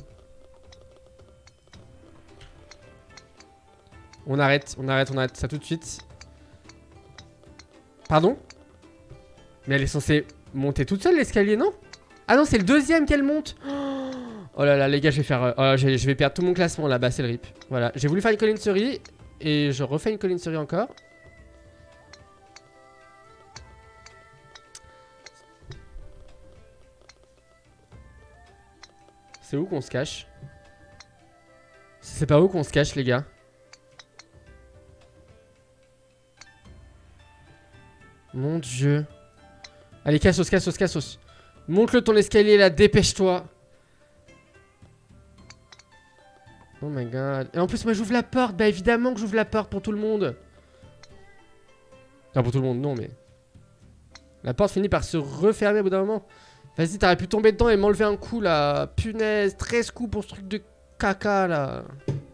On arrête, on arrête, on arrête ça tout de suite. Pardon? Mais elle est censée monter toute seule l'escalier, non? Ah non, c'est le deuxième qu'elle monte. Oh là là, les gars, je vais faire... Euh, oh, je, je vais perdre tout mon classement là-bas, c'est le rip. Voilà, j'ai voulu faire une colline cerise et je refais une colline cerise encore. C'est où qu'on se cache? C'est pas où qu'on se cache, les gars? Mon dieu. Allez, cassos, cassos, cassos. Monte-le ton escalier là, dépêche-toi. Oh my god. Et en plus, moi j'ouvre la porte. Bah évidemment que j'ouvre la porte pour tout le monde. Enfin, pour tout le monde, non, mais. La porte finit par se refermer au bout d'un moment. Vas-y, t'aurais pu tomber dedans et m'enlever un coup là. Punaise, treize coups pour ce truc de caca là.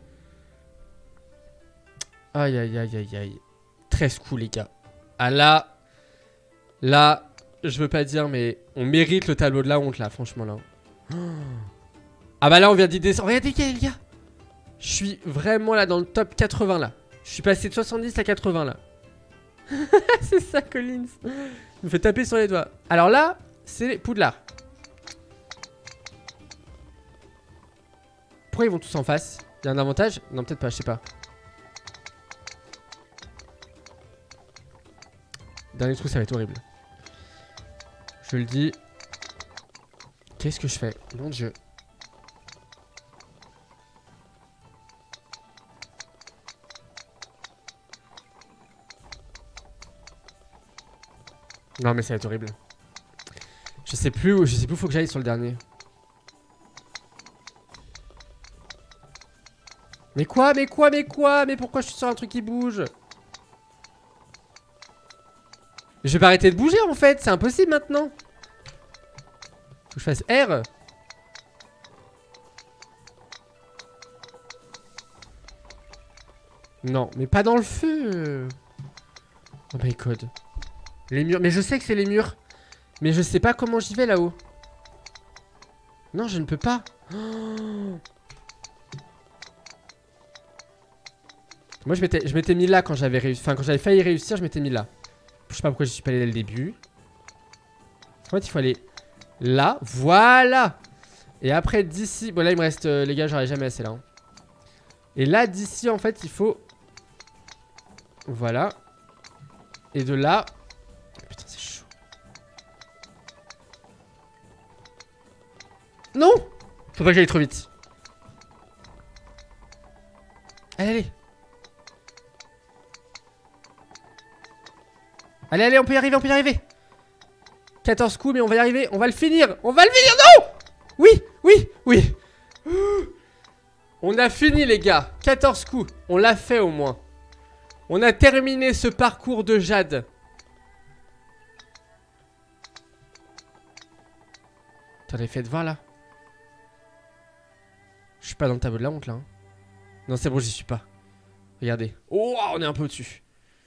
Aïe aïe aïe aïe aïe. treize coups les gars. Ah là. Là, je veux pas dire mais on mérite le tableau de la honte là, franchement là. Ah bah là on vient d'y descendre. Regardez les gars. Je suis vraiment là dans le top quatre-vingts là. Je suis passé de soixante-dix à quatre-vingts là. C'est ça Collins. Il me fait taper sur les doigts. Alors là, c'est Poudlard. Pourquoi ils vont tous en face? Il y a un avantage? Non peut-être pas, je sais pas. Dernier trou ça va être horrible. Je le dis. Qu'est-ce que je fais? Mon dieu. Non mais ça va être horrible. Je sais plus où, je sais plus où faut que j'aille sur le dernier. Mais quoi, mais quoi, mais quoi? Mais pourquoi je suis sur un truc qui bouge? Je vais pas arrêter de bouger en fait, c'est impossible maintenant. Faut que je fasse R. Non, mais pas dans le feu. Oh my god. Les murs, mais je sais que c'est les murs. Mais je sais pas comment j'y vais là-haut. Non, je ne peux pas. Oh. Moi, je m'étais, je m'étais mis là quand j'avais réussi. Enfin, quand j'avais failli réussir, je m'étais mis là. Je sais pas pourquoi je suis pas allé dès le début. En fait, il faut aller là. Voilà. Et après, d'ici. Bon, là, il me reste. Euh, les gars, j'aurai jamais assez là. Hein. Et là, d'ici, en fait, il faut. Voilà. Et de là. Putain, c'est chaud. Non! Faut pas que j'aille trop vite. Allez, allez. Allez, allez, on peut y arriver, on peut y arriver. quatorze coups, mais on va y arriver. On va le finir. On va le finir. Non! Oui, oui, oui. On a fini, les gars. quatorze coups. On l'a fait au moins. On a terminé ce parcours de Jade. T'en as fait de voir là? Je suis pas dans le tableau de la honte là. Hein. Non, c'est bon, j'y suis pas. Regardez. Oh, on est un peu au-dessus.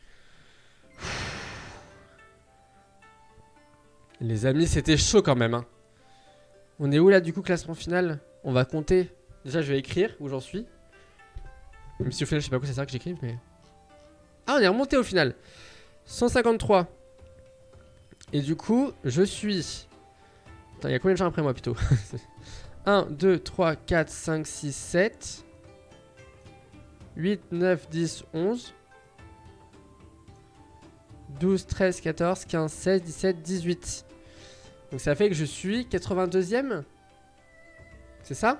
Les amis, c'était chaud quand même. Hein. On est où là du coup, classement final? On va compter. Déjà, je vais écrire où j'en suis. Même si au final, je sais pas quoi ça sert que j'écrive, mais. Ah, on est remonté au final. cent cinquante-trois. Et du coup, je suis. Attends, il y a combien de gens après moi plutôt? un, deux, trois, quatre, cinq, six, sept. huit, neuf, dix, onze. douze, treize, quatorze, quinze, seize, dix-sept, dix-huit. Donc ça fait que je suis quatre-vingt-deuxième. C'est ça?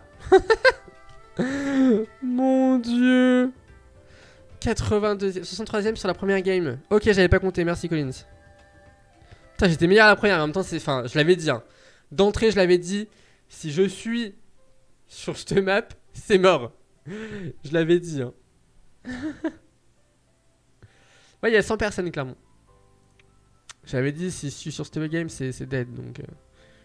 Mon dieu. quatre-vingt-deuxième, soixante-troisième sur la première game. Ok, j'avais pas compté, merci Collins. Putain, Putain, j'étais meilleur à la première, en même temps, c'est. Enfin, je l'avais dit. Hein. D'entrée, je l'avais dit. Si je suis sur cette map, c'est mort. Je l'avais dit. Hein. Ouais, il y a cent personnes, clairement. J'avais dit, si je suis sur cette game, c'est dead. Donc. Euh...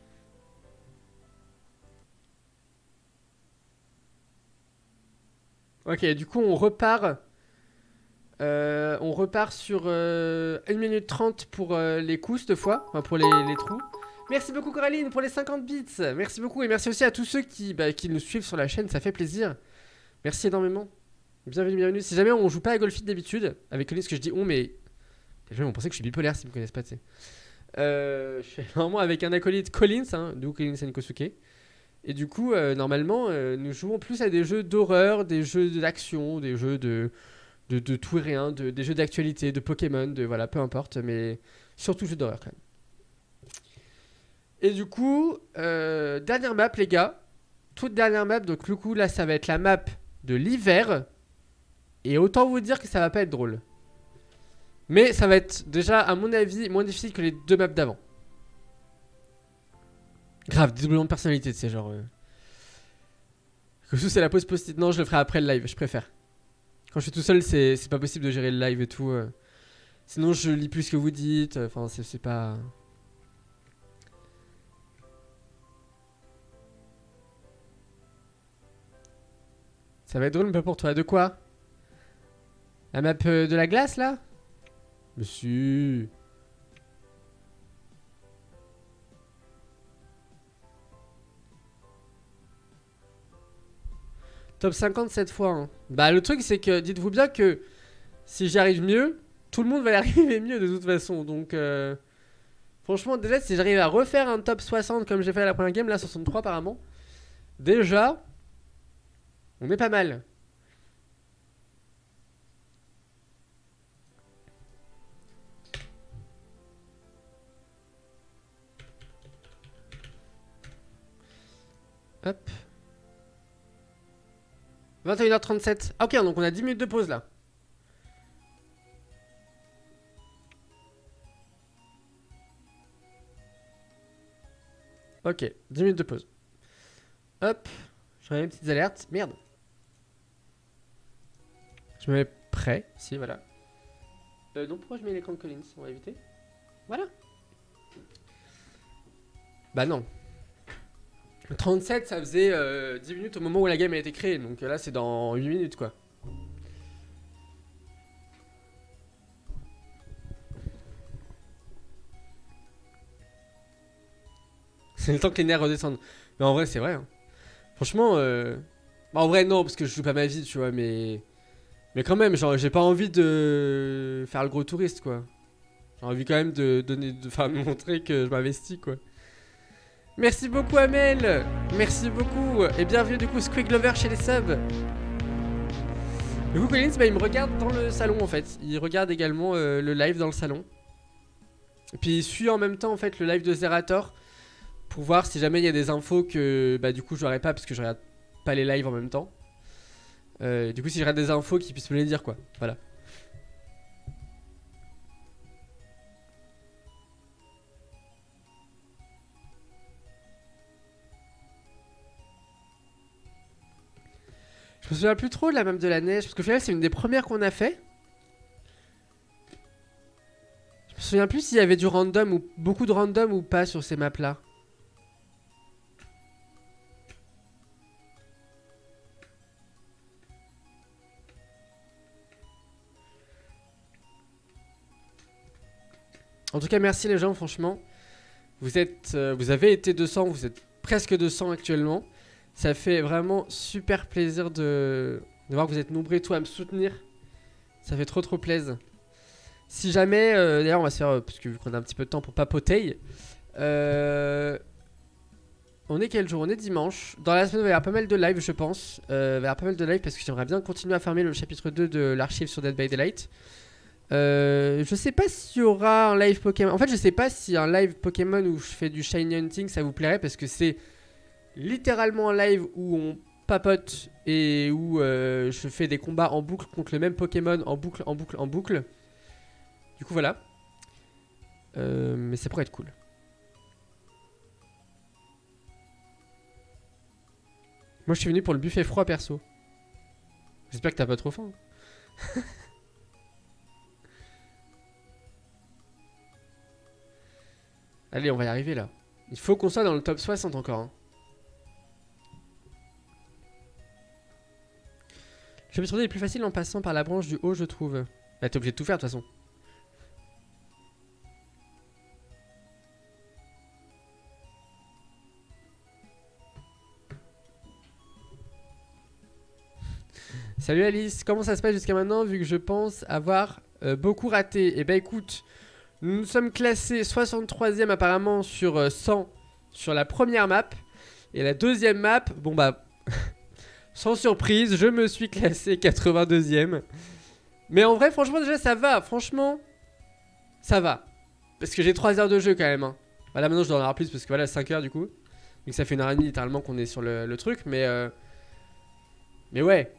Ok, du coup, on repart. Euh, on repart sur euh, une minute trente pour euh, les coups cette fois. Enfin, pour les, les trous. Merci beaucoup Coraline pour les cinquante bits. Merci beaucoup et merci aussi à tous ceux qui, bah, qui nous suivent sur la chaîne, ça fait plaisir. Merci énormément. Bienvenue, bienvenue. Si jamais on joue pas à Golfit d'habitude, avec Colin, ce que je dis on, mais les gens vont penser que je suis bipolaire s'ils me connaissent pas, tu sais. Euh, je suis normalement avec un acolyte Collins, hein, d'où Collins Senkosuke. Et du coup, euh, normalement, euh, nous jouons plus à des jeux d'horreur, des jeux d'action, des jeux de, de, de tout et rien, de, des jeux d'actualité, de Pokémon, de voilà, peu importe, mais surtout jeux d'horreur quand même. Et du coup, euh, dernière map les gars, toute dernière map, donc le coup là ça va être la map de l'hiver. Et autant vous dire que ça va pas être drôle. Mais ça va être déjà à mon avis moins difficile que les deux maps d'avant. Grave, dédoublement de personnalité, tu sais genre... Euh... Que c'est la pause post-it, non je le ferai après le live, je préfère. Quand je suis tout seul c'est pas possible de gérer le live et tout. Euh... Sinon je lis plus ce que vous dites, enfin c'est pas... Ça va être drôle, mais pas pour toi. De quoi? La map euh, de la glace, là? Monsieur. Top cinquante cette fois. Hein. Bah, le truc, c'est que dites-vous bien que si j'y arrive mieux, tout le monde va y arriver mieux de toute façon. Donc, euh, franchement, déjà, si j'arrive à refaire un top soixante comme j'ai fait à la première game, là, soixante-trois apparemment, déjà, on est pas mal. Hop. vingt et une heures trente-sept. Ah, ok, donc on a dix minutes de pause là. Ok, dix minutes de pause. Hop. Je regarde mes petites alertes. Merde. Je me mets prêt. Si, voilà. Euh, donc pourquoi je mets l'écran de Collins? On va éviter. Voilà. Bah non. trente-sept, ça faisait euh, dix minutes au moment où la game a été créée. Donc là, c'est dans huit minutes, quoi. C'est le temps que les nerfs redescendent. Mais en vrai, c'est vrai. Hein. Franchement, euh... bah, en vrai, non, parce que je joue pas ma vie, tu vois, mais... Mais quand même, genre, j'ai pas envie de faire le gros touriste, quoi. J'ai envie quand même de donner, de, enfin, de montrer que je m'investis, quoi. Merci beaucoup, Amel. Merci beaucoup. Et bienvenue, du coup, Squiglover chez les subs. Du coup, Collins, bah, il me regarde dans le salon, en fait. Il regarde également euh, le live dans le salon. Et puis, il suit en même temps, en fait, le live de Zerator. Pour voir si jamais il y a des infos que, bah, du coup, je n'aurai pas, parce que je regarde pas les lives en même temps. Euh, du coup, si je regarde des infos, qu'il puisse me les dire, quoi. Voilà. Je me souviens plus trop de la map de la neige, parce qu'au final, c'est une des premières qu'on a fait. Je me souviens plus s'il y avait du random ou beaucoup de random ou pas sur ces maps-là. En tout cas, merci les gens, franchement. Vous êtes, euh, vous avez été deux cents, vous êtes presque deux cents actuellement. Ça fait vraiment super plaisir de, de voir que vous êtes nombreux et tout à me soutenir. Ça fait trop trop plaisir. Si jamais, euh, d'ailleurs on va se faire, euh, parce que vu qu'on a un petit peu de temps pour papoter. Euh, on est quel jour? On est dimanche. Dans la semaine il va y avoir pas mal de live je pense. Euh, il va y avoir pas mal de live parce que j'aimerais bien continuer à farmer le chapitre deux de l'archive sur Dead by Daylight. Euh, je sais pas s'il y aura un live Pokémon. En fait je sais pas si un live Pokémon où je fais du Shiny Hunting ça vous plairait. Parce que c'est littéralement un live où on papote et où euh, je fais des combats en boucle contre le même Pokémon en boucle, en boucle, en boucle. Du coup voilà. Euh, mais ça pourrait être cool. Moi je suis venu pour le buffet froid perso. J'espère que t'as pas trop faim. Allez, on va y arriver là. Il faut qu'on soit dans le top soixante encore. Hein. Je me suis trouvé plus facile en passant par la branche du haut, je trouve. Bah, t'es obligé de tout faire de toute façon. Salut Alice, comment ça se passe jusqu'à maintenant vu que je pense avoir euh, beaucoup raté? Eh ben écoute, nous sommes classés soixante-troisième apparemment sur euh, cent sur la première map. Et la deuxième map, bon bah, sans surprise, je me suis classé quatre-vingt-deuxième. Mais en vrai, franchement, déjà ça va, franchement, ça va. Parce que j'ai trois heures de jeu quand même. Hein. Voilà, maintenant je dois en avoir plus parce que voilà, cinq heures du coup. Donc ça fait une heure et demie littéralement qu'on est sur le, le truc, mais... Euh... Mais ouais.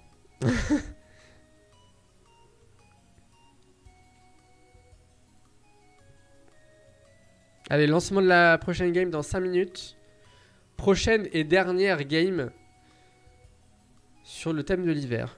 Allez, lancement de la prochaine game dans cinq minutes. Prochaine et dernière game sur le thème de l'hiver.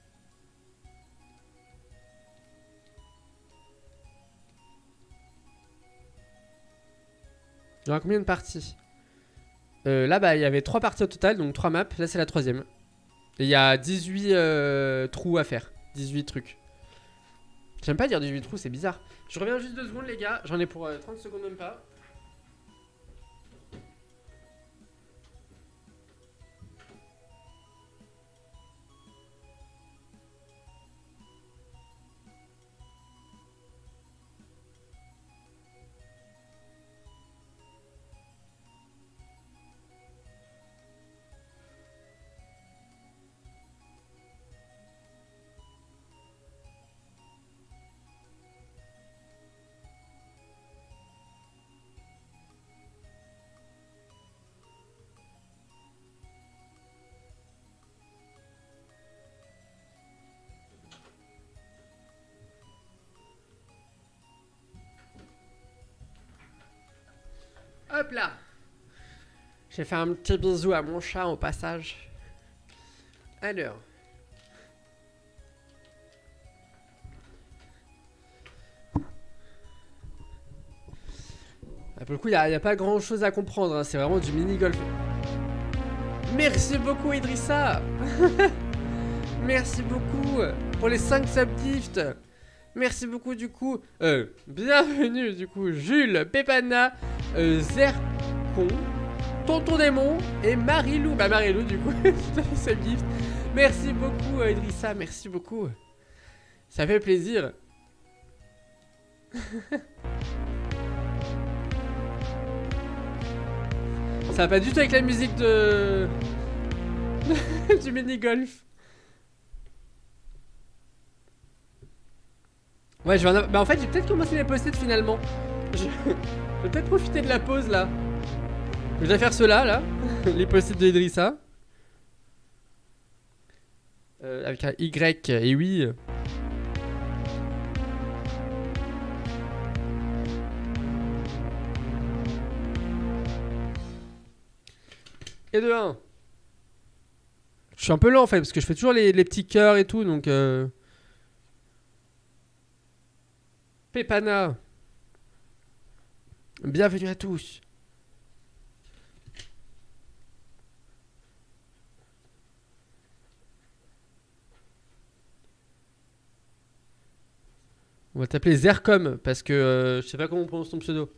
Il y aura combien de parties? euh, Là, bah, il y avait trois parties au total, donc trois maps. Là, c'est la troisième. Et il y a dix-huit euh, trous à faire. dix-huit trucs. J'aime pas dire dix-huit trous, c'est bizarre. Je reviens juste deux secondes, les gars. J'en ai pour euh, trente secondes, même pas. Hop là. J'ai fait un petit bisou à mon chat au passage. Alors. Ah, pour le coup, il n'y a, a pas grand chose à comprendre. Hein. C'est vraiment du mini-golf. Merci beaucoup, Idrissa. Merci beaucoup pour les cinq subgifts. Merci beaucoup, du coup. Euh, bienvenue, du coup, Jules, Pépana, euh, Zercon, Tonton Démon et Marilou. Bah, Marilou, du coup, subgift. Merci beaucoup, euh, Idrissa. Merci beaucoup. Ça fait plaisir. Ça va pas du tout avec la musique de... du mini-golf. Ouais, je vais en avoir... Bah en fait, j'ai peut-être commencé les post-it finalement. Je... je vais peut-être profiter de la pause là. Je vais faire ceux-là, là. Les post-it de Idrissa. Euh, avec un Y, et oui... Et de un. Je suis un peu lent en fait parce que je fais toujours les, les petits cœurs et tout donc euh... Pépana. Bienvenue à tous. On va t'appeler Zercom parce que euh, je sais pas comment on prononce ton pseudo.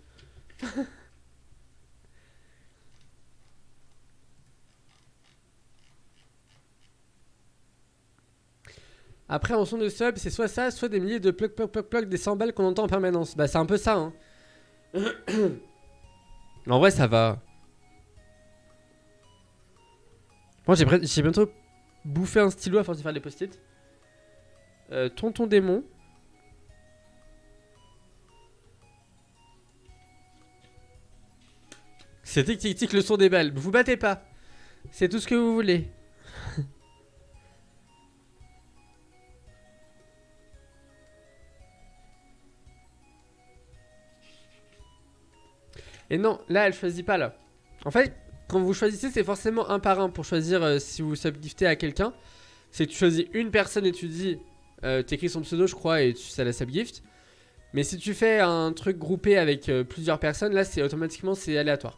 Après, en son de sub, c'est soit ça, soit des milliers de plug plug plug plug des cent balles qu'on entend en permanence. Bah, c'est un peu ça, hein. En vrai, ça va. Moi, j'ai bientôt bouffé un stylo à force de faire des post-it. Euh, Tonton Démon. C'est tic tic tic le son des balles. Vous battez pas. C'est tout ce que vous voulez. Et non, là, elle choisit pas, là. En fait, quand vous choisissez, c'est forcément un par un pour choisir euh, si vous subgiftez à quelqu'un. C'est que tu choisis une personne et tu dis... Euh, t'écris son pseudo, je crois, et tu, ça la subgift. Mais si tu fais un truc groupé avec euh, plusieurs personnes, là, c'est automatiquement, c'est aléatoire.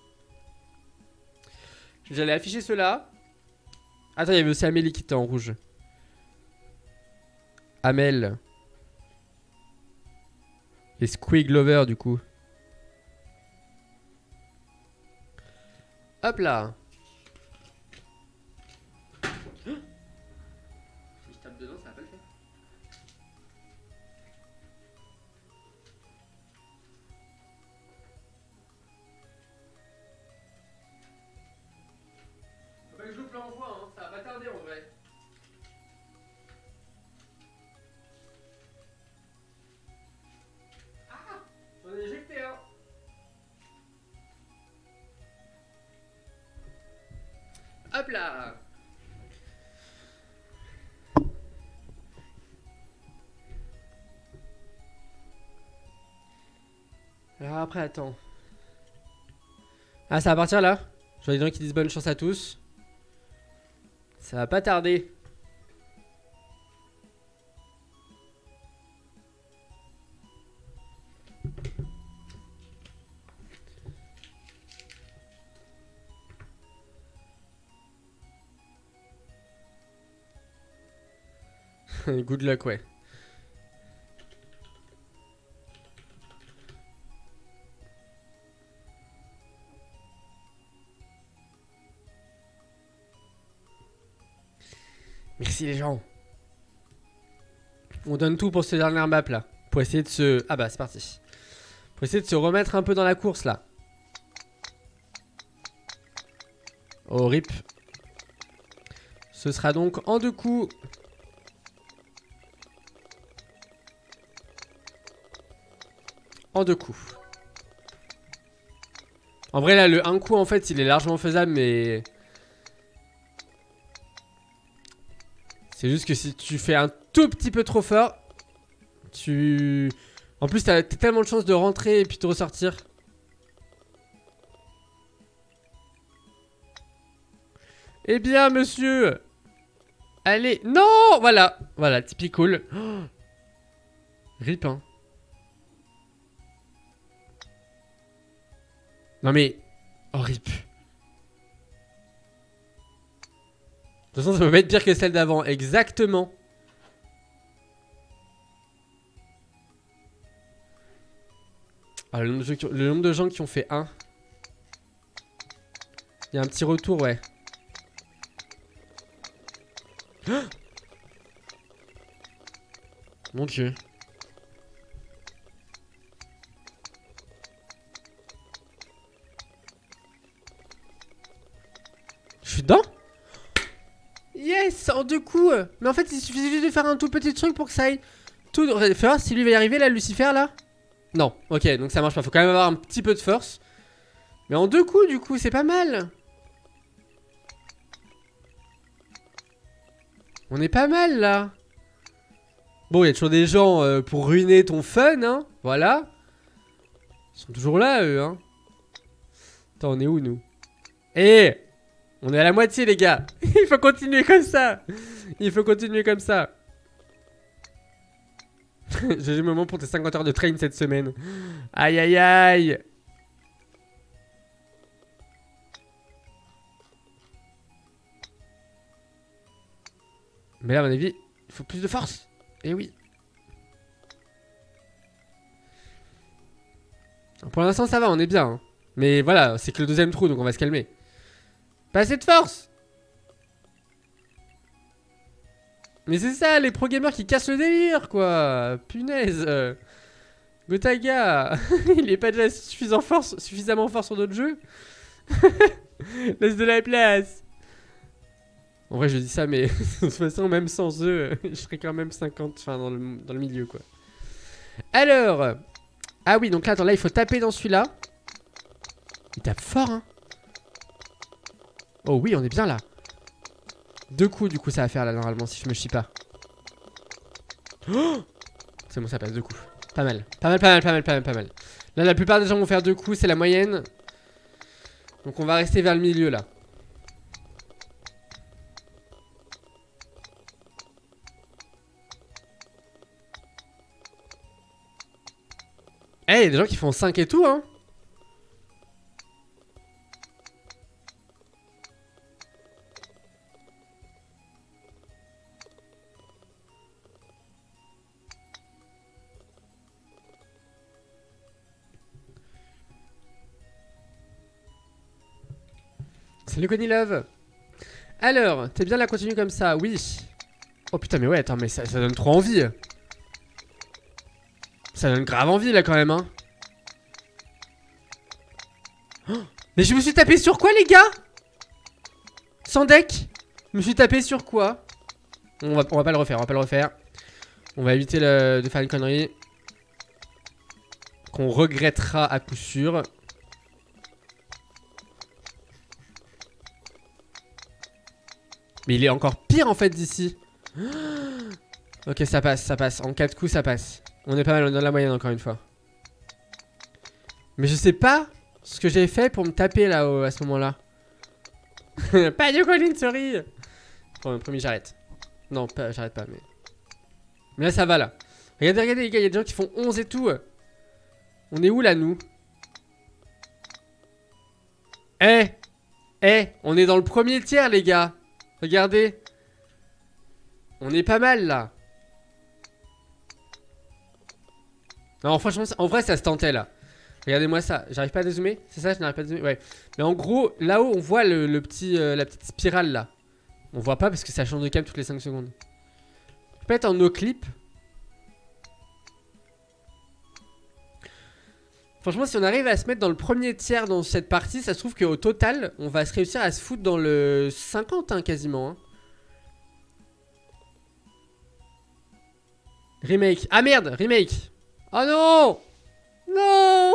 J'allais afficher ceux-là. Attends, il y avait aussi Amélie qui était en rouge. Amel. Et Squig Lover, du coup. Hop là. Si je tape dedans, ça va pas le faire. Faut pas que je loupe l'envoi, hein. Ça va pas tarder en vrai. Ah, j'en ai éjecté un. Hop là. Alors après, attends. Ah, ça va partir là. Je vois des gens qui disent bonne chance à tous. Ça va pas tarder. Good luck, ouais. Merci les gens. On donne tout pour ce dernier map là. Pour essayer de se... Ah bah c'est parti. Pour essayer de se remettre un peu dans la course là. Oh rip. Ce sera donc en deux coups. En deux coups. En vrai là le un coup en fait il est largement faisable mais... C'est juste que si tu fais un tout petit peu trop fort, tu... En plus t'as tellement de chances de rentrer et puis de ressortir. Eh bien monsieur. Allez, non. Voilà, voilà, typical. Oh. Rip hein. Non mais... Oh rip. De toute façon, ça peut pas être pire que celle d'avant. Exactement. Ah, le, nombre de gens qui ont, le nombre de gens qui ont fait un. Il y a un petit retour, ouais. Oh mon dieu. Je suis dedans? Yes, en deux coups. Mais en fait, il suffisait juste de faire un tout petit truc pour que ça aille tout... Fais voir si lui va y arriver, là, Lucifer, là. Non, ok, donc ça marche pas. Faut quand même avoir un petit peu de force. Mais en deux coups, du coup, c'est pas mal. On est pas mal, là. Bon, il y a toujours des gens euh, pour ruiner ton fun, hein. Voilà. Ils sont toujours là, eux, hein. Attends, on est où, nous? Eh, on est à la moitié, les gars. Il faut continuer comme ça. Il faut continuer comme ça. J'ai le moment pour tes cinquante heures de train cette semaine. Aïe, aïe, aïe. Mais là, à mon avis, il faut plus de force. Eh oui. Pour l'instant, ça va, on est bien. Hein. Mais voilà, c'est que le deuxième trou, donc on va se calmer. Pas assez de force. Mais c'est ça, les pro gamers qui cassent le délire, quoi. Punaise. Gotaga, il est pas déjà suffisant force, suffisamment fort sur d'autres jeux. Laisse de la place. En vrai, je dis ça, mais de toute façon, même sans eux, je serais quand même cinquante, enfin, dans le, dans le milieu, quoi. Alors. Ah oui, donc là, attends, là, il faut taper dans celui-là. Il tape fort, hein. Oh oui, on est bien là. Deux coups, du coup, ça va faire là, normalement, si je me chie pas. Oh, c'est bon, ça passe, deux coups. Pas mal. Pas mal, pas mal, pas mal, pas mal, pas mal. Là, la plupart des gens vont faire deux coups, c'est la moyenne. Donc on va rester vers le milieu là. Eh, hey, il y a des gens qui font cinq et tout, hein. Salut Connie Love. Alors, t'es bien là, continue comme ça, oui. Oh putain, mais ouais, attends, mais ça, ça donne trop envie. Ça donne grave envie là quand même, hein. Oh, mais je me suis tapé sur quoi, les gars? Sans deck? Je me suis tapé sur quoi? on va, on va pas le refaire, on va pas le refaire. On va éviter le, de faire une connerie qu'on regrettera à coup sûr. Mais il est encore pire en fait d'ici. Ok, ça passe, ça passe. En quatre coups, ça passe. On est pas mal dans la moyenne encore une fois. Mais je sais pas ce que j'ai fait pour me taper là à ce moment-là. Pas de colline, sorry. Bon, premier, j'arrête. Non, j'arrête pas, mais... Mais là, ça va, là. Regardez, regardez, les gars, il y a des gens qui font onze et tout. On est où, là, nous? Eh Eh On est dans le premier tiers, les gars. Regardez. On est pas mal, là. Non, franchement, en vrai, ça se tentait, là. Regardez-moi ça. J'arrive pas à dézoomer? C'est ça, je n'arrive pas à dézoomer? Ouais. Mais en gros, là-haut, on voit le, le petit, euh, la petite spirale, là. On voit pas parce que ça change de cam toutes les cinq secondes. Je peux être en no clip. Franchement, si on arrive à se mettre dans le premier tiers dans cette partie, ça se trouve qu'au total, on va se réussir à se foutre dans le cinquante, hein, quasiment. Hein. Remake. Ah merde, remake. Oh non. Non.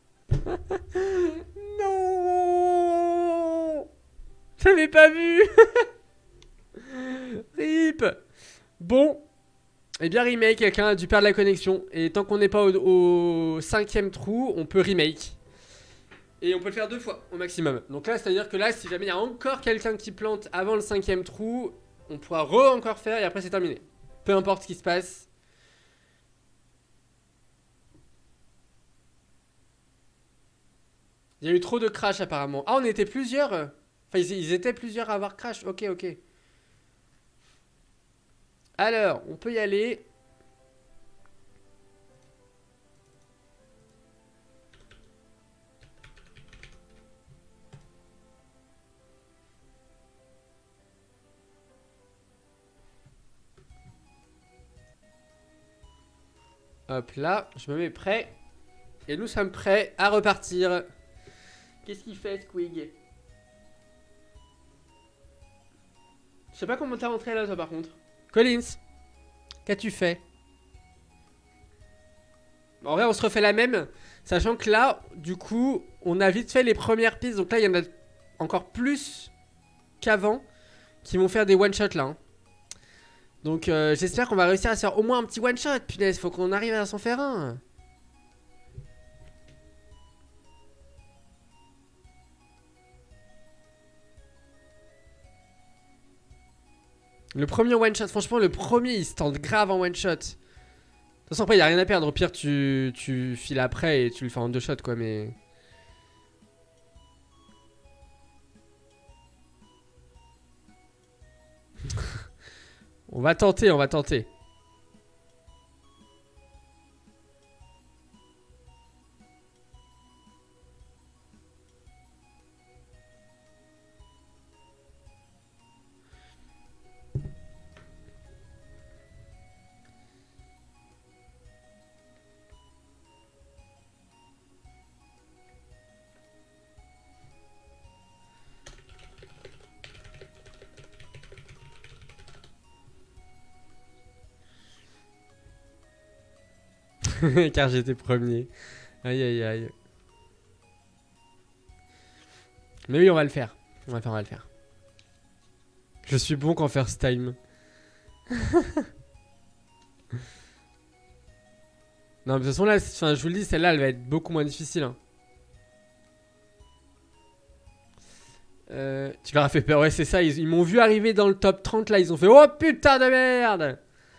Non. J'avais pas vu. Rip. Bon. Eh bien remake, quelqu'un a dû perdre la connexion. Et tant qu'on n'est pas au, au cinquième trou, on peut remake. Et on peut le faire deux fois au maximum. Donc là, c'est à dire que là, si jamais il y a encore quelqu'un qui plante avant le cinquième trou, on pourra re-encore faire et après c'est terminé. Peu importe ce qui se passe. Il y a eu trop de crash apparemment. Ah, on était plusieurs. Enfin, ils, ils étaient plusieurs à avoir crash. Ok, ok. Alors, on peut y aller. Hop là, je me mets prêt. Et nous sommes prêts à repartir. Qu'est-ce qu'il fait, Squig? Je sais pas comment t'as rentré là, toi, par contre. Collins, qu'as-tu fait? En vrai, on se refait la même. Sachant que là, du coup, on a vite fait les premières pistes. Donc là, il y en a encore plus qu'avant qui vont faire des one-shots là. Hein. Donc euh, j'espère qu'on va réussir à se faire au moins un petit one-shot. Punaise, faut qu'on arrive à s'en faire un. Le premier one-shot, franchement, le premier, il se tente grave en one-shot. De toute façon, après, il n'y a rien à perdre. Au pire, tu, tu files après et tu le fais en deux shots, quoi, mais... On va tenter, on va tenter. Car j'étais premier. Aïe aïe aïe. Mais oui, on va le faire. On va le faire, on va le faire. Je suis bon qu'en first time. Non, Non, mais de toute façon, là, enfin, je vous le dis, celle-là, elle va être beaucoup moins difficile. Hein. Euh, tu leur as fait peur, ouais, c'est ça. Ils, ils m'ont vu arriver dans le top trente, là. Ils ont fait oh putain de merde.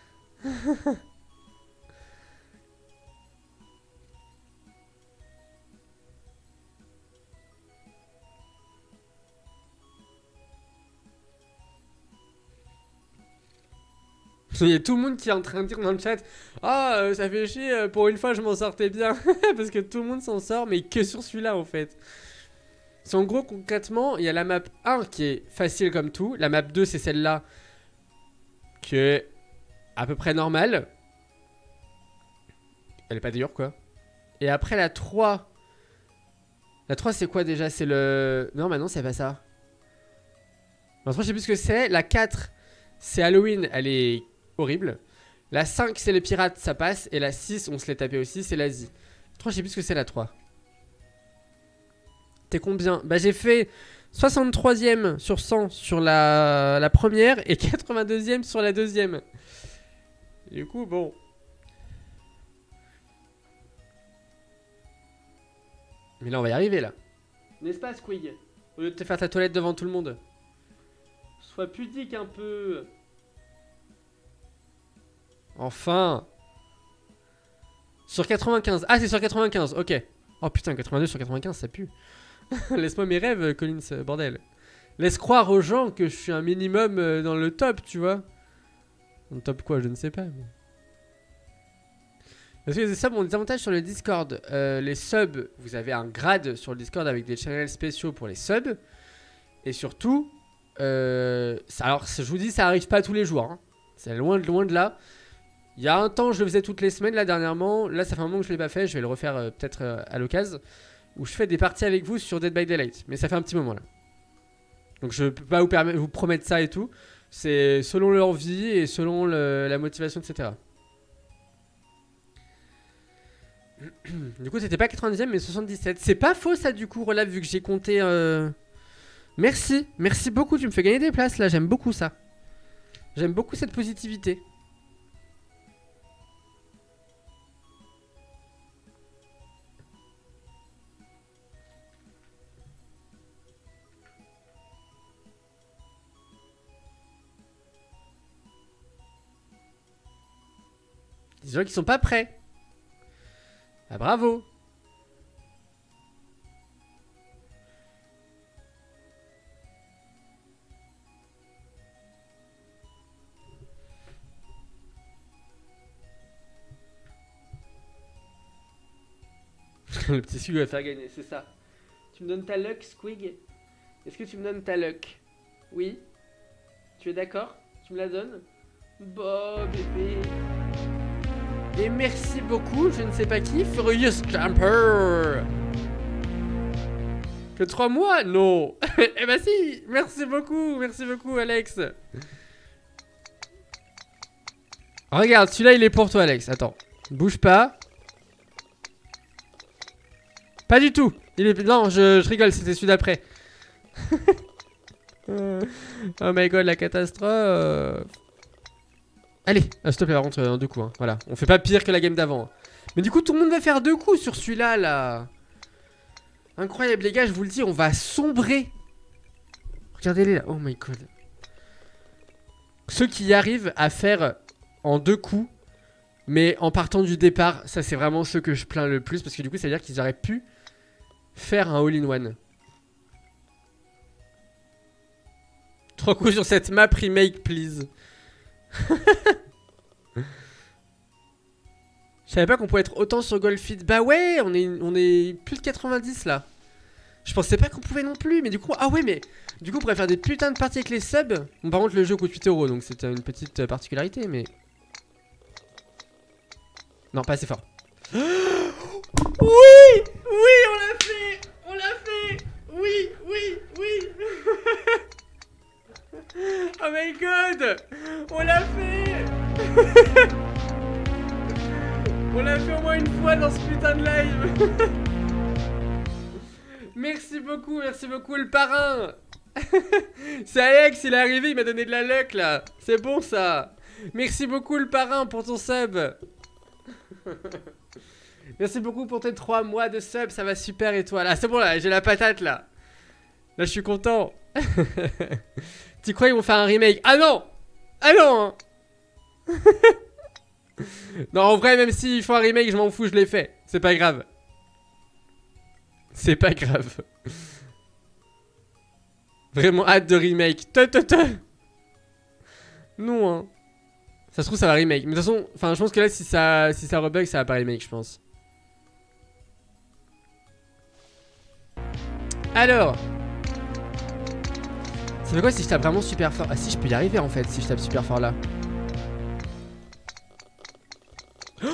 Il y a tout le monde qui est en train de dire dans le chat ah, euh, ça fait chier, euh, pour une fois je m'en sortais bien. Parce que tout le monde s'en sort, mais que sur celui-là en fait. C'est en gros, concrètement, il y a la map un qui est facile comme tout. La map deux, c'est celle-là qui est à peu près normale. Elle est pas dure, quoi. Et après, la trois. La trois, c'est quoi déjà? C'est le... Non, maintenant, c'est pas ça. La trois, je sais plus ce que c'est. La quatre, c'est Halloween. Elle est horrible. La cinq, c'est les pirates, ça passe. Et la six, on se l'est tapé aussi, c'est l'Asie. La trois, je sais plus ce que c'est la trois. T'es combien? Bah j'ai fait soixante-troisième sur cent sur la, la première et quatre-vingt-deuxième sur la deuxième. Du coup, bon. Mais là, on va y arriver, là. N'est-ce pas, Squig? Au lieu de te faire ta toilette devant tout le monde. Sois pudique un peu. Enfin. Sur quatre-vingt-quinze. Ah, c'est sur quatre-vingt-quinze, ok. Oh putain, quatre-vingt-deux sur quatre-vingt-quinze, ça pue. Laisse-moi mes rêves, Collins, bordel. Laisse croire aux gens que je suis un minimum dans le top, tu vois. Dans le top quoi, je ne sais pas. Mais... Parce que les subs ont des avantages sur le Discord. Euh, les subs, vous avez un grade sur le Discord avec des channels spéciaux pour les subs. Et surtout, euh, ça, alors je vous dis, ça arrive pas tous les jours. Hein. C'est loin, loin de là. Il y a un temps, je le faisais toutes les semaines, là dernièrement. Là, ça fait un moment que je l'ai pas fait. Je vais le refaire euh, peut-être euh, à l'occasion. Où je fais des parties avec vous sur Dead by Daylight. Mais ça fait un petit moment là. Donc je peux pas vous, vous promettre ça et tout. C'est selon leur vie et selon le, la motivation, et cetera. Du coup, c'était pas quatre-vingt-dixième, mais soixante-dix-sept. C'est pas faux ça, du coup, Relab, vu que j'ai compté. Euh... Merci, merci beaucoup. Tu me fais gagner des places là. J'aime beaucoup ça. J'aime beaucoup cette positivité. Des gens qui sont pas prêts. Ah bravo. Le petit Squig va faire gagner, c'est ça. Tu me donnes ta luck, Squig? Est-ce que tu me donnes ta luck? Oui? Tu es d'accord? Tu me la donnes? Bah bébé. Et merci beaucoup, je ne sais pas qui, Furious Jumper. Que trois mois? Non. Eh bah si. Merci beaucoup, merci beaucoup Alex. Regarde, celui-là il est pour toi Alex. Attends, bouge pas. Pas du tout. Il est... Non, je, je rigole, c'était celui d'après. Oh my god, la catastrophe. Allez, ah, s'il te plaît, par contre, en deux coups. Hein. Voilà, on fait pas pire que la game d'avant. Hein. Mais du coup, tout le monde va faire deux coups sur celui-là, là. Incroyable, les gars, je vous le dis, on va sombrer. Regardez-les là. Oh my god. Ceux qui y arrivent à faire en deux coups, mais en partant du départ, ça, c'est vraiment ceux que je plains le plus. Parce que du coup, ça veut dire qu'ils auraient pu faire un all-in-one. Trois coups sur cette map, remake, please. Je savais pas qu'on pouvait être autant sur Golfit. Bah ouais, on est, on est plus de quatre-vingt-dix là. Je pensais pas qu'on pouvait non plus. Mais du coup, ah ouais, mais du coup, on pourrait faire des putains de parties avec les subs. Bon, par contre, le jeu coûte huit euros, donc c'est une petite particularité, mais... Non, pas assez fort. Oui, oui, on l'a fait. On l'a fait. Oui, oui, oui. Oh my god. On l'a fait. On l'a fait au moins une fois dans ce putain de live. Merci beaucoup, merci beaucoup le parrain. C'est Alex, il est arrivé, il m'a donné de la luck là. C'est bon ça. Merci beaucoup le parrain pour ton sub. Merci beaucoup pour tes trois mois de sub, ça va super et toi là. C'est bon là, j'ai la patate là. Là je suis content. Tu crois qu'ils vont faire un remake? Ah non! Ah non hein. Non en vrai même s'ils font un remake je m'en fous, je l'ai fait. C'est pas grave. C'est pas grave. Vraiment hâte de remake. Te, te, te. Non hein. Ça se trouve ça va remake. Mais de toute façon, enfin je pense que là si ça, si ça rebug ça va pas remake je pense. Alors. Ça fait quoi si je tape vraiment super fort? Ah si je peux y arriver en fait si je tape super fort là. Oh,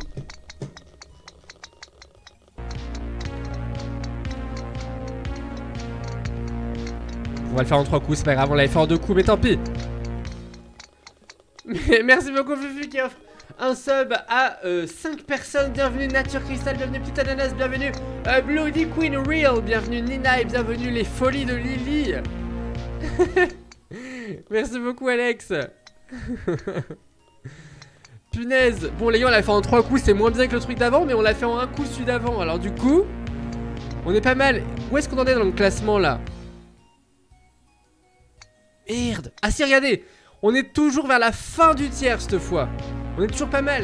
on va le faire en trois coups, c'est pas grave, on l'avait fait en deux coups, mais tant pis. Mais merci beaucoup Fufu qui offre un sub à euh, cinq personnes. Bienvenue Nature Crystal, bienvenue Petite Ananas, bienvenue euh, Bloody Queen Real, bienvenue Nina et bienvenue les folies de Lily. Merci beaucoup Alex. Punaise. Bon les gars on l'a fait en trois coups, c'est moins bien que le truc d'avant, mais on l'a fait en un coup celui d'avant. Alors du coup, on est pas mal. Où est-ce qu'on en est dans le classement là? Merde. Ah si regardez, on est toujours vers la fin du tiers cette fois. On est toujours pas mal.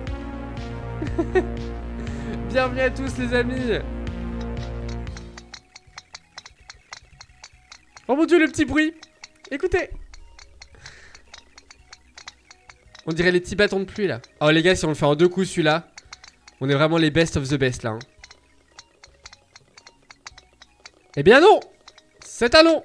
Bienvenue à tous les amis. Oh mon dieu le petit bruit. Écoutez. On dirait les petits bâtons de pluie là. Oh les gars si on le fait en deux coups celui-là, on est vraiment les best of the best là hein. Eh bien non. C'est un non.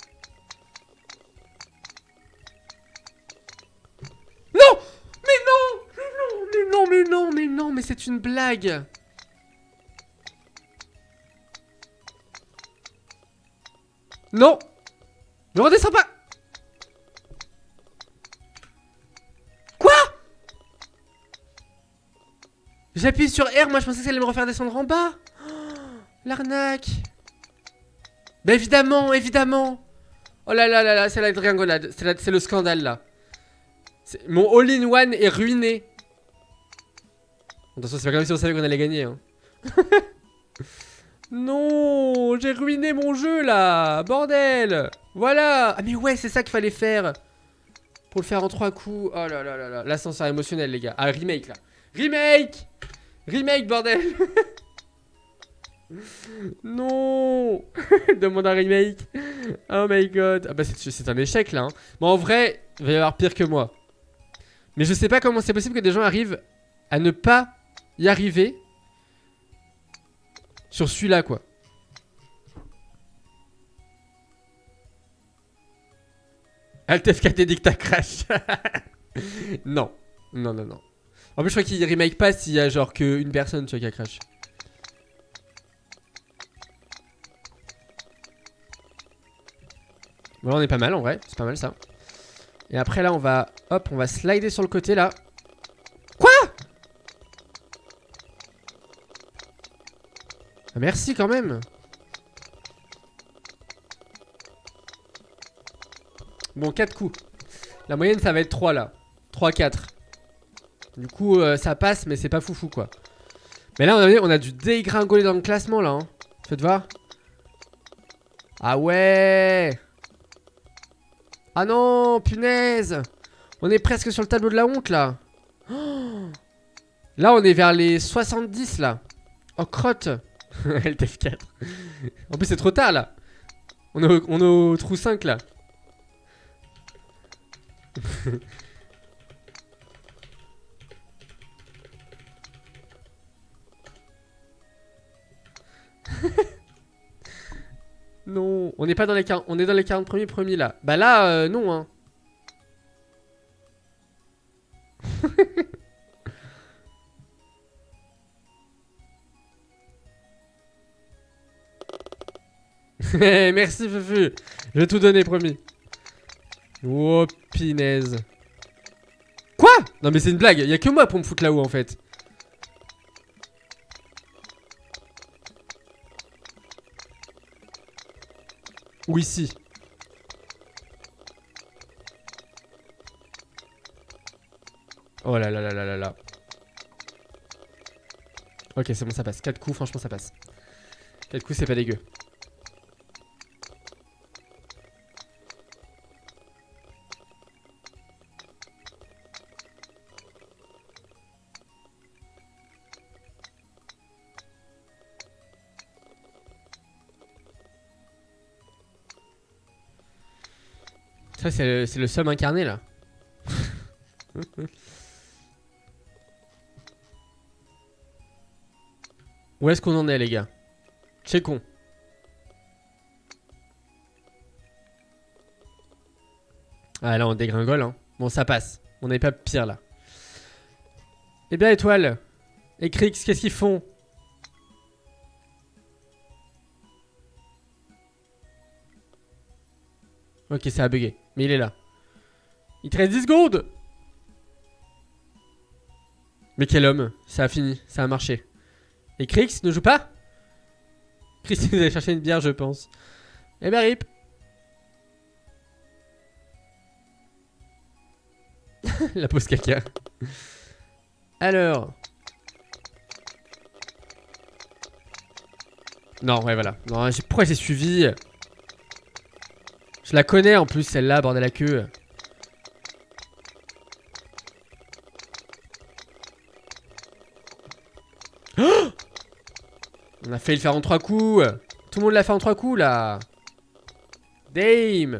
Non. Mais non. Mais non. Mais non mais non mais non mais c'est une blague. Non. Ne redescends pas. Quoi? J'appuie sur R, moi je pensais que ça allait me refaire descendre en bas. Oh, l'arnaque. Bah évidemment, évidemment. Oh là là là là, c'est la dégringolade. C'est le scandale là. Mon all-in-one est ruiné. Attention, c'est pas comme si on savait qu'on allait gagner hein. Non, j'ai ruiné mon jeu là. Bordel. Voilà. Ah mais ouais, c'est ça qu'il fallait faire. Pour le faire en trois coups. Oh là là là là. L'ascenseur émotionnel les gars. Ah remake là. Remake. Remake bordel. Non. Demande un remake. Oh my god. Ah bah c'est un échec là hein. Bon en vrai, il va y avoir pire que moi. Mais je sais pas comment c'est possible que des gens arrivent à ne pas y arriver sur celui-là quoi. Alt F quatre dit que t'as crash. Non. Non, non, non. En plus, je crois qu'il remake pas s'il y a genre qu'une personne tu vois, qui a crash. Bon, là, on est pas mal en vrai. C'est pas mal ça. Et après, là, on va. Hop, on va slider sur le côté là. Quoi? Ah, merci quand même. Bon, quatre coups. La moyenne, ça va être trois là. trois quatre. Du coup, euh, ça passe, mais c'est pas foufou quoi. Mais là, on a, on a dû dégringoler dans le classement là. Hein. Faites voir. Ah ouais. Ah non, punaise. On est presque sur le tableau de la honte là. Oh. Là, on est vers les soixante-dix là. Oh, crotte. L T F quatre. En plus, c'est trop tard là. On est au, on est au trou cinq là. Non, on n'est pas dans les quarante, on est dans les quarante premiers premiers là. Bah là, euh, non hein. Merci Fufu. Je vais tout donner, promis. Oh, pinaise. Quoi? Non mais c'est une blague, y'a que moi pour me foutre là-haut en fait. Ou ici. Oh là là là là là là. Ok, c'est bon, ça passe. quatre coups, franchement, ça passe. quatre coups, c'est pas dégueu. Ça, c'est le, c'est le seum incarné, là. Où est-ce qu'on en est, les gars? Checkons. Ah, là, on dégringole, hein. Bon, ça passe. On n'est pas pire, là. Eh bien, étoile. Et Crix, qu'est-ce qu'ils font? Ok, ça a bugué. Mais il est là. Il te reste dix secondes. Mais quel homme. Ça a fini. Ça a marché. Et Crix ne joue pas? Crix, vous allez chercher une bière, je pense. Eh ben, rip. La pause caca. Alors. Non, ouais, voilà. Non, pourquoi j'ai suivi? Je la connais en plus, celle-là, bordel la queue. Oh, on a failli le faire en trois coups. Tout le monde l'a fait en trois coups, là. Dame.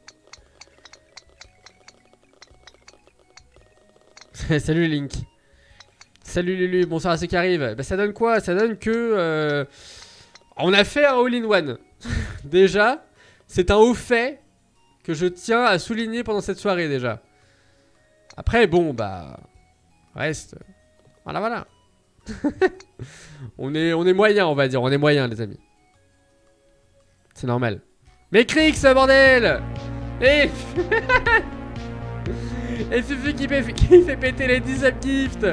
Salut Link. Salut Lulu, bonsoir à ceux qui arrivent. Bah ça donne quoi? Ça donne que... Euh, on a fait un all-in-one. Déjà, c'est un haut fait que je tiens à souligner pendant cette soirée déjà. Après, bon, bah... Reste... Voilà, voilà. on, est, on est moyen, on va dire. On est moyen, les amis. C'est normal. Mais Crix, bordel. Et... Et Fufu qui fait, qui fait péter les dix subgifts.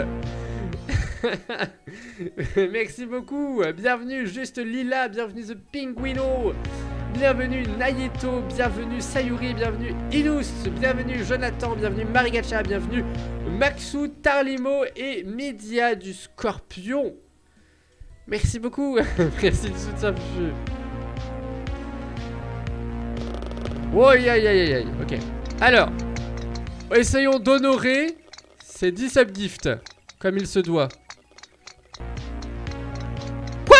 Merci beaucoup. Bienvenue Juste Lila, bienvenue The Pinguino, bienvenue Nayeto, bienvenue Sayuri, bienvenue Inus, bienvenue Jonathan, bienvenue Marigacha, bienvenue Maxou, Tarlimo et Media du Scorpion. Merci beaucoup. Merci du soutien Fufu. Oh aïe aïe aïe aïe. Ok. Alors, essayons d'honorer ces dix subgifts comme il se doit. Quoi?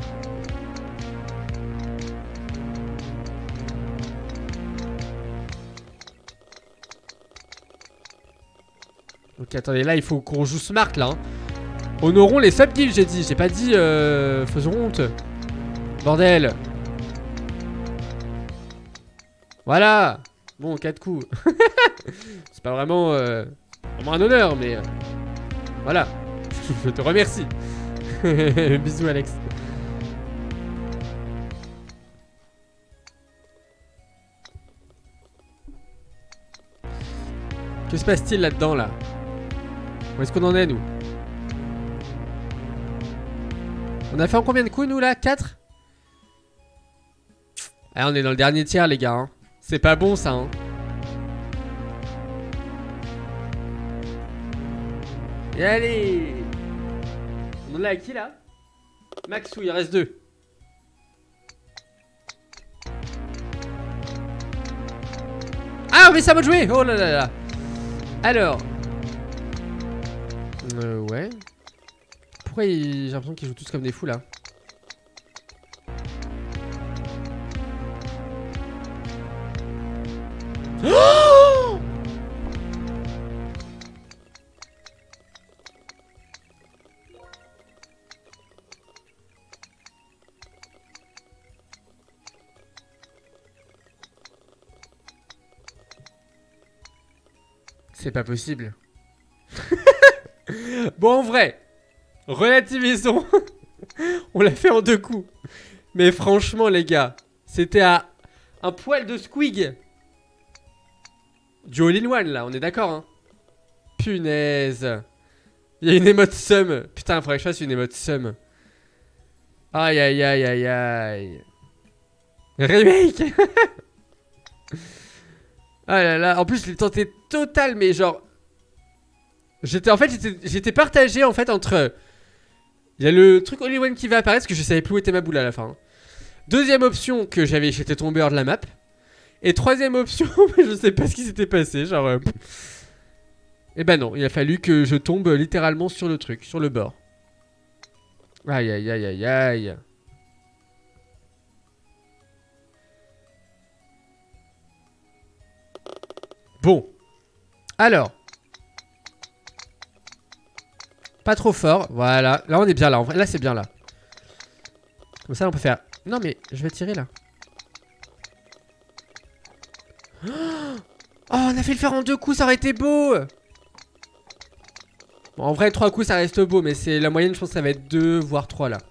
Ok, attendez, là il faut qu'on joue smart là. Hein. Honorons les subgifts, j'ai dit. J'ai pas dit euh, faisons honte. Bordel. Voilà. Bon, quatre coups. C'est pas vraiment, euh, vraiment un honneur, mais... Euh, voilà. Je te remercie. Bisous, Alex. Que se passe-t-il là-dedans, là? Où est-ce qu'on en est, nous? On a fait en combien de coups, nous, là? quatre? Ah, on est dans le dernier tiers, les gars. Hein. C'est pas bon, ça, hein. Et allez. On en est à qui, là? Maxou, il reste deux. Ah, mais ça m'a joué. Oh là là là. Alors. Euh, ouais. Pourquoi il... j'ai l'impression qu'ils jouent tous comme des fous, là? Oh! C'est pas possible. Bon, en vrai, relativisons. On l'a fait en deux coups. Mais franchement, les gars, c'était à un poil de squig. Du all-in-one, là, on est d'accord, hein. Punaise. Il y a une émote sum. Putain, il faudrait que je fasse une émote sum. Aïe, aïe, aïe, aïe, aïe. Remake. Ah là là, en plus, je l'ai tenté total, mais genre... J'étais, en fait, j'étais partagé, en fait, entre... Il y a le truc Only One qui va apparaître parce que je savais plus où était ma boule à la fin. Hein. Deuxième option que j'avais, j'étais tombé hors de la map. Et troisième option, je sais pas ce qui s'était passé, genre... Euh... Et bah non, il a fallu que je tombe littéralement sur le truc, sur le bord. Aïe aïe aïe aïe aïe. Bon. Alors. Pas trop fort, voilà. Là on est bien là, en vrai, là c'est bien là. Comme ça on peut faire... Non mais je vais tirer là. Oh, on a fait le faire en deux coups, ça aurait été beau. Bon, en vrai trois coups ça reste beau, mais c'est la moyenne, je pense que ça va être deux voire trois là.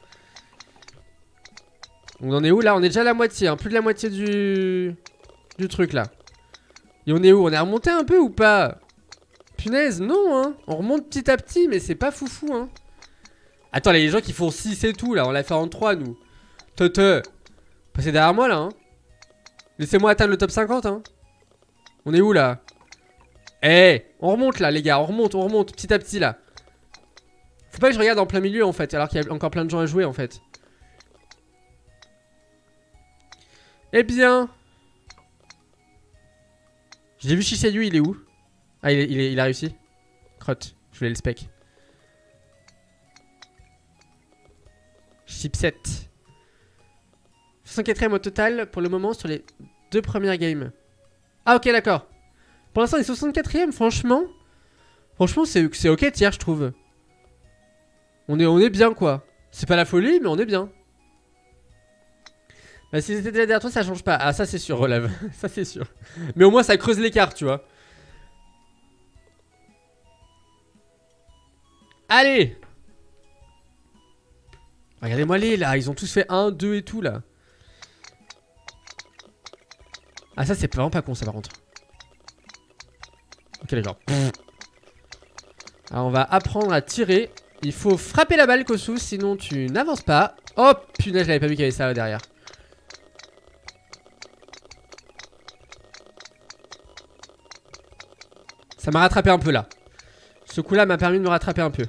On en est où là? On est déjà à la moitié, hein. Plus de la moitié du... du truc là. Et on est où? On est remonté un peu ou pas? Punaise, non hein. On remonte petit à petit, mais c'est pas foufou hein. Attends, là, les gens qui font six et tout là, on l'a fait en trois nous. Tete. Passez derrière moi là hein. Laissez-moi atteindre le top cinquante hein. On est où là? Eh hey, on remonte là les gars, on remonte, on remonte petit à petit là. Faut pas que je regarde en plein milieu en fait, alors qu'il y a encore plein de gens à jouer en fait. Eh bien, j'ai vu Shiseidu, il est où? Ah, il, est, il, est, il a réussi. Crotte, je voulais le spec. Chipset. soixante-quatrième au total pour le moment sur les deux premières games. Ah ok d'accord. Pour l'instant il est soixante-quatrième, franchement. Franchement c'est ok tiers je trouve. On est, on est bien quoi. C'est pas la folie mais on est bien. Bah si c'était derrière toi ça change pas. Ah ça c'est sûr relève. Ça c'est sûr. Mais au moins ça creuse l'écart tu vois. Allez. Regardez-moi les là. Ils ont tous fait un, deux et tout là. Ah ça c'est vraiment pas con ça par contre. Ok d'accord. Alors on va apprendre à tirer. Il faut frapper la balle Kosu, sinon tu n'avances pas. Oh punaise, je l'avais pas vu qu'il y avait ça là, derrière. Ça m'a rattrapé un peu là. Ce coup là m'a permis de me rattraper un peu.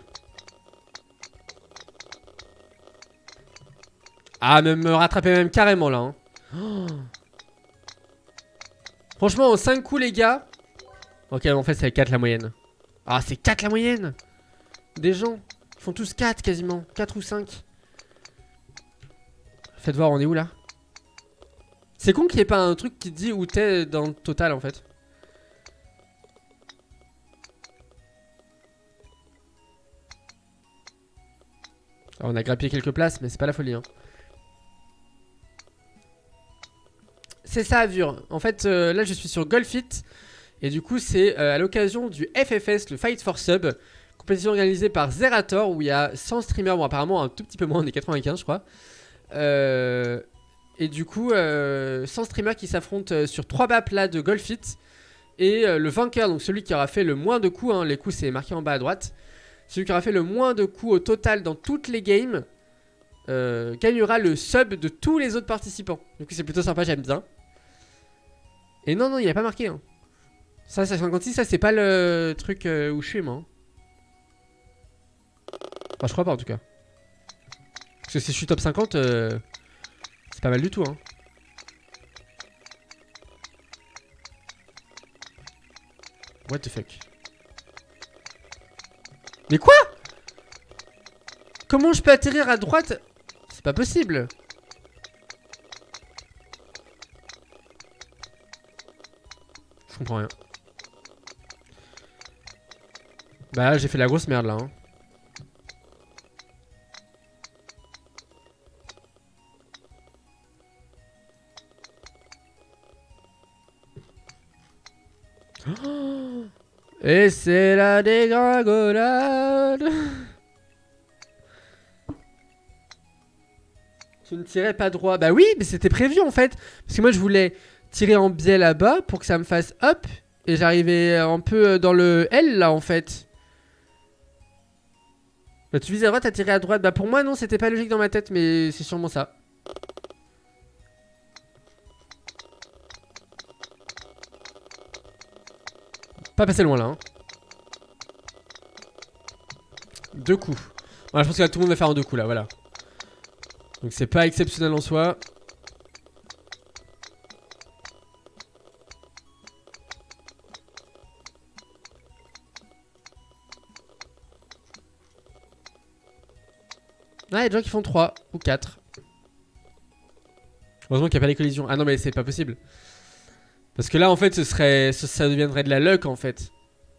Ah même me rattraper même carrément là hein. Oh. Franchement en cinq coups les gars. Ok en fait c'est quatre la moyenne. Ah c'est quatre la moyenne. Des gens ils font tous quatre quasiment. quatre ou cinq. Faites voir on est où là. C'est con qu'il n'y ait pas un truc qui dit où t'es dans le total en fait. Alors, on a grappillé quelques places mais c'est pas la folie hein. C'est ça Avure. En fait euh, là je suis sur Golfit. Et du coup c'est euh, à l'occasion du F F S, le Fight for Sub, compétition organisée par Zerator où il y a cent streamers, bon apparemment un tout petit peu moins, on est quatre-vingt-quinze je crois. Euh, et du coup euh, cent streamers qui s'affrontent sur trois maps là de Golfit. Et euh, le vainqueur, donc celui qui aura fait le moins de coups, hein, les coups c'est marqué en bas à droite. Celui qui aura fait le moins de coups au total dans toutes les games euh, gagnera le sub de tous les autres participants. Du coup c'est plutôt sympa, j'aime bien. Et non non il n'y a pas marqué hein. Ça, ça cinquante-six, ça c'est pas le truc euh, où je suis moi. Enfin, je crois pas en tout cas. Parce que si je suis top cinquante, euh, c'est pas mal du tout hein. What the fuck. Mais quoi? Comment je peux atterrir à droite? C'est pas possible. Je comprends rien. Bah là j'ai fait la grosse merde là hein. Oh, et c'est la dégringolade. Tu ne tirais pas droit. Bah oui mais c'était prévu en fait. Parce que moi je voulais tirer en biais là-bas pour que ça me fasse hop. Et j'arrivais un peu dans le L là en fait. Bah tu vises à droite, t'as tiré à droite. Bah pour moi non, c'était pas logique dans ma tête, mais c'est sûrement ça. Pas passer loin là hein. Deux coups. Voilà, je pense que là, tout le monde va faire en deux coups là, voilà. Donc c'est pas exceptionnel en soi. Ah, il y a des gens qui font trois ou quatre. Heureusement qu'il n'y a pas les collisions. Ah non, mais c'est pas possible. Parce que là, en fait, ce serait, ce, ça deviendrait de la luck, en fait.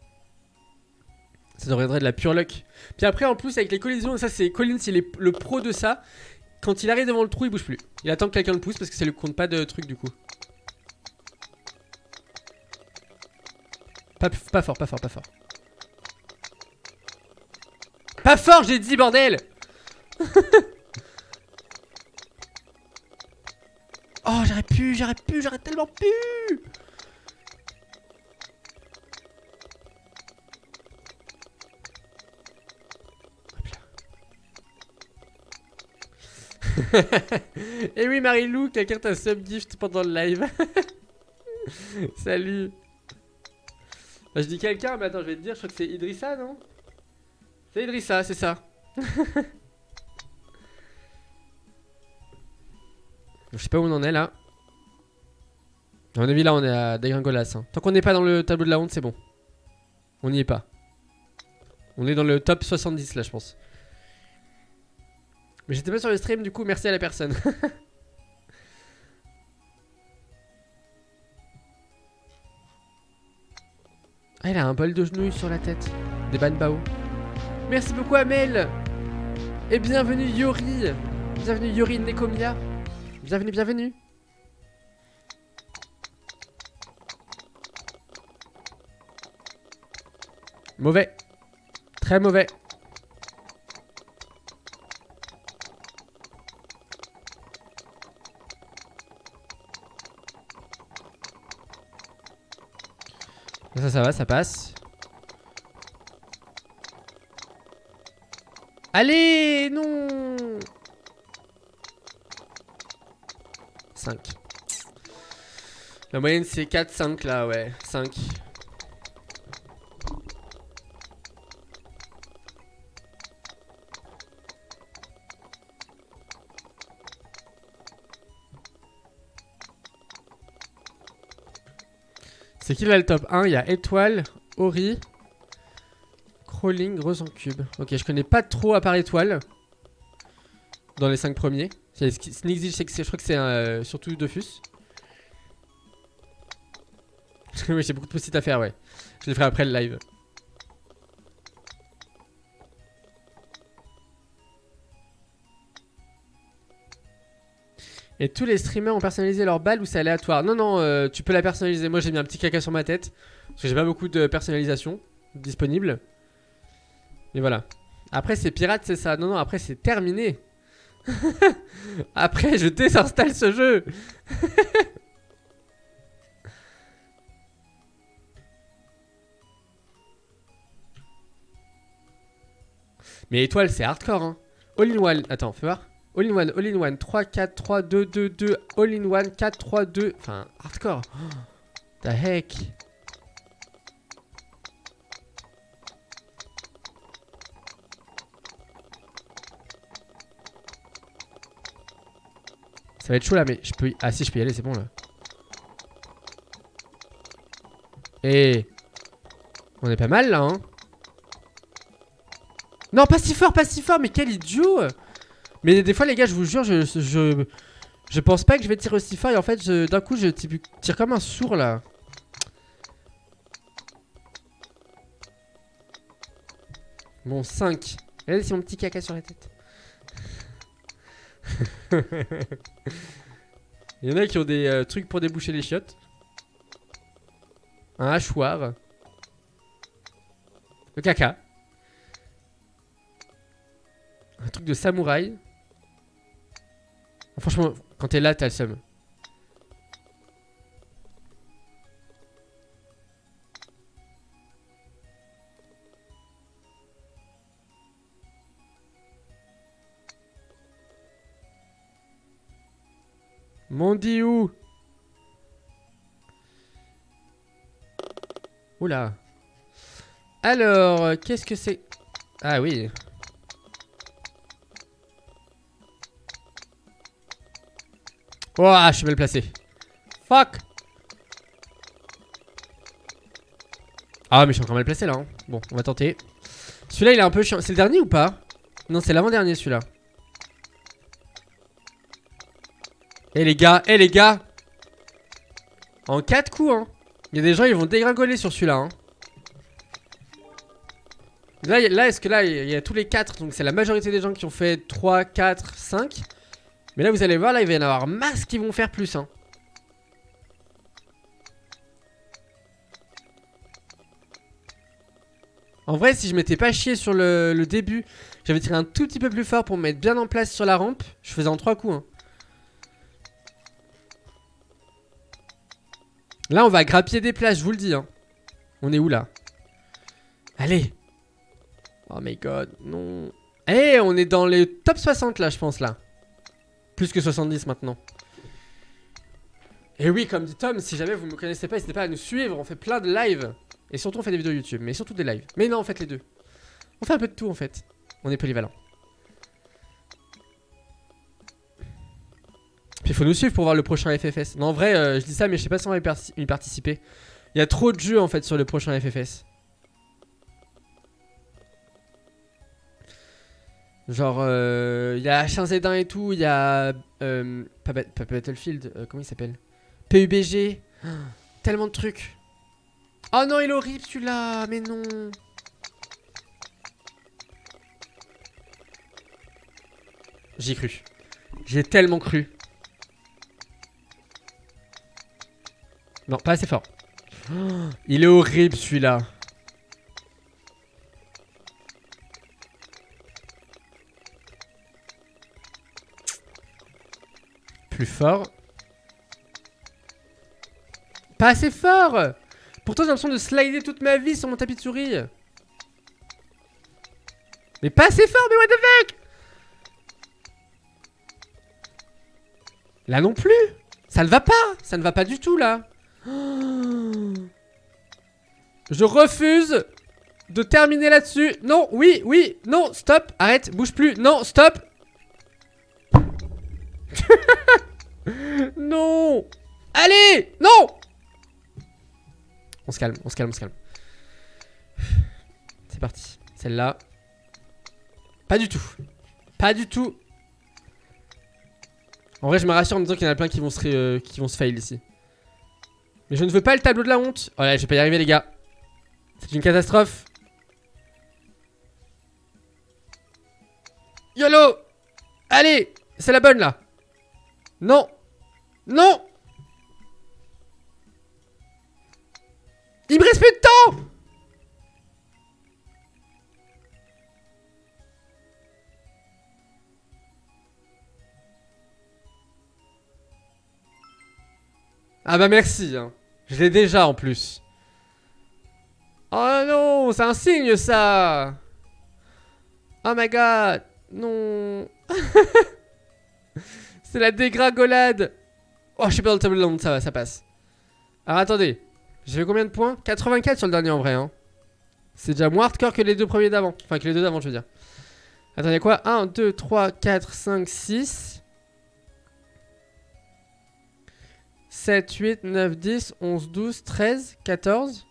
Ça deviendrait de la pure luck. Puis après, en plus, avec les collisions, ça, c'est Collins, il est le pro de ça. Quand il arrive devant le trou, il bouge plus. Il attend que quelqu'un le pousse parce que ça lui compte pas de truc, du coup. Pas, pas fort, pas fort, pas fort. Pas fort, j'ai dit, bordel. Oh, j'aurais pu, j'aurais pu, j'aurais tellement pu. Et oui, Marilou, quelqu'un t'a subgift pendant le live. Salut. Bah, je dis quelqu'un, mais attends, je vais te dire, je crois que c'est Idrissa, non? C'est Idrissa, c'est ça. Je sais pas où on en est là. À mon avis, là, on est à dégringolas. Hein. Tant qu'on n'est pas dans le tableau de la honte, c'est bon. On n'y est pas. On est dans le top soixante-dix là, je pense. Mais j'étais pas sur le stream, du coup, merci à la personne. Ah, il a un bol de genouilles sur la tête. Des banbao. Merci beaucoup, Amel. Et bienvenue, Yori. Bienvenue, Yori Nekomia. Bienvenue, bienvenue. Mauvais. Très mauvais. Ça, ça va, ça passe. Allez, non. cinq. La moyenne, c'est quatre, cinq là, ouais. cinq. C'est qui là le top un? Il y a Étoile, Ori, Crawling, Rose en cube. Ok, je connais pas trop à part Étoile. Dans les cinq premiers. Sneaksy, je, sais que je crois que c'est euh, surtout Dofus. Oui, j'ai beaucoup de post-it à faire, ouais. Je le ferai après le live. Et tous les streamers ont personnalisé leur balle ou c'est aléatoire? Non, non, euh, tu peux la personnaliser. Moi, j'ai mis un petit caca sur ma tête. Parce que j'ai pas beaucoup de personnalisation disponible. Mais voilà. Après, c'est pirate, c'est ça. Non, non, après, c'est terminé. Après, je désinstalle ce jeu. Mais étoile, c'est hardcore, hein. All in one. Attends, fais voir. All in one, all in one. trois, quatre, trois, deux, deux, deux. All in one, quatre, trois, deux. Enfin, hardcore. Oh, the heck. Ça va être chaud là, mais je peux y... Ah si, je peux y aller, c'est bon là. Et on est pas mal là, hein. Non, pas si fort, pas si fort, mais quel idiot. Mais des fois, les gars, je vous jure, je, je, je pense pas que je vais tirer aussi fort. Et en fait, d'un coup, je tire comme un sourd là. Bon, cinq. Regardez, c'est mon petit caca sur la tête. Il y en a qui ont des euh, trucs pour déboucher les chiottes. Un hachoir. Le caca. Un truc de samouraï. Franchement, quand t'es là, t'as le seum. Mon dit où? Oula. Alors, qu'est-ce que c'est? Ah oui. Oh, je suis mal placé. Fuck. Ah, mais je suis encore mal placé là. Hein. Bon, on va tenter. Celui-là, il est un peu chiant. C'est le dernier ou pas? Non, c'est l'avant-dernier celui-là. Eh les gars, eh les gars. En quatre coups, hein. Il y a des gens, ils vont dégringoler sur celui-là, hein. Là, là est-ce que là, il y a tous les quatre. Donc c'est la majorité des gens qui ont fait trois, quatre, cinq. Mais là, vous allez voir, là, il va y en avoir masse qui vont faire plus, hein. En vrai, si je m'étais pas chié sur le, le début, j'avais tiré un tout petit peu plus fort pour me mettre bien en place sur la rampe, je faisais en trois coups, hein. Là, on va grappiller des places, je vous le dis, hein. On est où, là? Allez. Oh my god, non. Eh, on est dans les top soixante, là, je pense, là. Plus que soixante-dix, maintenant. Et oui, comme dit Tom, si jamais vous ne me connaissez pas, n'hésitez pas à nous suivre. On fait plein de lives. Et surtout, on fait des vidéos YouTube, mais surtout des lives. Mais non, on fait les deux. On fait un peu de tout, en fait. On est polyvalent. Puis il faut nous suivre pour voir le prochain F F S. Non, en vrai, euh, je dis ça, mais je sais pas si on va y, y participer. Il y a trop de jeux, en fait, sur le prochain F F S. Genre, il euh, y a H un Z un et tout, il y a... Euh, pas, pas Battlefield, euh, comment il s'appelle? P U B G. Oh, tellement de trucs. Oh non, il est horrible celui-là, mais non. J'y ai cru. J'y ai tellement cru. Non, pas assez fort. Oh, il est horrible celui-là. Plus fort. Pas assez fort. Pourtant j'ai l'impression de slider toute ma vie sur mon tapis de souris. Mais pas assez fort, mais what the fuck. Là non plus. Ça ne va pas. Ça ne va pas du tout là. Je refuse de terminer là-dessus. Non, oui, oui, non, stop. Arrête, bouge plus. Non, stop. Non. Allez. Non. On se calme, on se calme, on se calme. C'est parti. Celle-là. Pas du tout. Pas du tout. En vrai, je me rassure en me disant qu'il y en a plein qui vont se, euh, qui vont se fail ici. Mais je ne veux pas le tableau de la honte. Oh là, je vais pas y arriver, les gars. C'est une catastrophe. YOLO. Allez. C'est la bonne, là. Non. Non. Il me reste plus de temps. Ah bah merci, hein. Je l'ai déjà en plus. Oh non, c'est un signe ça. Oh my god. Non. C'est la dégringolade. Oh, je suis pas dans le tableau de la honte, ça va, ça passe. Alors attendez. J'ai fait combien de points? quatre-vingt-quatre sur le dernier en vrai, hein. C'est déjà moins hardcore que les deux premiers d'avant. Enfin, que les deux d'avant, je veux dire. Attendez, quoi? un, deux, trois, quatre, cinq, six, sept, huit, neuf, dix, onze, douze, treize, quatorze,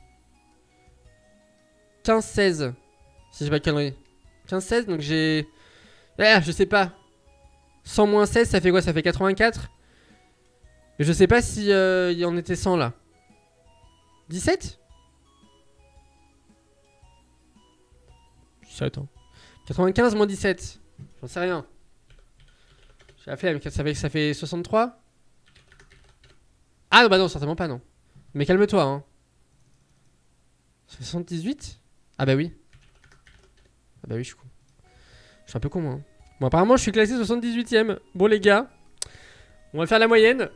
quinze, seize. Si j'ai pas de conneries. quinze, seize, donc j'ai... Ah, je sais pas. cent moins seize, ça fait quoi? Ça fait quatre-vingt-quatre. Mais je sais pas si euh, il y en était cent là. dix-sept? dix-sept, hein. quatre-vingt-quinze moins dix-sept. J'en sais rien. J'ai la flemme, ça fait, ça fait soixante-trois. Ah non, bah non, certainement pas, non. Mais calme-toi, hein. Ça fait soixante-dix-huit? Ah bah oui. Ah bah oui, je suis con. Je suis un peu con, moi. Hein. Bon, apparemment, je suis classé soixante-dix-huitième. Bon, les gars, on va faire la moyenne.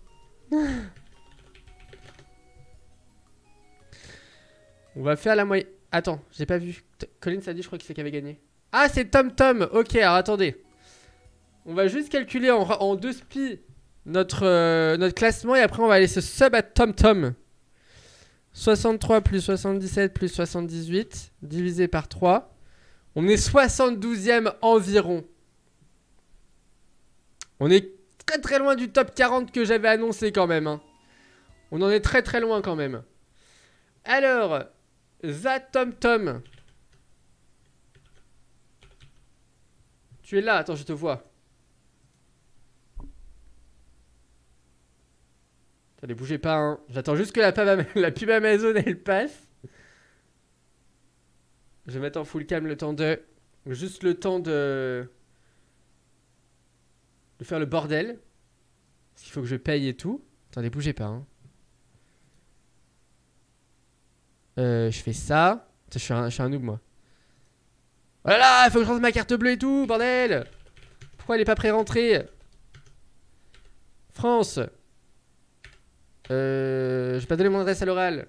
On va faire la moyenne. Attends, j'ai pas vu. Colin ça dit, je crois que c'est qui avait gagné. Ah, c'est Tom Tom. Ok, alors attendez. On va juste calculer en, en deux spi notre, euh, notre classement et après on va aller se sub à Tom Tom. soixante-trois plus soixante-dix-sept plus soixante-dix-huit divisé par trois. On est soixante-douzième environ. On est très très loin du top quarante que j'avais annoncé quand même. Hein. On en est très très loin quand même. Alors, ZaTomTom. Tu es là, attends, je te vois. Allez, bougez pas, hein. J'attends juste que la pub, la pub Amazon elle passe. Je vais mettre en full cam le temps de... Juste le temps de... De faire le bordel. Parce qu'il faut que je paye et tout. Attendez, bougez pas, hein. Euh, je fais ça. Je suis un, je suis un noob, moi. Oh là là, il faut que je rentre ma carte bleue et tout, bordel. Pourquoi elle est pas pré-rentrée? France. Euh, je vais pas donner mon adresse à l'oral.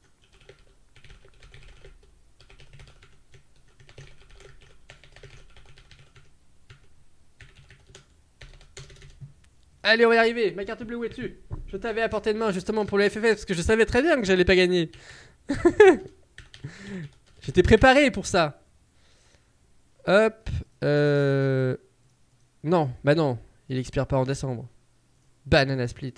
Allez, on va y arriver. Ma carte bleue, où es-tu? Je t'avais à portée de main justement pour le F F S parce que je savais très bien que j'allais pas gagner. J'étais préparé pour ça. Hop. Euh... Non, bah non. Il expire pas en décembre. Banana Split.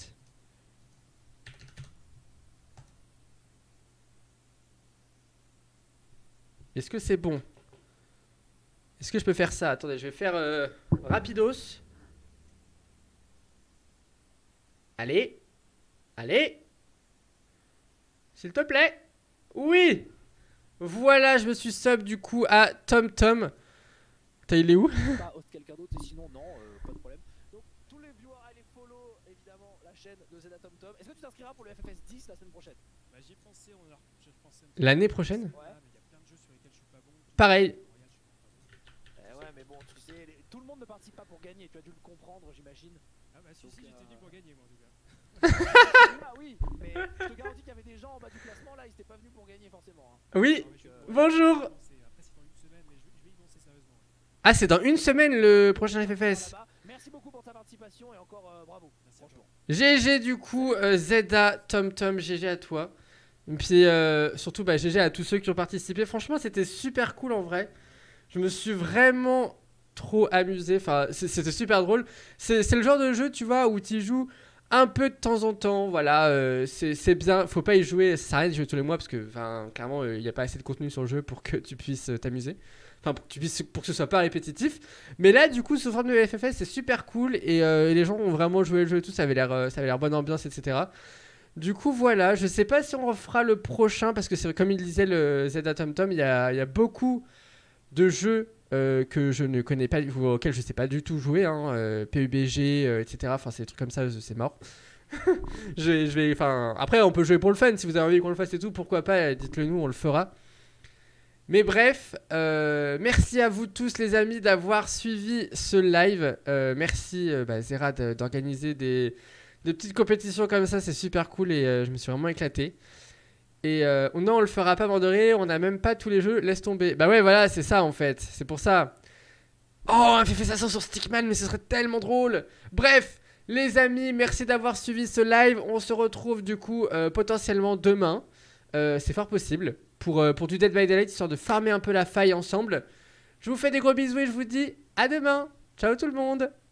Est-ce que c'est bon? Est-ce que je peux faire ça? Attendez, je vais faire euh, rapidos. Allez. Allez. S'il te plaît. Oui. Voilà, je me suis sub du coup à TomTom. T'as il est où? Pas quelqu'un d'autre et sinon non, euh, pas de problème. Donc tous les viewers allez follow évidemment la chaîne de ZaTomTom. Est-ce que tu t'inscriras pour le F F S dix la semaine prochaine? Bah j'y ai pensé, on a j'ai repensé un petit L'année peu. prochaine? Ouais. Ah, mais il y a plein de jeux sur lesquels je suis pas bon. Pareil. Eh ouais mais bon tu sais, les- tout le monde ne participe pas pour gagner, tu as dû le comprendre j'imagine. Ah bah si Donc, si, j'étais euh, venu pour gagner moi en tout cas. Ah oui, mais je te garantis qu'il y avait des gens en bas du classement là, ils étaient pas venus pour gagner forcément. Hein. Oui. Non, mais je- Bonjour. Après c'est dans une semaine, mais je, je vais y penser sérieusement. Ouais. Ah, c'est dans une semaine le prochain F F S. Là-bas. Merci beaucoup pour ta participation et encore euh, bravo. Merci à Franchement. G G du coup, euh, ZaTomTom, G G à toi. Et puis euh, surtout, bah, G G à tous ceux qui ont participé. Franchement, c'était super cool en vrai. Je me suis vraiment trop amusé. Enfin, c'est- c'était super drôle. C'est c'est le genre de jeu, tu vois, où tu joues un peu de temps en temps. Voilà, euh, c'est c'est bien. Faut pas y jouer. Ça sert à rien de jouer tous les mois parce que, enfin, clairement, il n'y a pas assez de contenu sur le jeu pour que tu puisses euh, t'amuser. Enfin, pour que, tu puisses, pour que ce soit pas répétitif. Mais là, du coup, sous forme de F F S, c'est super cool. Et, euh, et les gens ont vraiment joué le jeu et tout. Ça avait l'air euh, ça avait l'air bonne ambiance, et cetera. Du coup, voilà. Je sais pas si on refera le prochain. Parce que, c'est comme il disait, le ZaTomTom, il y a, il y a beaucoup de jeux euh, que je ne connais pas, ou auxquels je sais pas du tout jouer. Hein, euh, P U B G, euh, et cetera. Enfin, c'est des trucs comme ça, c'est mort. je vais, je vais, enfin, après, on peut jouer pour le fun. Si vous avez envie qu'on le fasse et tout, pourquoi pas, dites-le nous, on le fera. Mais bref, euh, merci à vous tous les amis d'avoir suivi ce live. Euh, merci euh, bah, Zera de- d'organiser des, des petites compétitions comme ça, c'est super cool et euh, je me suis vraiment éclaté. Et euh, non, on le fera pas mort de rire, on n'a même pas tous les jeux, laisse tomber. Bah ouais, voilà, c'est ça en fait, c'est pour ça. Oh, on fait ça sur Stickman, mais ce serait tellement drôle. Bref, les amis, merci d'avoir suivi ce live. On se retrouve du coup euh, potentiellement demain. Euh, c'est fort possible. Pour, euh, pour du Dead by Daylight, histoire de farmer un peu la faille ensemble. Je vous fais des gros bisous et je vous dis à demain. Ciao tout le monde.